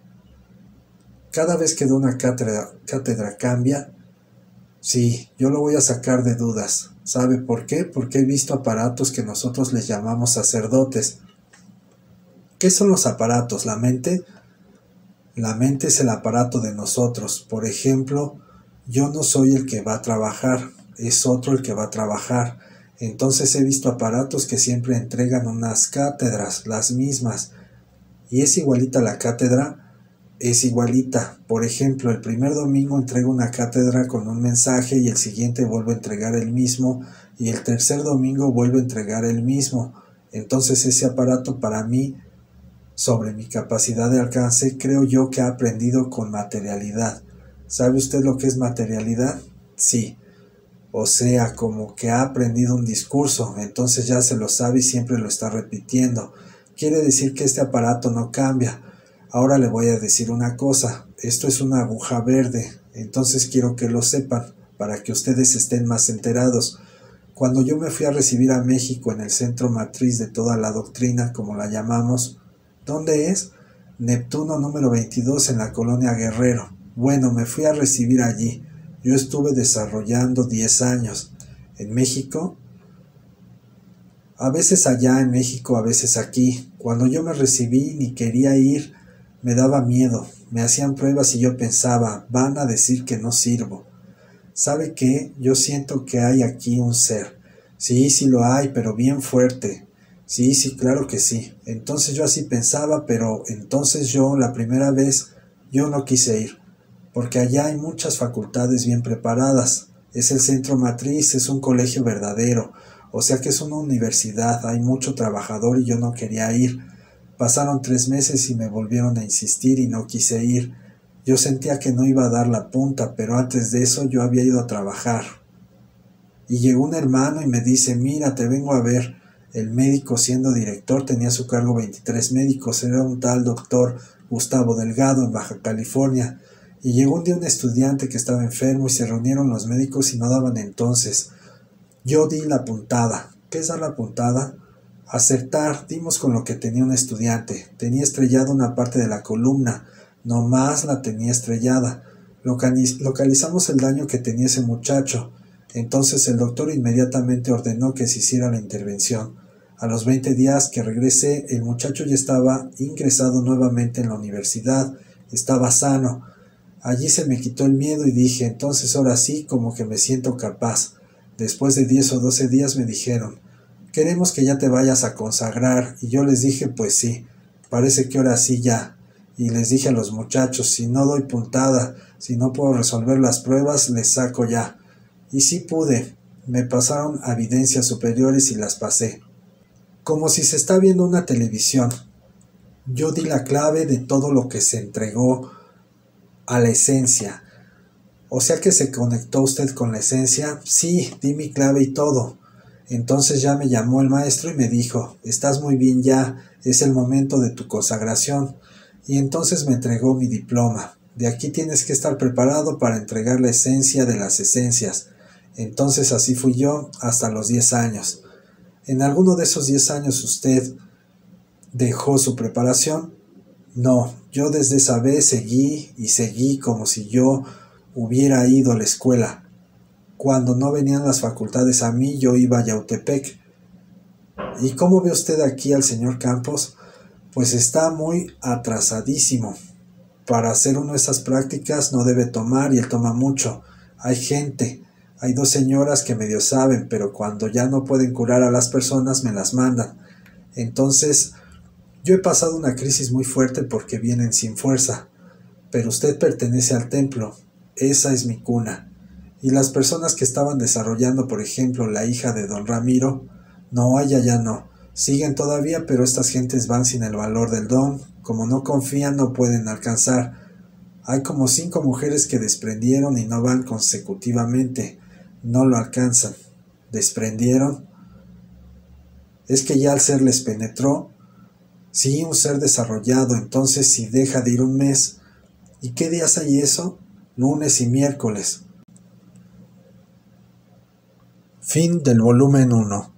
Cada vez que da una cátedra cambia. Sí, yo lo voy a sacar de dudas. ¿Sabe por qué? Porque he visto aparatos que nosotros les llamamos sacerdotes. ¿Qué son los aparatos? ¿La mente? La mente es el aparato de nosotros. Por ejemplo, yo no soy el que va a trabajar, es otro el que va a trabajar. Entonces he visto aparatos que siempre entregan unas cátedras, las mismas. ¿Y es igualita la cátedra? Es igualita. Por ejemplo, el primer domingo entrego una cátedra con un mensaje y el siguiente vuelvo a entregar el mismo y el tercer domingo vuelvo a entregar el mismo. Entonces ese aparato para mí, sobre mi capacidad de alcance, creo yo que ha aprendido con materialidad. ¿Sabe usted lo que es materialidad? Sí. O sea, como que ha aprendido un discurso, entonces ya se lo sabe y siempre lo está repitiendo. Quiere decir que este aparato no cambia. Ahora le voy a decir una cosa, esto es una aguja verde, entonces quiero que lo sepan, para que ustedes estén más enterados. Cuando yo me fui a recibir a México en el centro matriz de toda la doctrina, como la llamamos, ¿dónde es? Neptuno número 22 en la colonia Guerrero. Bueno, me fui a recibir allí. Yo estuve desarrollando 10 años. ¿En México? A veces allá en México, a veces aquí. Cuando yo me recibí ni quería ir, me daba miedo. Me hacían pruebas y yo pensaba, van a decir que no sirvo. ¿Sabe qué? Yo siento que hay aquí un ser. Sí, sí lo hay, pero bien fuerte. Sí, sí, claro que sí. Entonces yo así pensaba, pero entonces yo, la primera vez, yo no quise ir. Porque allá hay muchas facultades bien preparadas. Es el centro matriz, es un colegio verdadero. O sea que es una universidad, hay mucho trabajador y yo no quería ir. Pasaron 3 meses y me volvieron a insistir y no quise ir. Yo sentía que no iba a dar la punta, pero antes de eso yo había ido a trabajar. Y llegó un hermano y me dice, mira, te vengo a ver. El médico, siendo director, tenía a su cargo 23 médicos. Era un tal doctor Gustavo Delgado en Baja California. Y llegó un día un estudiante que estaba enfermo y se reunieron los médicos y no daban entonces. Yo di la puntada. ¿Qué es dar la puntada? Acertar. Dimos con lo que tenía un estudiante. Tenía estrellada una parte de la columna. No más la tenía estrellada. Localizamos el daño que tenía ese muchacho. Entonces el doctor inmediatamente ordenó que se hiciera la intervención. A los 20 días que regresé, el muchacho ya estaba ingresado nuevamente en la universidad, estaba sano. Allí se me quitó el miedo y dije, entonces ahora sí, como que me siento capaz. Después de 10 o 12 días me dijeron, queremos que ya te vayas a consagrar, y yo les dije, pues sí, parece que ahora sí ya. Y les dije a los muchachos, si no doy puntada, si no puedo resolver las pruebas, les saco ya. Y sí pude, me pasaron a evidencias superiores y las pasé. Como si se está viendo una televisión. Yo di la clave de todo lo que se entregó a la esencia. O sea que se conectó usted con la esencia. Sí, di mi clave y todo. Entonces ya me llamó el maestro y me dijo, estás muy bien ya, es el momento de tu consagración. Y entonces me entregó mi diploma. De aquí tienes que estar preparado para entregar la esencia de las esencias. Entonces así fui yo hasta los 10 años. ¿En alguno de esos 10 años usted dejó su preparación? No, yo desde esa vez seguí y seguí como si yo hubiera ido a la escuela. Cuando no venían las facultades a mí, yo iba a Yautepec. ¿Y cómo ve usted aquí al señor Campos? Pues está muy atrasadísimo. Para hacer una de esas prácticas no debe tomar y él toma mucho. Hay gente, hay 2 señoras que medio saben, pero cuando ya no pueden curar a las personas me las mandan. Entonces, yo he pasado una crisis muy fuerte porque vienen sin fuerza. Pero usted pertenece al templo, esa es mi cuna. Y las personas que estaban desarrollando, por ejemplo, la hija de don Ramiro, no, ella ya no. Siguen todavía, pero estas gentes van sin el valor del don. Como no confían, no pueden alcanzar. Hay como 5 mujeres que desprendieron y no van consecutivamente. No lo alcanzan. ¿Desprendieron? Es que ya el ser les penetró. Sí, un ser desarrollado, entonces si deja de ir un mes. ¿Y qué días hay eso? Lunes y miércoles. Fin del volumen 1.